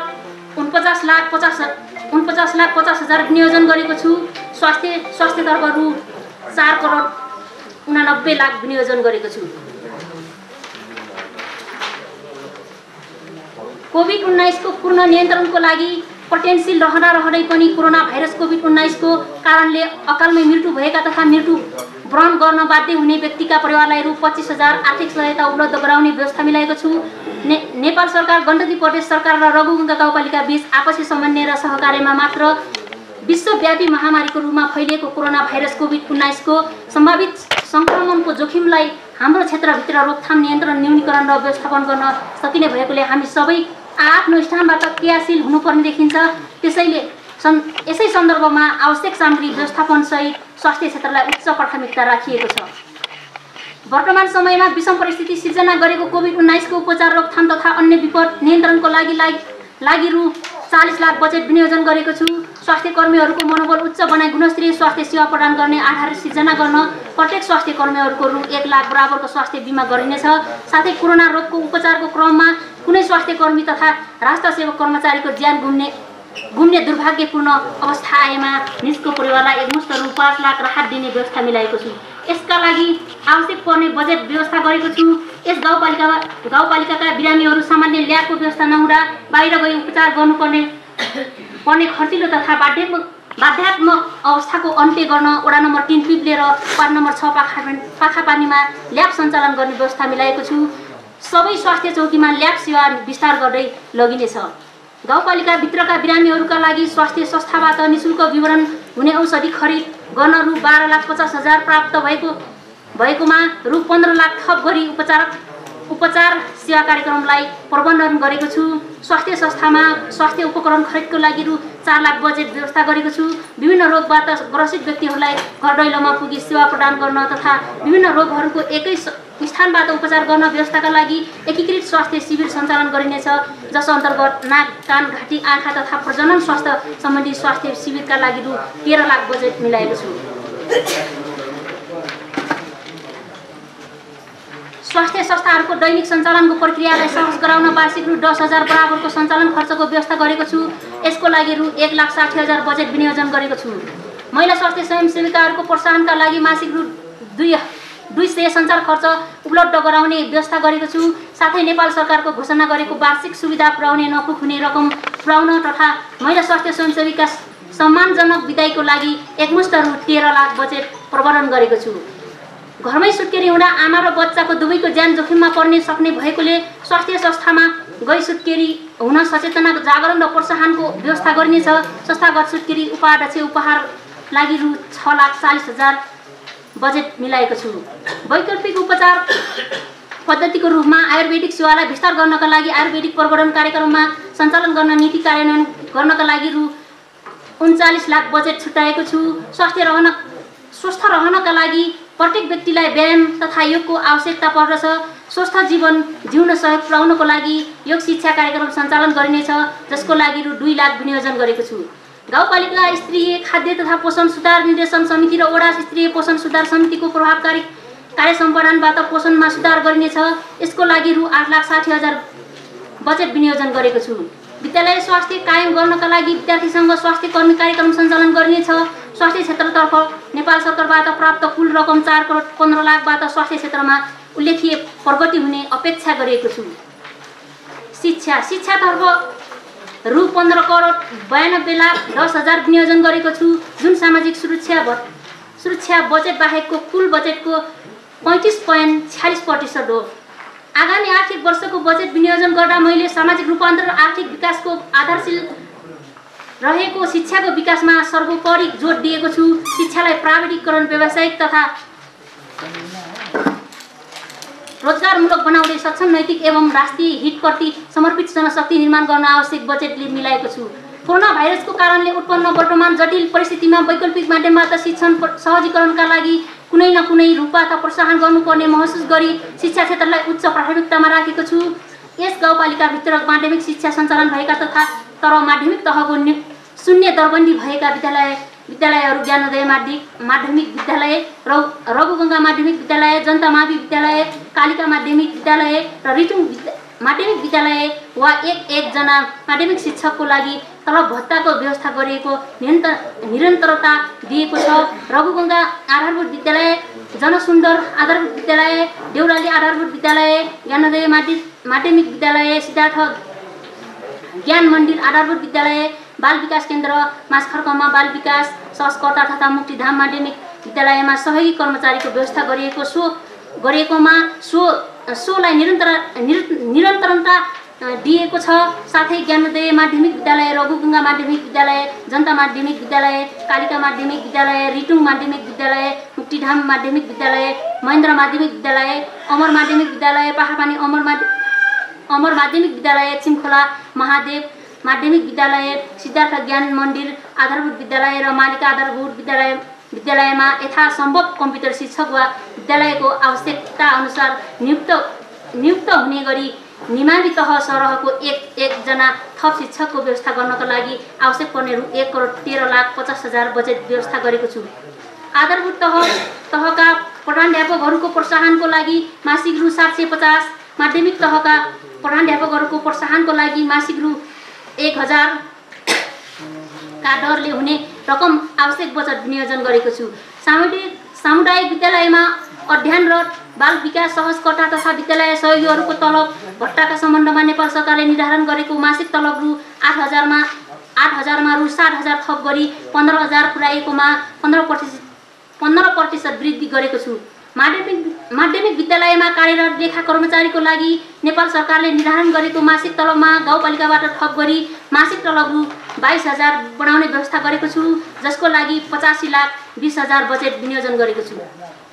49,50,000 विनियोजन गरेको छु। स्वास्थ्यतर्फ रु 4 करोड 89 लाख विनियोजन गरेको छु। कोभिड-19 को पूर्ण नियन्त्रणको लागि पोटेन्सियल रहँदै पनि कोरोना भाइरस कोभिड-19 को कारणले अकालमै मृत्यु भएका तथा मृत्यु वरण गर्न बाध्य हुने व्यक्तिका परिवारलाई रु 25,000 आर्थिक सहायता उपलब्ध गराउने व्यवस्था मिलाएको छु। नेपाल सरकार, गण्डकी प्रदेश सरकार र रघुगङ्गा गाउँपालिका बीच आपसी समन्वय र सहकार्यमा मात्र विश्वव्यापी महामारीको रूपमा फैलिएको कोरोना भाइरस कोभिड-19 को सम्भावित संक्रमणको जोखिमलाई हाम्रो क्षेत्रभित्र रोकथाम, नियन्त्रण, न्यूनीकरण र व्यवस्थापन गर्न सकिने भएकोले हामी सबै आफ्नो स्थानबाट क्रियाशील हुनुपर्ने देखिन्छ। त्यसैले यसै सन्दर्भमा आवश्यक सामग्री व्यवस्थापन सहित स्वास्थ्य क्षेत्रलाई उच्च प्राथमिकता राखिएको छ। वर्तमान समयमा विषम परिस्थिति सिर्जना गरेको कोभिड-19 को उपचार, रोकथाम तथा अन्य विपद नियन्त्रणको लागि रु 40 लाख बजेट विनियोजन गरेको छु। स्वास्थ्य कर्मीहरूको मनोबल उच्च बनाई गुणस्तरीय स्वास्थ्य सेवा प्रदान गर्ने आधार सिर्जना गर्न प्रत्येक स्वास्थ्य कर्मीहरूको रु 1 लाख बराबरको स्वास्थ्य बिमा गरिनेछ। साथै कोरोना रोगको उपचारको क्रममा कुनै स्वास्थ्य कर्मी तथा राष्ट्र सेवक कर्मचारीको ज्यान गुम्ने दुर्भाग्यपूर्ण अवस्था आएमा निजको परिवारलाई एकमुष्ट रु 5 लाख राहत दिने व्यवस्था मिलाएको छु। यसका लागि आवश्यक पर्ने बजेट व्यवस्था गरेको छु। यस गाउँपालिकाका बिरामीहरू सामान्य ल्याबको व्यवस्था नहुँदा बाहिर गई उपचार गर्नुपर्ने खर्चिलो तथा बाध्यात्मक अवस्थाको अन्त्य गर्न वडा नम्बर 3 पिप्ले र वार्ड नम्बर 6 पाखापानीमा ल्याब सञ्चालन गर्ने व्यवस्था मिलाएको छु। सबै स्वास्थ्य चौकीमा ल्याब सेवा विस्तार गर्दै लगिनेछ। गाउँपालिकाभित्रका बिरामीहरूका लागि स्वास्थ्य संस्थाबाट निःशुल्क विवरण हुने औषधि खरिद गर्न रु 12,50,000 प्राप्त भएकोमा रु 15 लाख थप गरी उपचार सेवा कार्यक्रमलाई प्रबन्धन गरेको छु। स्वास्थ्य संस्थामा स्वास्थ्य उपकरण खरिदको लागि रु 4 लाख बजेट व्यवस्था गरेको छु। विभिन्न रोगबाट ग्रसित व्यक्तिहरूलाई घर दैलोमा पुगी सेवा प्रदान गर्न तथा विभिन्न रोगहरूको एकै स्थानबाट उपचार गर्न व्यवस्थाका लागि एकीकृत स्वास्थ्य शिविर सञ्चालन गरिनेछ, जस अन्तर्गत नाक, कान, घाँटी, आँखा तथा प्रजनन स्वास्थ्य सम्बन्धी स्वास्थ्य शिविरका लागि रु 13 लाख बजेट मिलाएको छु। स्वास्थ्य संस्थाहरूको दैनिक सञ्चालनको प्रक्रियालाई सहज गराउन वार्षिक रु 10,000 बराबरको सञ्चालन खर्चको व्यवस्था गरेको छु। यसको लागि रु 1,60,000 बजेट विनियोजन गरेको छु। महिला स्वास्थ्य स्वयंसेविकाहरूको प्रोत्साहनका लागि मासिक रु 200 सञ्चार खर्च उपलब्ध गराउने व्यवस्था गरेको छु। साथै नेपाल सरकारको घोषणा गरेको वार्षिक सुविधा पुर्याउने नपुग हुने रकम पुर्याउन तथा महिला स्वास्थ्य स्वयंसेविका सम्मानजनक विदाईको लागि एकमुष्ट रु 13 लाख बजेट प्रबन्धन गरेको छु। घरमै सुत्केरी हुँदा आमा र बच्चाको दुवैको ज्यान जोखिममा पर्ने सक्ने भएकोले स्वास्थ्य संस्थामा गई सुत्केरी हुन सचेतना जागरण र प्रोत्साहनको व्यवस्था गरिनेछ। संस्थागत सुत्केरी उपाध्यक्ष उपहार लागि रु 6,40,000 बजेट मिलाएको छु। वैकल्पिक उपचार पद्धतिको रूपमा आयुर्वेदिक सेवालाई विस्तार गर्नका लागि आयुर्वेदिक प्रवर्धन कार्यक्रममा सञ्चालन गर्न नीति कार्यान्वयन गर्नका लागि रु 39 लाख बजेट छुट्याएको छु। स्वस्थ रहनका लागि प्रत्येक व्यक्तिलाई व्यायाम तथा योगको आवश्यकता पर्दछ। स्वस्थ जीवन जिउन सहयोग पुर्याउनको लागि योग शिक्षा कार्यक्रम सञ्चालन गरिनेछ, जसको लागि रु 2 लाख विनियोजन गरेको छु। गाउँपालिका स्तरीय खाद्य तथा पोषण सुधार निर्देशन समिति र वडा स्तरीय पोषण सुधार समितिको प्रभावकारी कार्य सम्पादनबाट पोषणमा सुधार गरिनेछ। यसको लागि रु 8,60,000 बजेट विनियोजन गरेको छु। विद्यालय स्वास्थ्य कायम गर्नका लागि विद्यार्थीसँग स्वास्थ्य कर्मी कार्यक्रम सञ्चालन गरिनेछ। स्वास्थ्य क्षेत्रतर्फ नेपाल सरकारबाट प्राप्त कुल रकम 4 करोड 15 लाखबाट स्वास्थ्य क्षेत्रमा उल्लेखीय प्रगति हुने अपेक्षा गरेको छु। शिक्षातर्फ रु 15 करोड 92 लाख 10,000 विनियोजन गरेको छु, जुन सामाजिक सुरक्षा बजेट बाहेकको कुल बजेटको 35.46% हो। आगामी आर्थिक वर्षको बजेट विनियोजन गर्दा मैले सामाजिक रूपान्तरण र आर्थिक विकासको आधारशील रहेको शिक्षाको विकासमा सर्वोपरि जोड दिएको छु। शिक्षालाई प्राविधिकरण, व्यावसायिक तथा रोजगारमूलक बनाउँदै सक्षम, नैतिक एवं राष्ट्रिय हितप्रति समर्पित जनशक्ति निर्माण गर्न आवश्यक बजेटले मिलाएको छु। कोरोना भाइरसको कारणले उत्पन्न वर्तमान जटिल परिस्थितिमा वैकल्पिक माध्यमबाट शिक्षण सहजीकरणका लागि कुनै न कुनै रूपबाट प्रोत्साहन गर्नुपर्ने महसुस गरी शिक्षा क्षेत्रलाई उच्च प्राथमिकतामा राखेको छु। यस गाउँपालिकाभित्र माध्यमिक शिक्षा सञ्चालन भएका तर माध्यमिक तहको शून्य दरबन्दी भएका विद्यालयहरू ज्ञानोदय माध्यमिक विद्यालय, रघुगङ्गा माध्यमिक विद्यालय, जनता मावि विद्यालय, कालिका माध्यमिक विद्यालय र रिटुङ माध्यमिक विद्यालय वा एकजना माध्यमिक शिक्षकको लागि तलब भत्ताको व्यवस्था गरिएको निरन्तरता दिएको छ। रघुगङ्गा आधारभूत विद्यालय, जनसुन्दर आधारभूत विद्यालय, देउराली आधारभूत विद्यालय, ज्ञानोदय माध्यमिक विद्यालय, सिद्धार्थ ज्ञान मन्दिर आधारभूत विद्यालय, बाल विकास केन्द्र माछखर्कमा बाल विकास सहस्कर्ता तथा मुक्तिधाम माध्यमिक विद्यालयमा सहयोगी कर्मचारीको व्यवस्था गरिएकोमा सोलाई निरन्तरता दिएको छ। साथै ज्ञानोदय माध्यमिक विद्यालय, रघुगङ्गा माध्यमिक विद्यालय, जनता माध्यमिक विद्यालय, कालिका माध्यमिक विद्यालय, रिटुङ माध्यमिक विद्यालय, मुक्तिधाम माध्यमिक विद्यालय, महेन्द्र माध्यमिक विद्यालय, अमर माध्यमिक विद्यालय, पहाडपानी अमर माध्यमिक विद्यालय, चिमखोला महादेव माध्यमिक विद्यालय, सिद्धार्थ ज्ञान मन्दिर आधारभूत विद्यालय र मालिका आधारभूत विद्यालयमा यथासम्भव कम्प्युटर शिक्षक वा विद्यालयको आवश्यकता अनुसार नियुक्त हुने गरी निमावि तह सरहको एकजना थप शिक्षकको व्यवस्था गर्नका लागि आवश्यक पर्ने रु 1,13,50,000 बजेट व्यवस्था गरेको छु। आधारभूत तहका प्रधानाध्यापकहरूको प्रोत्साहनको लागि मासिक रु 750, माध्यमिक तहका प्रधानाध्यापकहरूको प्रोत्साहनको लागि मासिक रु 1,000 का दरले हुने रकम आवश्यक बचत विनियोजन गरेको छु। सामुदायिक विद्यालयमा अध्ययनरत बाल विकास सहस्कर्ता तथा विद्यालय सहयोगीहरूको तलब भत्ताका सम्बन्धमा नेपाल सरकारले निर्धारण गरेको मासिक तलब रु 8,000मा रु 7,000 थप गरी 15,000 पुर्याएकोमा 15% वृद्धि गरेको छु। माध्यमिक विद्यालयमा कार्यरत लेखा कर्मचारीको लागि नेपाल सरकारले निर्धारण गरेको मासिक तलबमा गाउँपालिकाबाट थप गरी मासिक तलब रु 22,000 बढाउने व्यवस्था गरेको छु, जसको लागि 85,20,000 बजेट विनियोजन गरेको छु।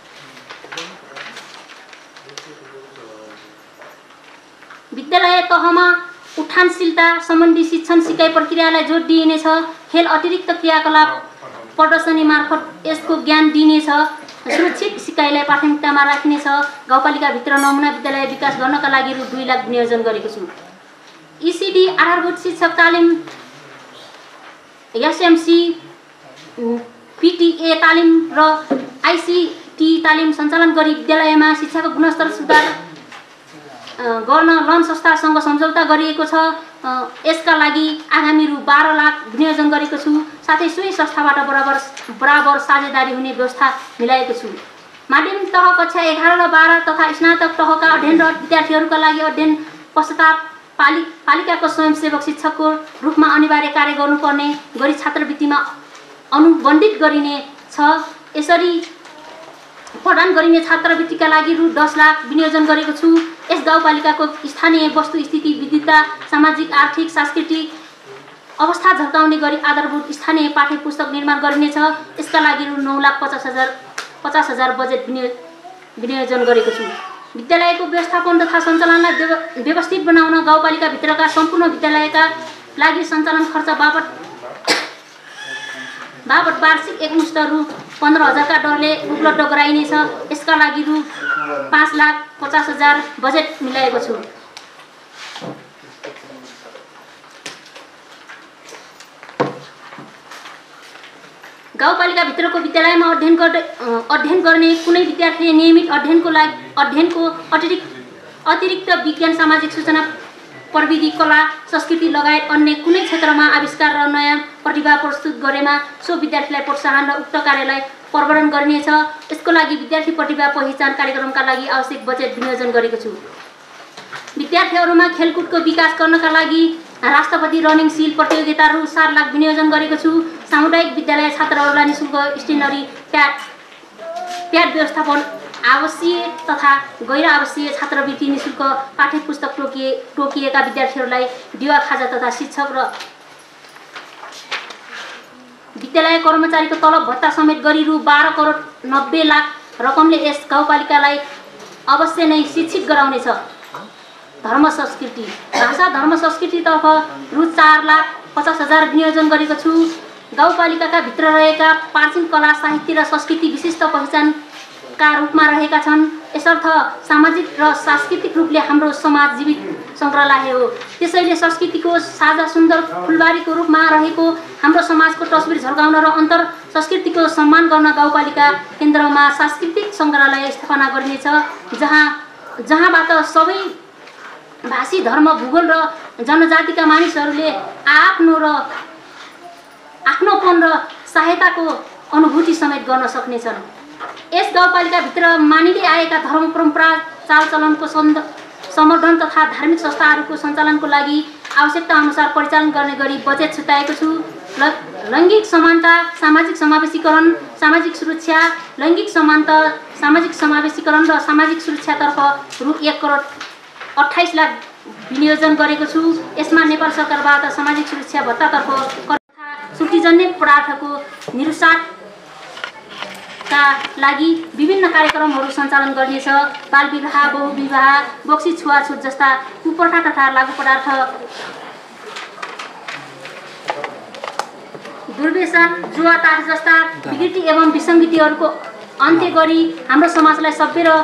विद्यालय तहमा उठानशीलता सम्बन्धी शिक्षण सिकाइ प्रक्रियालाई जोड दिइनेछ। खेल अतिरिक्त क्रियाकलाप प्रदर्शनी मार्फत यसको ज्ञान दिइनेछ। सुरक्षित सिकाइलाई प्राथमिकतामा राखिनेछ। गाउँपालिकाभित्र नमुना विद्यालय विकास गर्नका लागि रु 2 लाख विनियोजन गरेको छु। ECD आधारभूत शिक्षक तालिम, SMC, PTA तालिम र ICT तालिम सञ्चालन गरी विद्यालयमा शिक्षाको गुणस्तर सुधार गर्न लन संस्थासँग सम्झौता गरिएको छ। यसका लागि आगामी रु 12 लाख विनियोजन गरेको छु। साथै सोही संस्थाबाट बराबर साझेदारी हुने व्यवस्था मिलाएको छु। माध्यमिक तह कक्षा 11 र 12 तथा स्नातक तहका अध्ययनरत विद्यार्थीहरूका लागि अध्ययन पश्चात पालिकाको स्वयंसेवक शिक्षकको रूपमा अनिवार्य कार्य गर्नुपर्ने गरी छात्रवृत्तिमा अनुबन्धित गरिने छ। यसरी प्रदान गरिने छात्रवृत्तिका लागि रु 10 लाख विनियोजन गरेको छु। यस गाउँपालिकाको स्थानीय वस्तुस्थिति, विविधता, सामाजिक, आर्थिक, सांस्कृतिक अवस्था झल्काउने गरी आधारभूत स्थानीय पाठ्य पुस्तक निर्माण गरिनेछ। यसका लागि रु 9,50,000 बजेट विनियोजन गरेको छु। विद्यालयको व्यवस्थापन तथा सञ्चालनलाई व्यवस्थित बनाउन गाउँपालिकाभित्रका सम्पूर्ण विद्यालयका लागि सञ्चालन खर्च बापत वार्षिक एकमुष्ट रु 15,000 का दरले उपलब्ध गराइनेछ। यसका लागि रु 5,50,000 बजेट मिलाएको छु। गाउँपालिकाभित्रको विद्यालयमा अध्ययन गर्ने कुनै विद्यार्थीले नियमित अध्ययनको अतिरिक्त विज्ञान, सामाजिक सूचना, प्रविधि, कला, संस्कृति लगायत अन्य कुनै क्षेत्रमा आविष्कार र नयाँ प्रतिभा प्रस्तुत गरेमा सो विद्यार्थीलाई प्रोत्साहन र उक्त कार्यलाई प्रवर्धन गरिनेछ। यसको लागि विद्यार्थी प्रतिभा पहिचान कार्यक्रमका लागि आवश्यक बजेट विनियोजन गरेको छु। विद्यार्थीहरूमा खेलकुदको विकास गर्नका लागि राष्ट्रपति रनिङ सिल प्रतियोगिता रु 7 लाख विनियोजन गरेको छु। सामुदायिक विद्यालय छात्रहरूलाई निःशुल्क स्टेसनरी प्याड व्यवस्थापन, आवश्यक तथा गैर आवश्यक छात्रवृत्ति, निःशुल्क पाठ्य पुस्तक टोकिएका विद्यार्थीहरूलाई दिवा खाजा तथा शिक्षक र विद्यालय कर्मचारीको तलब भत्ता समेत गरी रु 12,90,00,000 रकमले यस गाउँपालिकालाई अवश्य नै शिक्षित गराउनेछ। धर्म संस्कृति, भाषा धर्म संस्कृतितर्फ रु 4,50,000 विनियोजन गरेको छु। गाउँपालिकाका भित्र रहेका प्राचीन कला, साहित्य र संस्कृति विशिष्ट पहिचानका रूपमा रहेका छन्। यसर्थ सामाजिक र सांस्कृतिक रूपले हाम्रो समाज जीवित सङ्ग्रहालय हो। त्यसैले संस्कृतिको साझा सुन्दर फुलबारीको रूपमा रहेको हाम्रो समाजको तस्बिर झल्काउन र अन्तर संस्कृतिको सम्मान गर्न गाउँपालिका केन्द्रमा सांस्कृतिक सङ्ग्रहालय स्थापना गरिनेछ, जहाँबाट सबै भाषी, धर्म, भूगोल र जनजातिका मानिसहरूले आफ्नोपन र सहायताको अनुभूति समेत गर्न सक्नेछन्। यस गाउँपालिकाभित्र मानिँदै आएका धर्म, परम्परा, चालचलनको सम्वर्धन तथा धार्मिक संस्थाहरूको सञ्चालनको लागि आवश्यकता अनुसार परिचालन गर्ने गरी बजेट छुट्याएको छु। लैङ्गिक समानता, सामाजिक समावेशीकरण, सामाजिक सुरक्षा, लैङ्गिक समानता, सामाजिक समावेशीकरण र सामाजिक सुरक्षातर्फ रु 1,28,00,000 विनियोजन गरेको छु। यसमा नेपाल सरकारबाट सामाजिक सुरक्षा भत्तातर्फ छुट्टीजन्य पदार्थको निरुसाटका लागि विभिन्न कार्यक्रमहरू सञ्चालन गरिनेछ। बालविवाह, बहुविवाह, बक्सी छुवाछुत जस्ता कुप्रथा तथा लागू पदार्थ, दुर्व्यसन, जुवातास जस्ता विकृति एवं विसङ्गतिहरूको अन्त्य गरी हाम्रो समाजलाई सभ्य र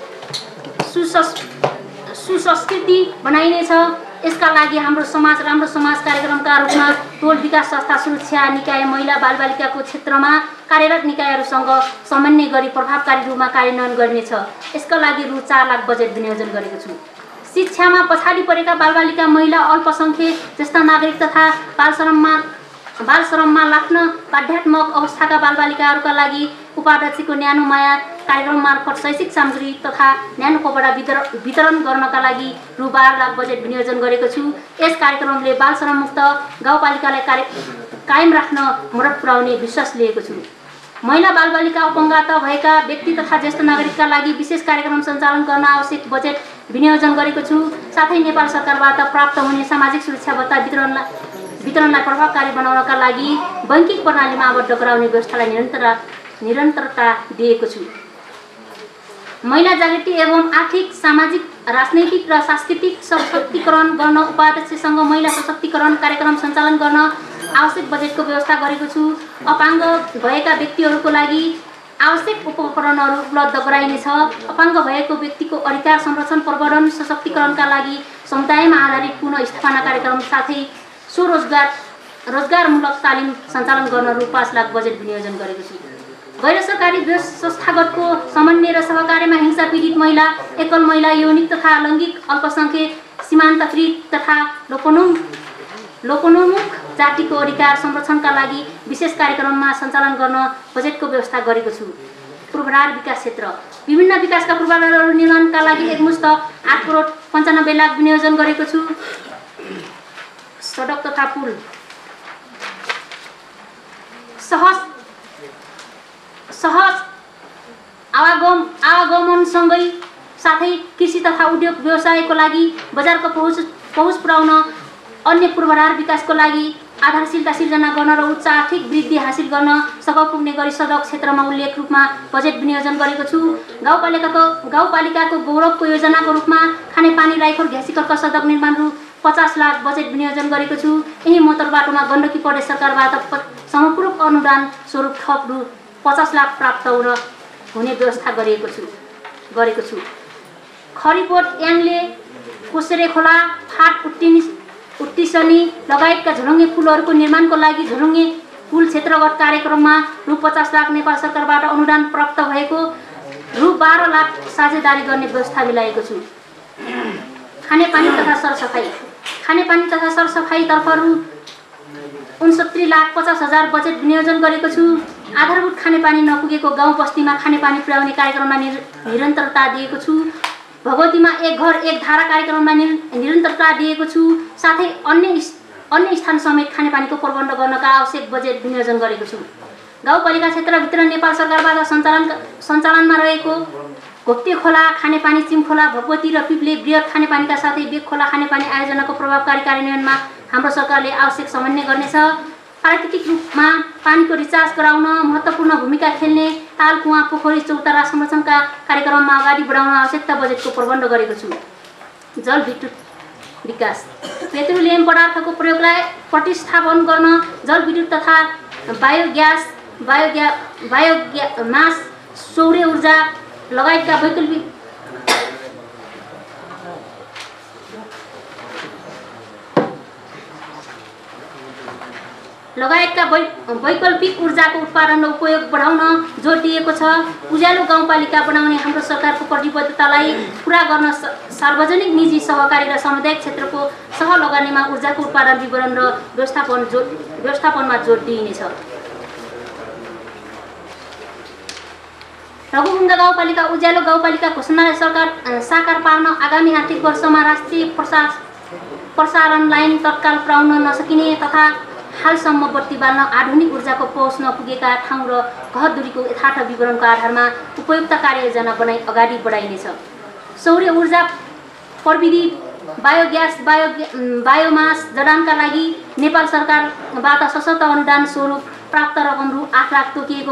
सुसंस्कृति बनाइनेछ। यसका लागि हाम्रो समाज राम्रो समाज कार्यक्रमका रूपमा टोल विकास संस्था, सुरक्षा निकाय, महिला बालबालिकाको क्षेत्रमा कार्यरत निकायहरूसँग समन्वय गरी प्रभावकारी रूपमा कार्यान्वयन गरिनेछ। यसका लागि रु 4 लाख बजेट विनियोजन गरेको छु। शिक्षामा पछाडि परेका बालबालिका, महिला, अल्पसङ्ख्यक जस्ता नागरिक तथा बालश्रममा लाग्न पाठ्यात्मक अवस्थाका बालबालिकाहरूका लागि उपाध्यक्षको न्यानो माया कार्यक्रम मार्फत शैक्षिक सामग्री तथा न्यानो कपडा वितरण गर्नका लागि रु 12 लाख बजेट विनियोजन गरेको छु। यस कार्यक्रमले बालश्रम मुक्त गाउँपालिकालाई कायम राख्न मद्दत पुर्याउने विश्वास लिएको छु। महिला बालबालिका, अपङ्गता भएका व्यक्ति तथा ज्येष्ठ नागरिकका लागि विशेष कार्यक्रम सञ्चालन गर्न आवश्यक बजेट विनियोजन गरेको छु। साथै नेपाल सरकारबाट प्राप्त हुने सामाजिक सुरक्षा भत्ता वितरणलाई प्रभावकारी बनाउनका लागि बैंकिङ प्रणालीमा आबद्ध गराउने व्यवस्थालाई निरन्तरता दिएको छु। महिला जागृति एवं आर्थिक, सामाजिक, राजनैतिक र सांस्कृतिक सशक्तिकरण गर्न उपाध्यक्षसँग महिला सशक्तिकरण कार्यक्रम सञ्चालन गर्न आवश्यक बजेटको व्यवस्था गरेको छु। अपाङ्ग भएका व्यक्तिहरूको लागि आवश्यक उपकरणहरू उपलब्ध गराइनेछ। अपाङ्ग भएको व्यक्तिको अधिकार संरक्षण, प्रवर्धन, सशक्तिकरणका लागि समुदायमा आधारित पुनःस्थापना कार्यक्रम साथै रोजगारमूलक तालिम सञ्चालन गर्न रु 5 लाख बजेट विनियोजन गरेको छु। गैर सरकारी संस्थागतको समन्वय र सहकार्यमा हिंसा पीडित महिला, एकल महिला, यौनिक तथा लैङ्गिक अल्पसङ्ख्यक, सीमान्तकृत तथा लोकोन्मुख जातिको अधिकार संरक्षणका लागि विशेष कार्यक्रममा सञ्चालन गर्न बजेटको व्यवस्था गरेको छु। पूर्वाधार विकास क्षेत्र विभिन्न विकासका पूर्वाधारहरू निर्माणका लागि एकमुष्ट 8 करोड 95 लाख विनियोजन गरेको छु। सडक तथा पुल, सहज आवागमनसँगै साथै कृषि तथा उद्योग व्यवसायको लागि बजारको पहुँच पुर्याउन, अन्य पूर्वाधार विकासको लागि आधारशीलता सिर्जना गर्न र उच्च आर्थिक वृद्धि हासिल गर्न सघाउ पुग्ने गरी सडक क्षेत्रमा उल्लेख रूपमा बजेट विनियोजन गरेको छु। गाउँपालिकाको गौरवको योजनाको रूपमा खानेपानी राईखोर घ्यासीकर्क सडक निर्माण रु 50 लाख बजेट विनियोजन गरेको छु। यही मोटरबाटोमा गण्डकी प्रदेश सरकारबाट समपूरक अनुदान स्वरूप थप रु 50 लाख प्राप्त हुने व्यवस्था गरेको छु। खरिपोट, याङले, कोसेरे खोला, फाट उत्तिसनी लगायतका झोलुङ्गे पुलहरूको निर्माणको लागि झोलुङ्गे पुल क्षेत्रगत कार्यक्रममा रु 50 लाख नेपाल सरकारबाट अनुदान प्राप्त भएको रु 12 लाख साझेदारी गर्ने व्यवस्था मिलाएको छु। खानेपानी तथा सरसफाइतर्फ रु 69,50,000 बजेट विनियोजन गरेको छु। आधारभूत खानेपानी नपुगेको गाउँ बस्तीमा खानेपानी पुर्याउने कार्यक्रममा निरन्तरता दिएको छु। भगवतीमा एक घर एक धारा कार्यक्रममा निरन्तरता दिएको छु। साथै अन्य स्थान समेत खानेपानीको प्रबन्ध गर्नका आवश्यक बजेट विनियोजन गरेको छु। गाउँपालिका क्षेत्रभित्र नेपाल सरकारबाट सञ्चालनमा रहेको घोप्टे खोला खानेपानी, चिमखोला, भगवती र पिप्ले बृहत खानेपानीका साथै बेग खोला खानेपानी आयोजनाको प्रभावकारी कार्यान्वयनमा हाम्रो सरकारले आवश्यक समन्वय गर्नेछ। प्राकृतिक रूपमा पानीको रिचार्ज गराउन महत्त्वपूर्ण भूमिका खेल्ने ताल, कुवा, पोखरी, चौतारा संरक्षणका कार्यक्रममा अगाडि बढाउन आवश्यकता बजेटको प्रबन्ध गरेको छु। जलविद्युत विकास पेट्रोलियम पदार्थको प्रयोगलाई प्रतिस्थापन गर्न जलविद्युत तथा बायोग्यास, सौर ऊर्जा लगायतका वैकल्पिक लगायतका वैकल्पिक ऊर्जाको उत्पादन र उपयोग बढाउन जोड दिएको छ। उज्यालो गाउँपालिका बनाउने हाम्रो सरकारको प्रतिबद्धतालाई पुरा गर्न सार्वजनिक, निजी, सहकारी र सामुदायिक क्षेत्रको सहलगानीमा ऊर्जाको उत्पादन, वितरण र व्यवस्थापनमा जोड दिइनेछ। रघुबुङ्गा गाउँपालिका उज्यालो गाउँपालिका घोषणालाई साकार पार्न आगामी आर्थिक वर्षमा राष्ट्रिय प्रसारण लाइन तत्काल पुर्याउन नसकिने तथा हालसम्म बत्ती बाल्न आधुनिक ऊर्जाको पहुँच नपुगेका ठाउँ र घर दूरीको यथार्थ विवरणको आधारमा उपयुक्त कार्ययोजना बनाई अगाडि बढाइनेछ। सौर्य ऊर्जा प्रविधि, बायोग्यास, बायोमास जडानका लागि नेपाल सरकारबाट सशर्त अनुदान स्वरूप प्राप्त रकम रु 8 लाख तोकिएको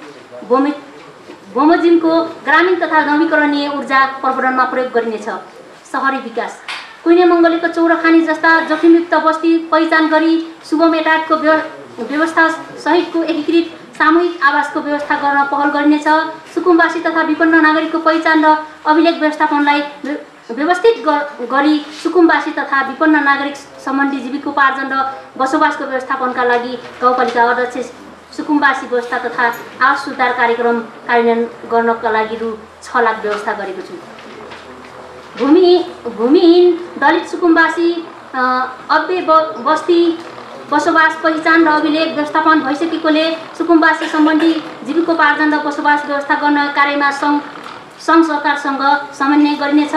बमोजिमको ग्रामीण तथा नवीकरणीय ऊर्जा प्रवर्धनमा प्रयोग गरिनेछ। सहरी विकास, कुइने मङ्गलेको चौरखानी जस्ता जोखिमयुक्त बस्ती पहिचान गरी सुगम यातायातको व्यवस्था सहितको एकीकृत सामूहिक आवासको व्यवस्था गर्न पहल गरिनेछ। सुकुम्बासी तथा विपन्न नागरिकको पहिचान र अभिलेख व्यवस्थापनलाई व्यवस्थित गरी सुकुम्बासी तथा विपन्न नागरिक सम्बन्धी जीविकोपार्जन र बसोबासको व्यवस्थापनका लागि गाउँपालिका अध्यक्ष सुकुम्बासी व्यवस्था तथा आवास सुधार कार्यक्रम कार्यान्वयन गर्नका लागि रु 6 लाख व्यवस्था गरेको छु। भूमिहीन दलित सुकुम्बासी अव्य बस्ती बसोबास पहिचान र अभिलेख व्यवस्थापन भइसकेकोले सुकुम्बासी सम्बन्धी जीविकोपार्जन र बसोबास व्यवस्था गर्न कार्यमा सङ्घ सरकारसँग समन्वय गरिनेछ।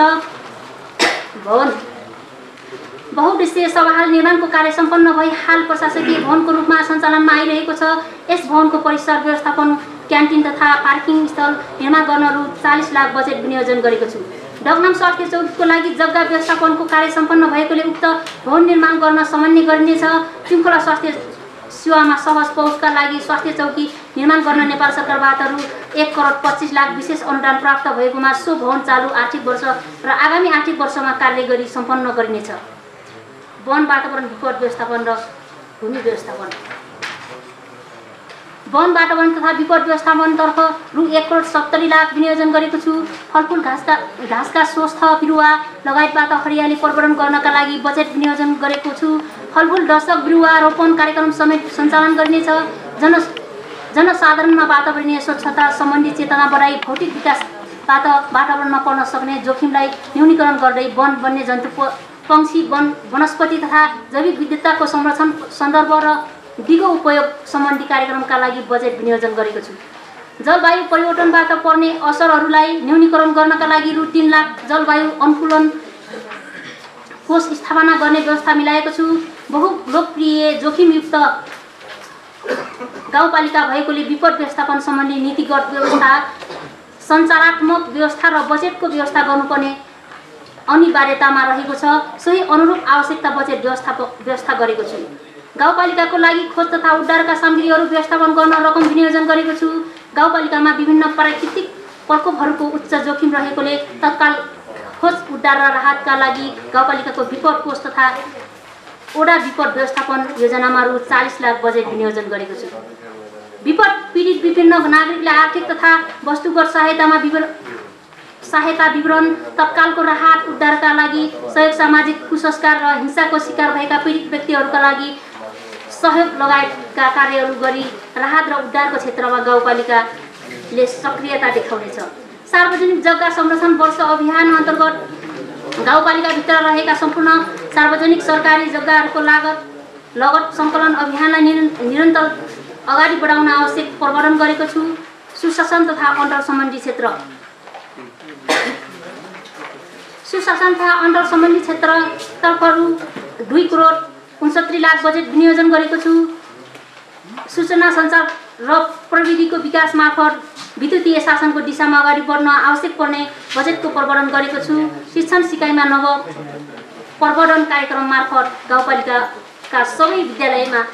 बहुउद्देश्यीय सभाहाल निर्माणको कार्य सम्पन्न भई हाल प्रशासकीय भवनको रूपमा सञ्चालनमा आइरहेको छ। यस भवनको परिसर व्यवस्थापन, क्यान्टिन तथा पार्किङ स्थल निर्माण गर्न रु 40 लाख बजेट विनियोजन गरेको छु। डगनाम स्वास्थ्य चौकीको लागि जग्गा व्यवस्थापनको कार्य सम्पन्न भएकोले उक्त भवन निर्माण गर्न समन्वय गरिनेछ। शृङ्खला स्वास्थ्य सेवामा सहज पहुँचका लागि स्वास्थ्य चौकी निर्माण गर्न नेपाल सरकारबाट रु 1 करोड 25 लाख विशेष अनुदान प्राप्त भएकोमा सो भवन चालु आर्थिक वर्ष र आगामी आर्थिक वर्षमा कार्य गरी सम्पन्न गरिनेछ। वन वातावरण विपद व्यवस्थापन र भूमि व्यवस्थापन, वन वातावरण तथा विपद व्यवस्थापनतर्फ रु 1 करोड 70 लाख विनियोजन गरेको छु। फलफुल घाँसका स्वस्थ बिरुवा लगायतबाट हरियाली प्रवर्धन गर्नका लागि बजेट विनियोजन गरेको छु। फलफुल दशक बिरुवा रोपण कार्यक्रम समेत सञ्चालन गरिनेछ। जनसाधारणमा वातावरणीय स्वच्छता सम्बन्धी चेतना बढाई भौतिक विकासबाट वातावरणमा पर्न सक्ने जोखिमलाई न्यूनीकरण गर्दै वन, वन्यजन्तु, पंक्षी, वनस्पति तथा जैविक विविधताको संरक्षण सन्दर्भ र दिगो उपयोग सम्बन्धी कार्यक्रमका लागि बजेट विनियोजन गरेको छु। जलवायु परिवर्तनबाट पर्ने असरहरूलाई न्यूनीकरण गर्नका लागि रु 3 लाख जलवायु अनुकूलन कोष स्थापना गर्ने व्यवस्था मिलाएको छु। बहु लोकप्रिय जोखिमयुक्त गाउँपालिका भएकोले विपद व्यवस्थापन सम्बन्धी नीतिगत व्यवस्था, सञ्चालनात्मक व्यवस्था र बजेटको व्यवस्था गर्नुपर्ने अनिवार्यतामा रहेको छ। सोही अनुरूप आवश्यकता बजेट व्यवस्था गरेको छु। गाउँपालिकाको लागि खोज तथा उद्धारका सामग्रीहरू व्यवस्थापन गर्न रकम विनियोजन गरेको छु। गाउँपालिकामा विभिन्न प्राकृतिक प्रकोपहरूको उच्च जोखिम रहेकोले तत्काल खोज उद्धार र राहतका लागि गाउँपालिकाको विपद कोष तथा ओडा विपद व्यवस्थापन योजनामा रु 40 लाख बजेट विनियोजन गरेको छु। विपद पीडित विभिन्न नागरिकलाई आर्थिक तथा वस्तुगत सहायता विवरण, तत्कालको राहत उद्धारका लागि सहयोग, सामाजिक कुसंस्कार र हिंसाको शिकार भएका पीडित व्यक्तिहरूका लागि सहयोग लगायतका कार्यहरू गरी राहत र उद्धारको क्षेत्रमा गाउँपालिकाले सक्रियता देखाउनेछ। सार्वजनिक जग्गा संरक्षण वर्ष अभियान अन्तर्गत गाउँपालिकाभित्र रहेका सम्पूर्ण सार्वजनिक सरकारी जग्गाहरूको लगत सङ्कलन अभियानलाई निरन्तर अगाडि बढाउन आवश्यक प्रवर्धन गरेको छु। सुशासन तथा अन्डर सम्बन्धी क्षेत्र, सुशासन तथा अन्डर सम्बन्धी क्षेत्रतर्फ रु 2 करोड 69 लाख बजेट विनियोजन गरेको छु। सूचना सञ्चार र प्रविधिको विकास मार्फत विद्युतीय शासनको दिशामा अगाडि बढ्न आवश्यक पर्ने बजेटको प्रवर्धन गरेको छु। शिक्षण सिकाइमा नव प्रवर्धन कार्यक्रम मार्फत गाउँपालिकाका सबै विद्यालयमा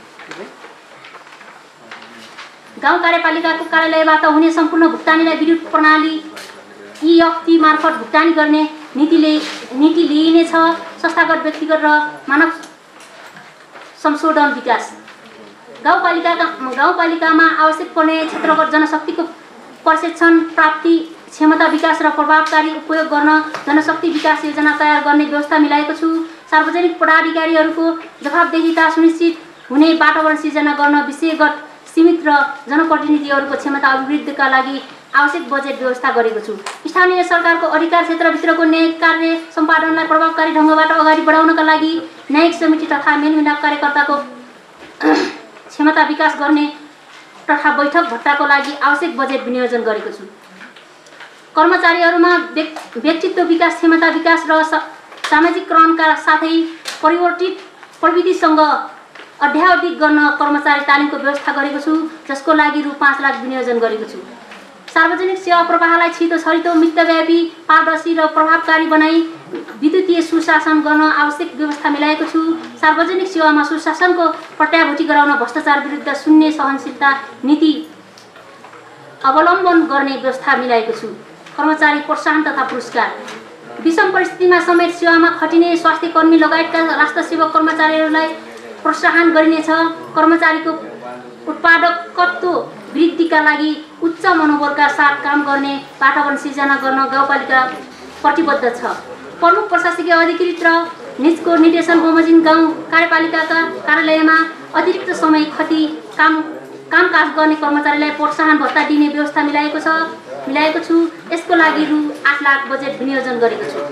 गाउँ कार्यपालिकाको कार्यालयबाट हुने सम्पूर्ण भुक्तानीलाई विद्युत प्रणाली EFT मार्फत भुक्तानी गर्ने नीति लिइनेछ। संस्थागत, व्यक्तिगत र मानव संशोधन विकास, गाउँपालिकामा आवश्यक पर्ने क्षेत्रगत जनशक्तिको प्रशिक्षण प्राप्ति, क्षमता विकास र प्रभावकारी उपयोग गर्न जनशक्ति विकास योजना तयार गर्ने व्यवस्था मिलाएको छु। सार्वजनिक पदाधिकारीहरूको जवाफदेहिता सुनिश्चित हुने वातावरण सिर्जना गर्न विषयगत सीमित र जनप्रतिनिधिहरूको क्षमता अभिवृद्धिका लागि आवश्यक बजेट व्यवस्था गरेको छु। स्थानीय सरकारको अधिकार क्षेत्रभित्रको न्यायिक कार्य सम्पादनलाई प्रभावकारी ढङ्गबाट अगाडि बढाउनका लागि न्यायिक समिति तथा मेलमिलाप कार्यकर्ताको क्षमता विकास गर्ने तथा बैठक भत्ताको लागि आवश्यक बजेट विनियोजन गरेको छु। कर्मचारीहरूमा व्यक्तित्व विकास, क्षमता विकास र सामाजिकरणका साथै परिवर्तित प्रविधिसँग अध्यावधिक गर्न कर्मचारी तालिमको व्यवस्था गरेको छु, जसको लागि रु 5 लाख विनियोजन गरेको छु। सार्वजनिक सेवा प्रवाहलाई छिटो छरितो, मितव्यापी, पारदर्शी र प्रभावकारी बनाई विद्युतीय सुशासन गर्न आवश्यक व्यवस्था मिलाएको छु। सार्वजनिक सेवामा सुशासनको प्रत्याभूति गराउन भ्रष्टाचार विरुद्ध शून्य सहनशीलता नीति अवलम्बन गर्ने व्यवस्था मिलाएको छु। कर्मचारी प्रोत्साहन तथा पुरस्कार, विषम परिस्थितिमा समेत सेवामा खटिने स्वास्थ्य कर्मी लगायतका राष्ट्र सेवक कर्मचारीहरूलाई प्रोत्साहन गरिनेछ। कर्मचारीको उत्पादकत्व वृद्धिका लागि उच्च मनोबलका साथ काम गर्ने वातावरण सिर्जना गर्न गाउँपालिका प्रतिबद्ध छ। प्रमुख प्रशासकीय अधिकृत र निजको निर्देशन बमोजिम गाउँ कार्यपालिकाका कार्यालयमा अतिरिक्त समय खटी कामकाज गर्ने कर्मचारीलाई प्रोत्साहन भत्ता दिने व्यवस्था मिलाएको छु। यसको लागि रु 8 लाख बजेट विनियोजन गरेको छु।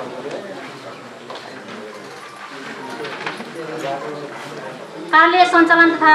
कार्यालय सञ्चालन तथा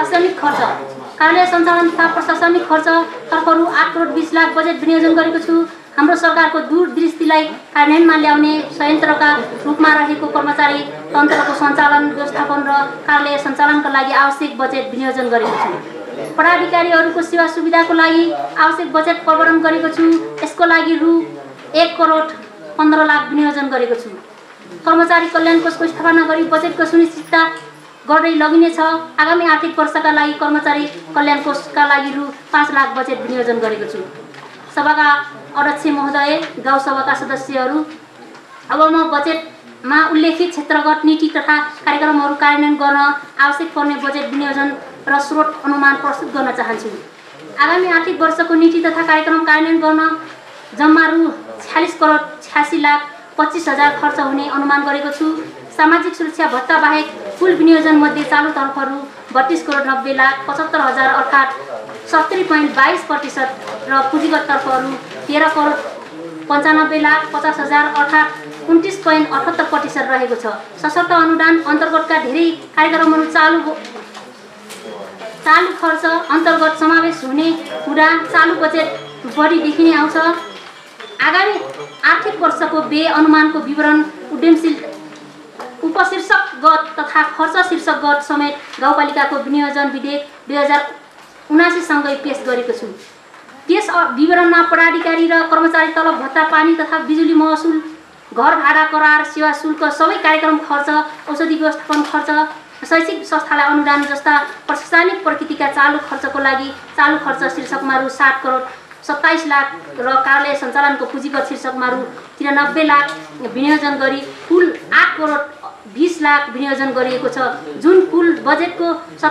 प्रशासनिक खर्च तर्फ रु 8 करोड 20 लाख बजेट विनियोजन गरेको छु। हाम्रो सरकारको दूरदृष्टिलाई कार्यान्वयनमा ल्याउने संयन्त्रका रूपमा रहेको कर्मचारी तन्त्रको सञ्चालन, व्यवस्थापन र कार्यालय सञ्चालनका लागि आवश्यक बजेट विनियोजन गरेको छु। पदाधिकारीहरूको सेवा सुविधाको लागि आवश्यक बजेट प्रवर्धन गरेको छु। यसको लागि रु 1 करोड 15 लाख विनियोजन गरेको छु। कर्मचारी कल्याण कोषको स्थापना गरी बजेटको सुनिश्चितता गर्दै लगिनेछ। आगामी आर्थिक वर्षका लागि कर्मचारी कल्याण कोषका लागि रु 5 लाख बजेट विनियोजन गरेको छु। सभाका अध्यक्ष महोदय, गाउँ सभाका सदस्यहरू, अब म बजेटमा उल्लेखित क्षेत्रगत नीति तथा कार्यक्रमहरू कार्यान्वयन गर्न आवश्यक पर्ने बजेट विनियोजन र स्रोत अनुमान प्रस्तुत गर्न चाहन्छु। आगामी आर्थिक वर्षको नीति तथा कार्यक्रम कार्यान्वयन गर्न जम्मा रु 46 करोड 86 लाख 25 हजार खर्च हुने अनुमान गरेको छु। सामाजिक सुरक्षा भत्ता बाहेक कुल विनियोजन मध्ये चालु तर्फ रु 32 करोड 90 लाख 75 हजार अर्थात् 70.22% र पुँजीगत तर्फ रु 13 करोड 95 लाख 50 हजार अर्थात् 29.78% रहेको छ। सशक्त अनुदान अन्तर्गतका धेरै कार्यक्रमहरू चालु खर्च अन्तर्गत समावेश हुने हुँदा चालु बजेट बढी देखिने आउँछ। आगामी आर्थिक वर्षको व्यय अनुमानको विवरण उपशीर्षकगत तथा खर्च शीर्षकगत समेत गाउँपालिकाको विनियोजन विधेयक 2079 सँगै पेश गरेको छु। त्यस विवरणमा पदाधिकारी र कर्मचारी तलब भत्ता, पानी तथा बिजुली महसुल, घर भाडा करार, सेवा शुल्क, सबै कार्यक्रम खर्च, औषधि व्यवस्थापन खर्च, शैक्षिक संस्थालाई अनुदान जस्ता प्रशासनिक प्रकृतिका चालु खर्चको लागि चालु खर्च शीर्षकमा रु 7 करोड 27 लाख र कार्यालय सञ्चालनको पुँजीगत शीर्षकमा रु 93 लाख विनियोजन गरी कुल 8 करोड 20 लाख विनियोजन गरिएको छ, जुन कुल बजेटको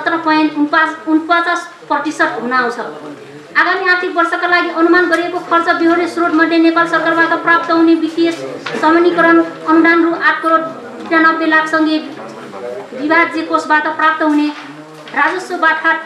17.49% हुन आउँछ। आगामी आर्थिक वर्षका लागि अनुमान गरिएको खर्च बेहोर्ने स्रोतमध्ये नेपाल सरकारबाट प्राप्त हुने वित्तीय समन्वीकरण अनुदान रु 8 करोड 93 लाख सँगै विभाज्य कोषबाट प्राप्त हुने राजस्व बाठाट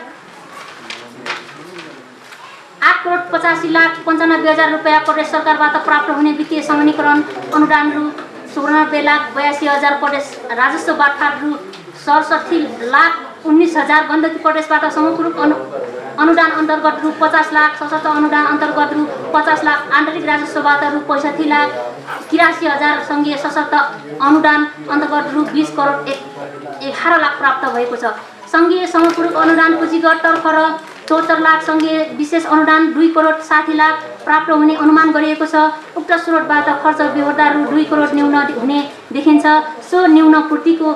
8 करोड 85 लाख 95 हजार रुपैयाँ प्रदेश सरकारबाट प्राप्त हुने वित्तीय समन्वीकरण अनुदान रु 94 लाख 82 हजार प्रदेश राजस्व बाठाट रु 67 लाख 19 हजार गण्डकी प्रदेशबाट समग्र अनुदान अन्तर्गत रु 50 लाख सशस्त्र अनुदान अन्तर्गत रु 50 लाख आन्तरिक राजस्वबाट रु 65 लाख 83 हजार सङ्घीय सशस्त्र अनुदान अन्तर्गत रु 20 करोड 11 लाख प्राप्त भएको छ। सङ्घीय समग्र अनुदान पुँजीगत तर्फ र 74 लाख सङ्घीय विशेष अनुदान 2 करोड 60 लाख प्राप्त हुने अनुमान गरिएको छ। उक्त स्रोतबाट खर्च बेहोर्दा रु 2 करोड न्यून हुने देखिन्छ। सो न्यून पूर्तिको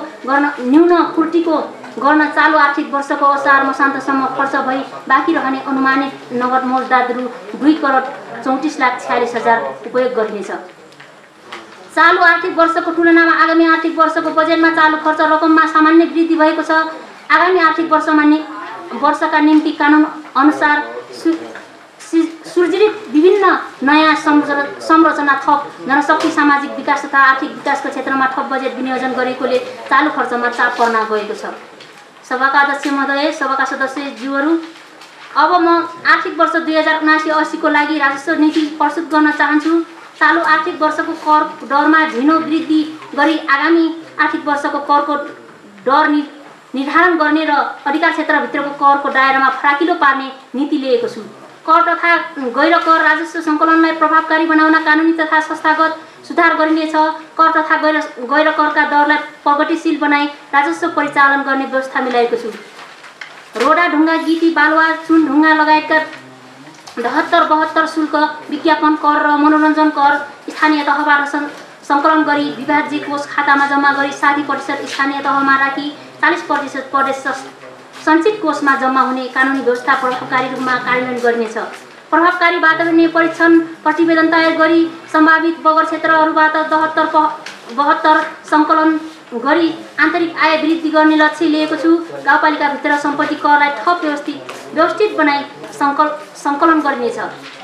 गर्न चालु आर्थिक वर्षको असार मसान्तसम्म खर्च भई बाँकी रहने अनुमानित नगद मौजदात रु 2 करोड 34 लाख 46 हजार उपयोग गरिनेछ। चालु आर्थिक वर्षको तुलनामा आगामी आर्थिक वर्षको बजेटमा चालु खर्च रकममा सामान्य वृद्धि भएको छ। आगामी आर्थिक वर्षका निम्ति कानुन अनुसार सृजित विभिन्न नयाँ संरचना थप जनशक्ति, सामाजिक विकास तथा आर्थिक विकासको क्षेत्रमा थप बजेट विनियोजन गरेकोले चालु खर्चमा चाप पर्न गएको छ। सभाका अध्यक्ष महोदय, सभाका सदस्यज्यूहरू, अब म आर्थिक वर्ष 2079-80 को लागि राजस्व नीति प्रस्तुत गर्न चाहन्छु। चालु आर्थिक वर्षको कर दरमा झिनो वृद्धि गरी आगामी आर्थिक वर्षको करको दर निर्धारण गर्ने र अधिकार क्षेत्रभित्रको करको दायरामा फराकिलो पार्ने नीति लिएको छु। कर तथा गैर कर राजस्व सङ्कलनलाई प्रभावकारी बनाउन कानुनी तथा संस्थागत सुधार गरिनेछ। कर तथा गैर करका दरलाई प्रगतिशील बनाई राजस्व परिचालन गर्ने व्यवस्था मिलाएको छु। रोडा, ढुङ्गा, गिटी, बालुवा, चुन, ढुङ्गा लगायतका 72 शुल्क, विज्ञापन कर र मनोरञ्जन कर स्थानीय तहबाट सङ्कलन गरी विभाज्य कोष खातामा जम्मा गरी 60% स्थानीय तहमा राखी 40% प्रदेश सञ्चित कोषमा जम्मा हुने कानुनी व्यवस्था प्रभावकारी रूपमा कार्यान्वयन गरिनेछ। प्रभावकारी वातावरणीय परीक्षण प्रतिवेदन तयार गरी सम्भावित बगर क्षेत्रहरूबाट 72 सङ्कलन गरी आन्तरिक आय वृद्धि गर्ने लक्ष्य लिएको छु। गाउँपालिकाभित्र सम्पत्ति करलाई थप व्यवस्थित बनाई सङ्कलन गरिनेछ।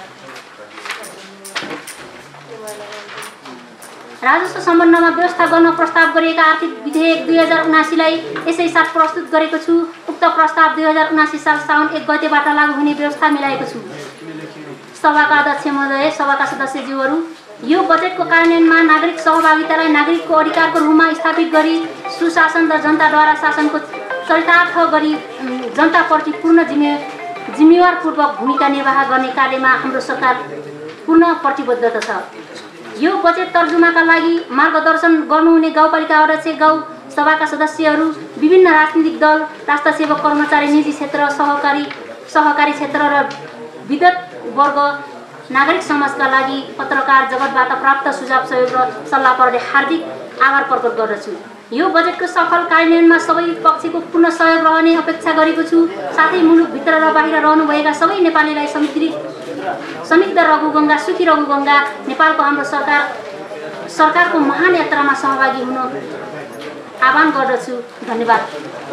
राजस्व सम्बन्धमा व्यवस्था गर्न प्रस्ताव गरिएका आर्थिक विधेयक 2079लाई यसै साथ प्रस्तुत गरेको छु। उक्त प्रस्ताव 2079 साल साउन 1 गतेबाट लागू हुने व्यवस्था मिलाएको छु। सभाका अध्यक्ष महोदय, सभाका सदस्यज्यूहरू, यो बजेटको कार्यान्वयनमा नागरिक सहभागितालाई नागरिकको अधिकारको रूपमा स्थापित गरी सुशासन र जनताद्वारा शासनको चरितार्थ गरी जनताप्रति पूर्ण जिम्मेवारपूर्वक भूमिका निर्वाह गर्ने कार्यमा हाम्रो सरकार पूर्ण प्रतिबद्धता छ। यो बजेट तर्जुमाका लागि मार्गदर्शन गर्नुहुने गाउँपालिका अध्यक्ष, गाउँ सभाका सदस्यहरू, विभिन्न राजनीतिक दल, राष्ट्र सेवक कर्मचारी, निजी क्षेत्र, सहकारी क्षेत्र र विद्युत वर्ग, नागरिक समाजका लागि पत्रकार जगतबाट प्राप्त सुझाव, सहयोग र सल्लाह पर्ने हार्दिक आभार प्रकट गर्दछु। यो बजेटको सफल कार्यान्वयनमा सबै पक्षको पूर्ण सहयोग रहने अपेक्षा गरेको छु। साथै मुलुकभित्र र बाहिर रहनुभएका सबै नेपालीलाई समृद्ध रघुगङ्गा, सुखी रघुगङ्गा नेपालको हाम्रो सरकारको महान यात्रामा सहभागी हुन आह्वान गर्दछु। धन्यवाद।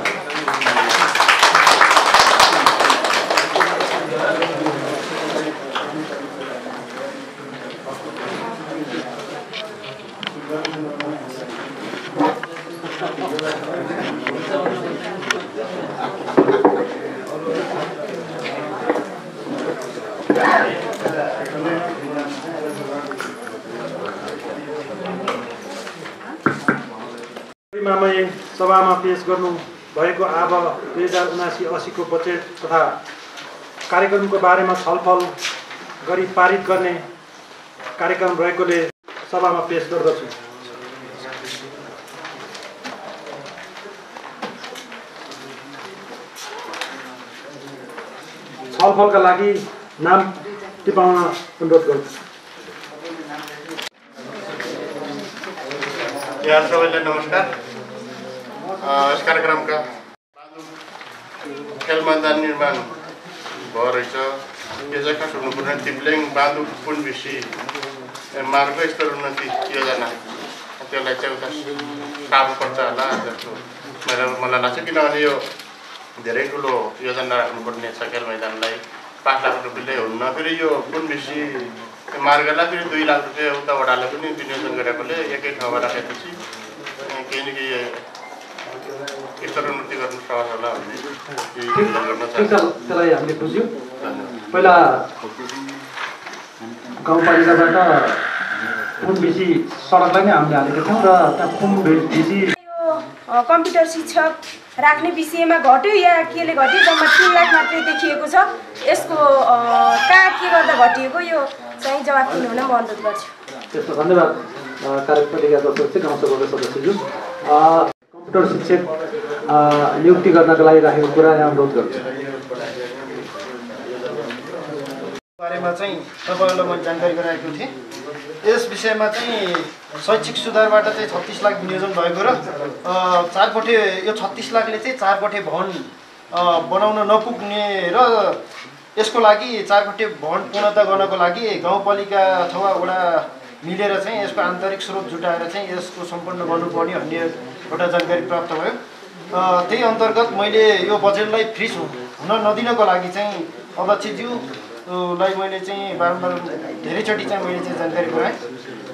सभामा पेश गर्नु भएको अब 2079-80 को बजेट तथा कार्यक्रमको बारेमा छलफल गरी पारित गर्ने कार्यक्रम रहेकोले सभामा पेश गर्दछु। छलफलका लागि नाम टिपाउन अनुरोध गर्छु। सबैलाई नमस्कार। यस कार्यक्रमका खेल मैदान निर्माण भयो रहेछ। यो चाहिँ खास हुनुपर्ने तिप्लेङ बाँदुक पुनबिसी मार्ग स्तर उन्नति योजना, त्यसलाई चाहिँ उता सार्नुपर्छ होला जस्तो मलाई लाग्छ। किनभने यो धेरै ठुलो योजना राख्नुपर्ने छ। खेल मैदानलाई 5 लाख रुपियाँले हुन्न। फेरि यो पुनबिसी मार्गलाई फेरि 2 लाख रुपियाँ उता वडाले पनि विनियोजन गरेकोले एकै ठाउँमा राखेपछि केही न केही स्तर उन्नति गर्नु सहज होला भन्ने त्यसलाई हामीले बुझ्यौँ। पहिला गाउँपालिकाबाट पुनबिसी सडकलाई नै हामीले हालेका थियौँ र त्यहाँ पुनबिसी कम्प्युटर शिक्षक राख्ने विषयमा घट्यो या केले घट्यो, जम्मा 3 लाख मात्रै देखिएको छ। यसको कहाँ के गर्दा घटिएको, यो चाहिँ जवाफ दिनुहुन म अनुरोध गर्छु। त्यसमा धन्यवाद। कार्यपालिकाको सदस्य, गाउँसभाको सदस्यज्यू, कम्प्युटर शिक्षक नियुक्ति गर्नका लागि राखेको कुरा यहाँ अनुरोध गर्छु। बारेमा चाहिँ तपाईँहरूलाई मैले जानकारी गराएको थिएँ। यस विषयमा चाहिँ शैक्षिक सुधारबाट चाहिँ 36 लाख विनियोजन भएको र 4 कोठे, यो 36 लाखले चाहिँ 4 कोठे भवन बनाउन नपुग्ने र यसको लागि 4 कोठे भवन पूर्णता गर्नको लागि गाउँपालिका अथवा वडा मिलेर चाहिँ यसको आन्तरिक स्रोत जुटाएर चाहिँ यसको सम्पन्न गर्नुपर्ने भन्ने एउटा जानकारी प्राप्त भयो। त्यही अन्तर्गत मैले यो बजेटलाई फ्रिज हुन नदिनको लागि चाहिँ अध्यक्षज्यूलाई मैले चाहिँ बारम्बार धेरैचोटि चाहिँ मैले चाहिँ जानकारी गराएँ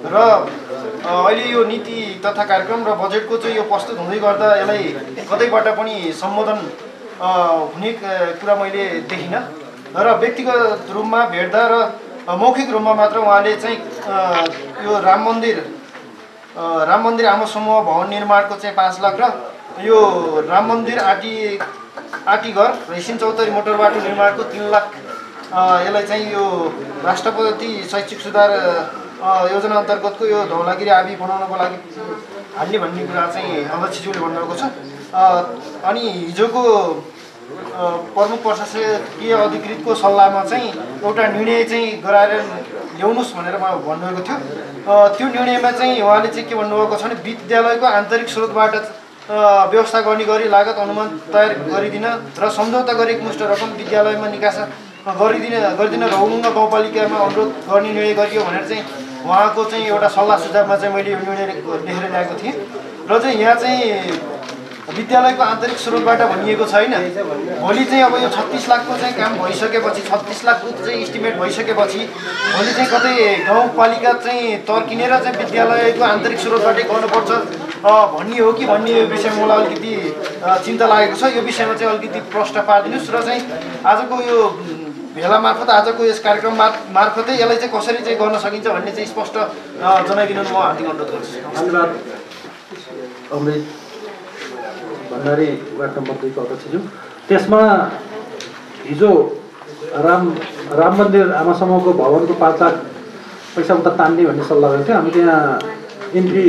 र अहिले यो नीति तथा कार्यक्रम र बजेटको चाहिँ यो प्रस्तुत हुँदै गर्दा यसलाई कतैबाट पनि सम्बोधन हुने कुरा मैले देखिनँ र व्यक्तिगत रूपमा भेट्दा र मौखिक रूपमा मात्र उहाँले चाहिँ यो राम मन्दिर आमा समूह भवन निर्माणको चाहिँ 5 लाख र यो राम मन्दिर आटी घर रेसिन चौतारी मोटर बाटो निर्माणको 3 लाख यसलाई चाहिँ यो राष्ट्रपति शैक्षिक सुधार योजना अन्तर्गतको यो धौलागिरी आबी बनाउनको लागि हाल्ने भन्ने कुरा चाहिँ अध्यक्षज्यूले भन्नुभएको छ। अनि हिजोको प्रमुख प्रशासकीय अधिकृतको सल्लाहमा चाहिँ एउटा निर्णय चाहिँ गराएर ल्याउनुहोस् भनेर भन्नुभएको थियो। त्यो निर्णयमा चाहिँ उहाँले चाहिँ के भन्नुभएको छ भने विद्यालयको आन्तरिक स्रोतबाट व्यवस्था गर्ने गरी लागत अनुमान तयार गरिदिन र सम्झौता गरेको मुष्ट रकम विद्यालयमा निकास गरिदिन रौमुङ्गा गाउँपालिकामा अनुरोध गर्ने निर्णय गरियो भनेर चाहिँ उहाँको चाहिँ एउटा सल्लाह सुझावमा चाहिँ मैले यो निर्णय लेखेर ल्याएको थिएँ। र चाहिँ यहाँ चाहिँ विद्यालयको आन्तरिक स्रोतबाट भनिएको छैन। भोलि चाहिँ अब यो 36 लाखको चाहिँ काम भइसकेपछि 36 लाख चाहिँ इस्टिमेट भइसकेपछि भोलि चाहिँ कतै गाउँपालिका चाहिँ तर्किनेर चाहिँ विद्यालयको आन्तरिक स्रोतबाटै गर्नुपर्छ भन्ने हो कि भन्ने विषयमा मलाई अलिकति चिन्ता लागेको छ। यो विषयमा चाहिँ अलिकति प्रश्न पारिदिनुहोस् र चाहिँ आजको यो भेला मार्फत आजको यस कार्यक्रम मार्फतै यसलाई चाहिँ कसरी चाहिँ गर्न सकिन्छ भन्ने चाहिँ स्पष्ट जनाइदिनु म हार्दिक अनुरोध गर्छु। धन्यवाद अमृत भण्डारी वार्ड नम्बर 2 को अध्यक्षज्यू। त्यसमा हिजो राम मन्दिर आमा समूहको भवनको 5 लाख पैसा उता तान्ने भन्ने सल्लाह गरेको थियो। हामी त्यहाँ इन्ट्री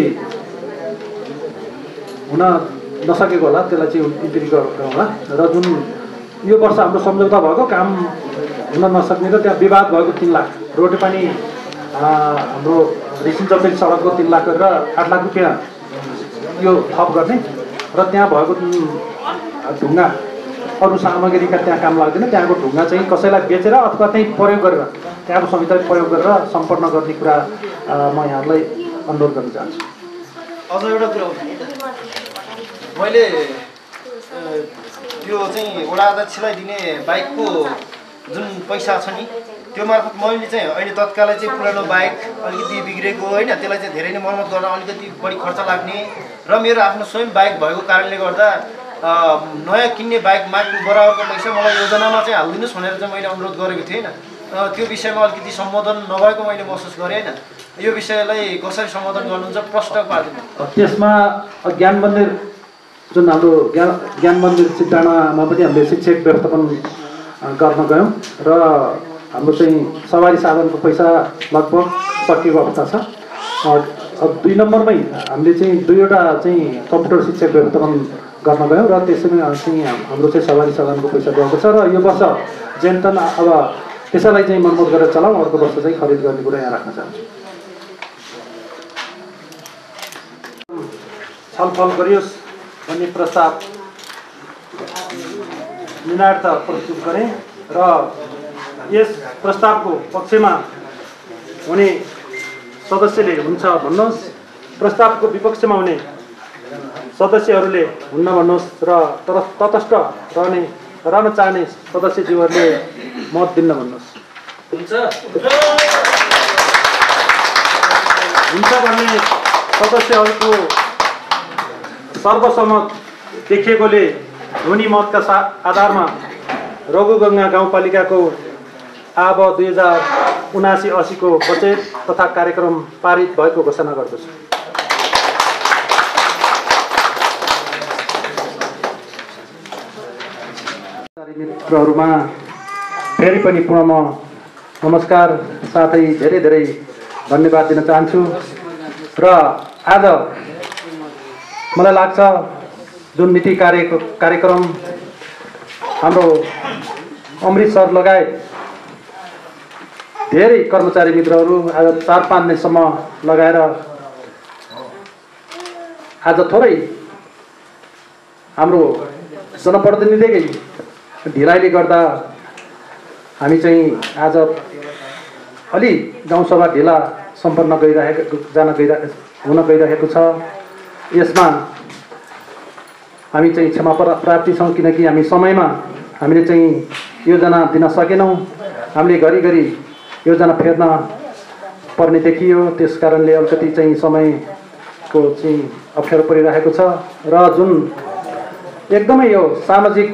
हुन नसकेको होला, त्यसलाई चाहिँ इन्ट्री गरौँ होला। र जुन यो वर्ष हाम्रो सम्झौता भएको काम हुन नसक्ने र त्यहाँ विवाद भएको 3 लाख रोटी पानी हाम्रो रेसिन चौतारी सडकको 3 लाख गरेर 8 लाख रुपियाँ यो थप गर्ने र त्यहाँ भएको ढुङ्गा अरू सामग्रीका त्यहाँ काम लाग्दैन। त्यहाँको ढुङ्गा चाहिँ कसैलाई बेचेर अथवा त्यहीँ प्रयोग गरेर त्यहाँको संहिता प्रयोग गरेर सम्पन्न गर्ने कुरा म यहाँलाई अनुरोध गर्न चाहन्छु। अझ एउटा कुरा मैले यो चाहिँ वडा अध्यक्षलाई दिने बाइकको जुन पैसा छ नि त्यो मार्फत मैले चाहिँ अहिले तत्कालै चाहिँ पुरानो बाइक अलिकति बिग्रेको होइन, त्यसलाई चाहिँ धेरै नै मर्मत गर्न अलिकति बढी खर्च लाग्ने र मेरो आफ्नो स्वयं बाइक भएको कारणले गर्दा नयाँ किन्ने बाइक बराबरको पैसा मलाई योजनामा चाहिँ हालिदिनुहोस् भनेर चाहिँ मैले अनुरोध गरेको थिएँ होइन। त्यो विषयमा अलिकति सम्बोधन नभएको मैले महसुस गरेँ होइन। यो विषयलाई कसरी सम्बोधन गर्नुहुन्छ प्रश्न पार्दिनु। त्यसमा ज्ञान मन्दिर जुन हाम्रो ज्ञान मन्दिर सिद्धाणामा पनि हामीले शिक्षक व्यवस्थापन गर्न गयौँ र हाम्रो चाहिँ सवारी साधनको पैसा लगभग सकिएको अवस्था छ। अब 2 नम्बरमै हामीले चाहिँ 2वटा चाहिँ कम्प्युटर शिक्षक व्यवस्थापन गर्न गयौँ र त्यसैमा चाहिँ हाम्रो चाहिँ सवारी साधनको पैसा गएको छ र यो वर्ष जेनतन अब त्यसैलाई चाहिँ मर्मत गरेर चलाउँ, अर्को वर्ष चाहिँ खरिद गर्ने कुरा यहाँ राख्न चाहन्छु। छलफल गरियोस् भन्ने प्रस्ताव निर्णायक प्रस्तुत गरेँ र यस प्रस्तावको पक्षमा हुने सदस्यले हुन्छ भन्नुहोस्, प्रस्तावको विपक्षमा हुने सदस्यहरूले हुन्न भन्नुहोस् र तटस्थ रहन चाहने सदस्यज्यूहरूले मत दिन्न भन्नुहोस्। हुन्छ भन्ने सदस्यहरूको सर्वसम्मत देखिएकोले ध्वनि मतका आधारमा रघुगङ्गा गाउँपालिकाको आब 2079-80 को बजेट तथा कार्यक्रम पारित भएको घोषणा गर्दछु। मित्रहरूमा फेरि पनि पुनः म नमस्कार साथै धेरै धेरै धन्यवाद दिन चाहन्छु। र आज मलाई लाग्छ जुन नीति कार्यक्रम हाम्रो अमृत सर लगायत धेरै कर्मचारी मित्रहरू आज 4-5 दिनसम्म लगाएर आज थोरै हाम्रो जनप्रतिनिधिकै ढिलाइले गर्दा हामी चाहिँ आज अलि गाउँसभा ढिला सम्पन्न हुन गइरहेको छ। यसमा हामी चाहिँ क्षमा प्राप्ति छौँ किनकि हामी समयमा हामीले चाहिँ योजना दिन सकेनौँ। हामीले घरिघरि योजना फेर्न पर्ने देखियो। त्यस कारणले अलिकति चाहिँ समयको चाहिँ अप्ठ्यारो परिरहेको छ र जुन एकदमै यो सामाजिक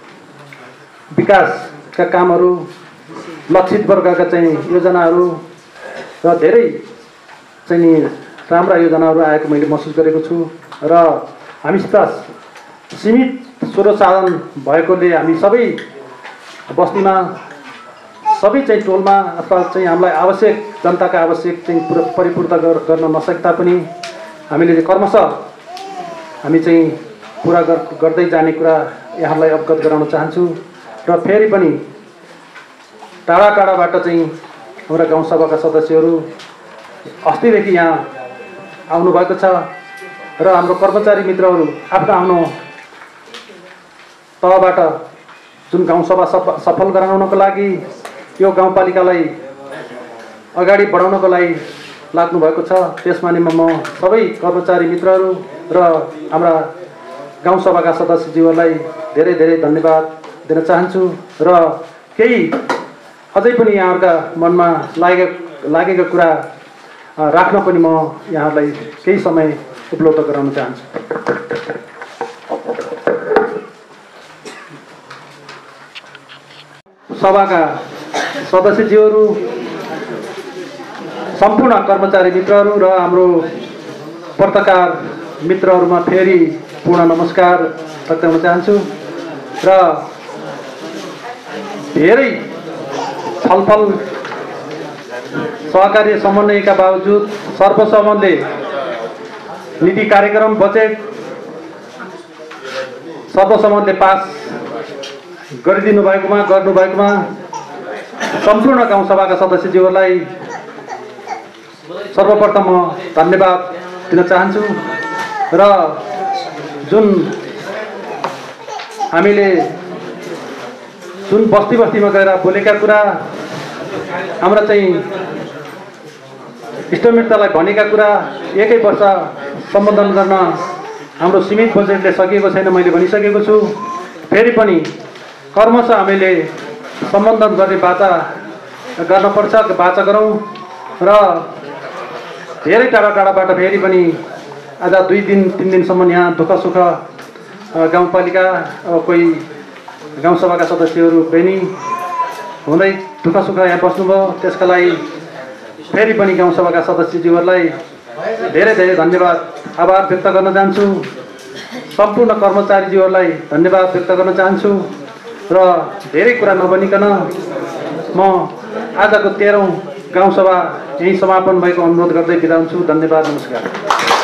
विकासका कामहरू, लक्षित वर्गका चाहिँ योजनाहरू र धेरै चाहिँ नि राम्रा योजनाहरू आएको मैले महसुस गरेको छु र हामीसित सीमित स्रोत साधन भएकोले हामी सबै बस्तीमा, सबै चाहिँ टोलमा अथवा चाहिँ हामीलाई आवश्यक, जनताका आवश्यक चाहिँ परिपूर्ति गर्न नसक्दा पनि हामीले कर्मशः हामी चाहिँ पुरा गर्दै जाने कुरा यहाँलाई अवगत गराउन चाहन्छु। र फेरि पनि टाढा टाढाबाट चाहिँ हाम्रा गाउँसभाका सदस्यहरू अस्तिदेखि यहाँ आउनुभएको छ र हाम्रो कर्मचारी मित्रहरू आफ्नो तहबाट जुन गाउँसभा सफल गराउनको लागि, यो गाउँपालिकालाई अगाडि बढाउनको लागि लाग्नु भएको छ। त्यसमा नि म सबै कर्मचारी मित्रहरू र हाम्रा गाउँसभाका सदस्यज्यूहरूलाई धेरै धेरै धन्यवाद दिन चाहन्छु र केही अझै पनि यहाँहरूका मनमा लागेको कुरा राख्न पनि म यहाँहरूलाई केही समय उपलब्ध गराउन चाहन्छु। सभाका सदस्यज्यूहरू, सम्पूर्ण कर्मचारी मित्रहरू र हाम्रो पत्रकार मित्रहरूमा फेरि पूर्ण नमस्कार व्यक्त चाहन्छु र धेरै छलफल सहकार्य समन्वयका बावजुद सर्वसम्मतले नीति कार्यक्रम बजेट सर्वसम्मतले पास गर्नुभएकोमा सम्पूर्ण गाउँसभाका सदस्यज्यूहरूलाई सर्वप्रथम म धन्यवाद दिन चाहन्छु र जुन हामीले बस्तीमा गएर बोलेका कुरा, हाम्रा चाहिँ इष्टमित्रलाई भनेका कुरा एकै वर्ष सम्बोधन गर्न हाम्रो सीमित बजेटले सकिएको छैन, मैले भनिसकेको छु। फेरि पनि कर्मशः हामीले सम्बोधन गर्ने बाचा गर्नुपर्छ, बाचा गरौँ र धेरै टाढाबाट फेरि पनि आज 2 दिन 3 दिनसम्म यहाँ दुःख सुख गाउँपालिका कोही गाउँसभाका सदस्यहरू पनि हुँदै दुःख सुख यहाँ बस्नुभयो। त्यसका लागि फेरि पनि गाउँसभाका सदस्यज्यूहरूलाई धेरै धेरै धन्यवाद, आभार व्यक्त गर्न चाहन्छु। सम्पूर्ण कर्मचारीज्यूहरूलाई धन्यवाद व्यक्त गर्न चाहन्छु र धेरै कुरा नभनिकन म आजको 13औं गाउँसभा यही समापन भएको अनुरोध गर्दै बिदा हुन्छु। धन्यवाद, नमस्कार।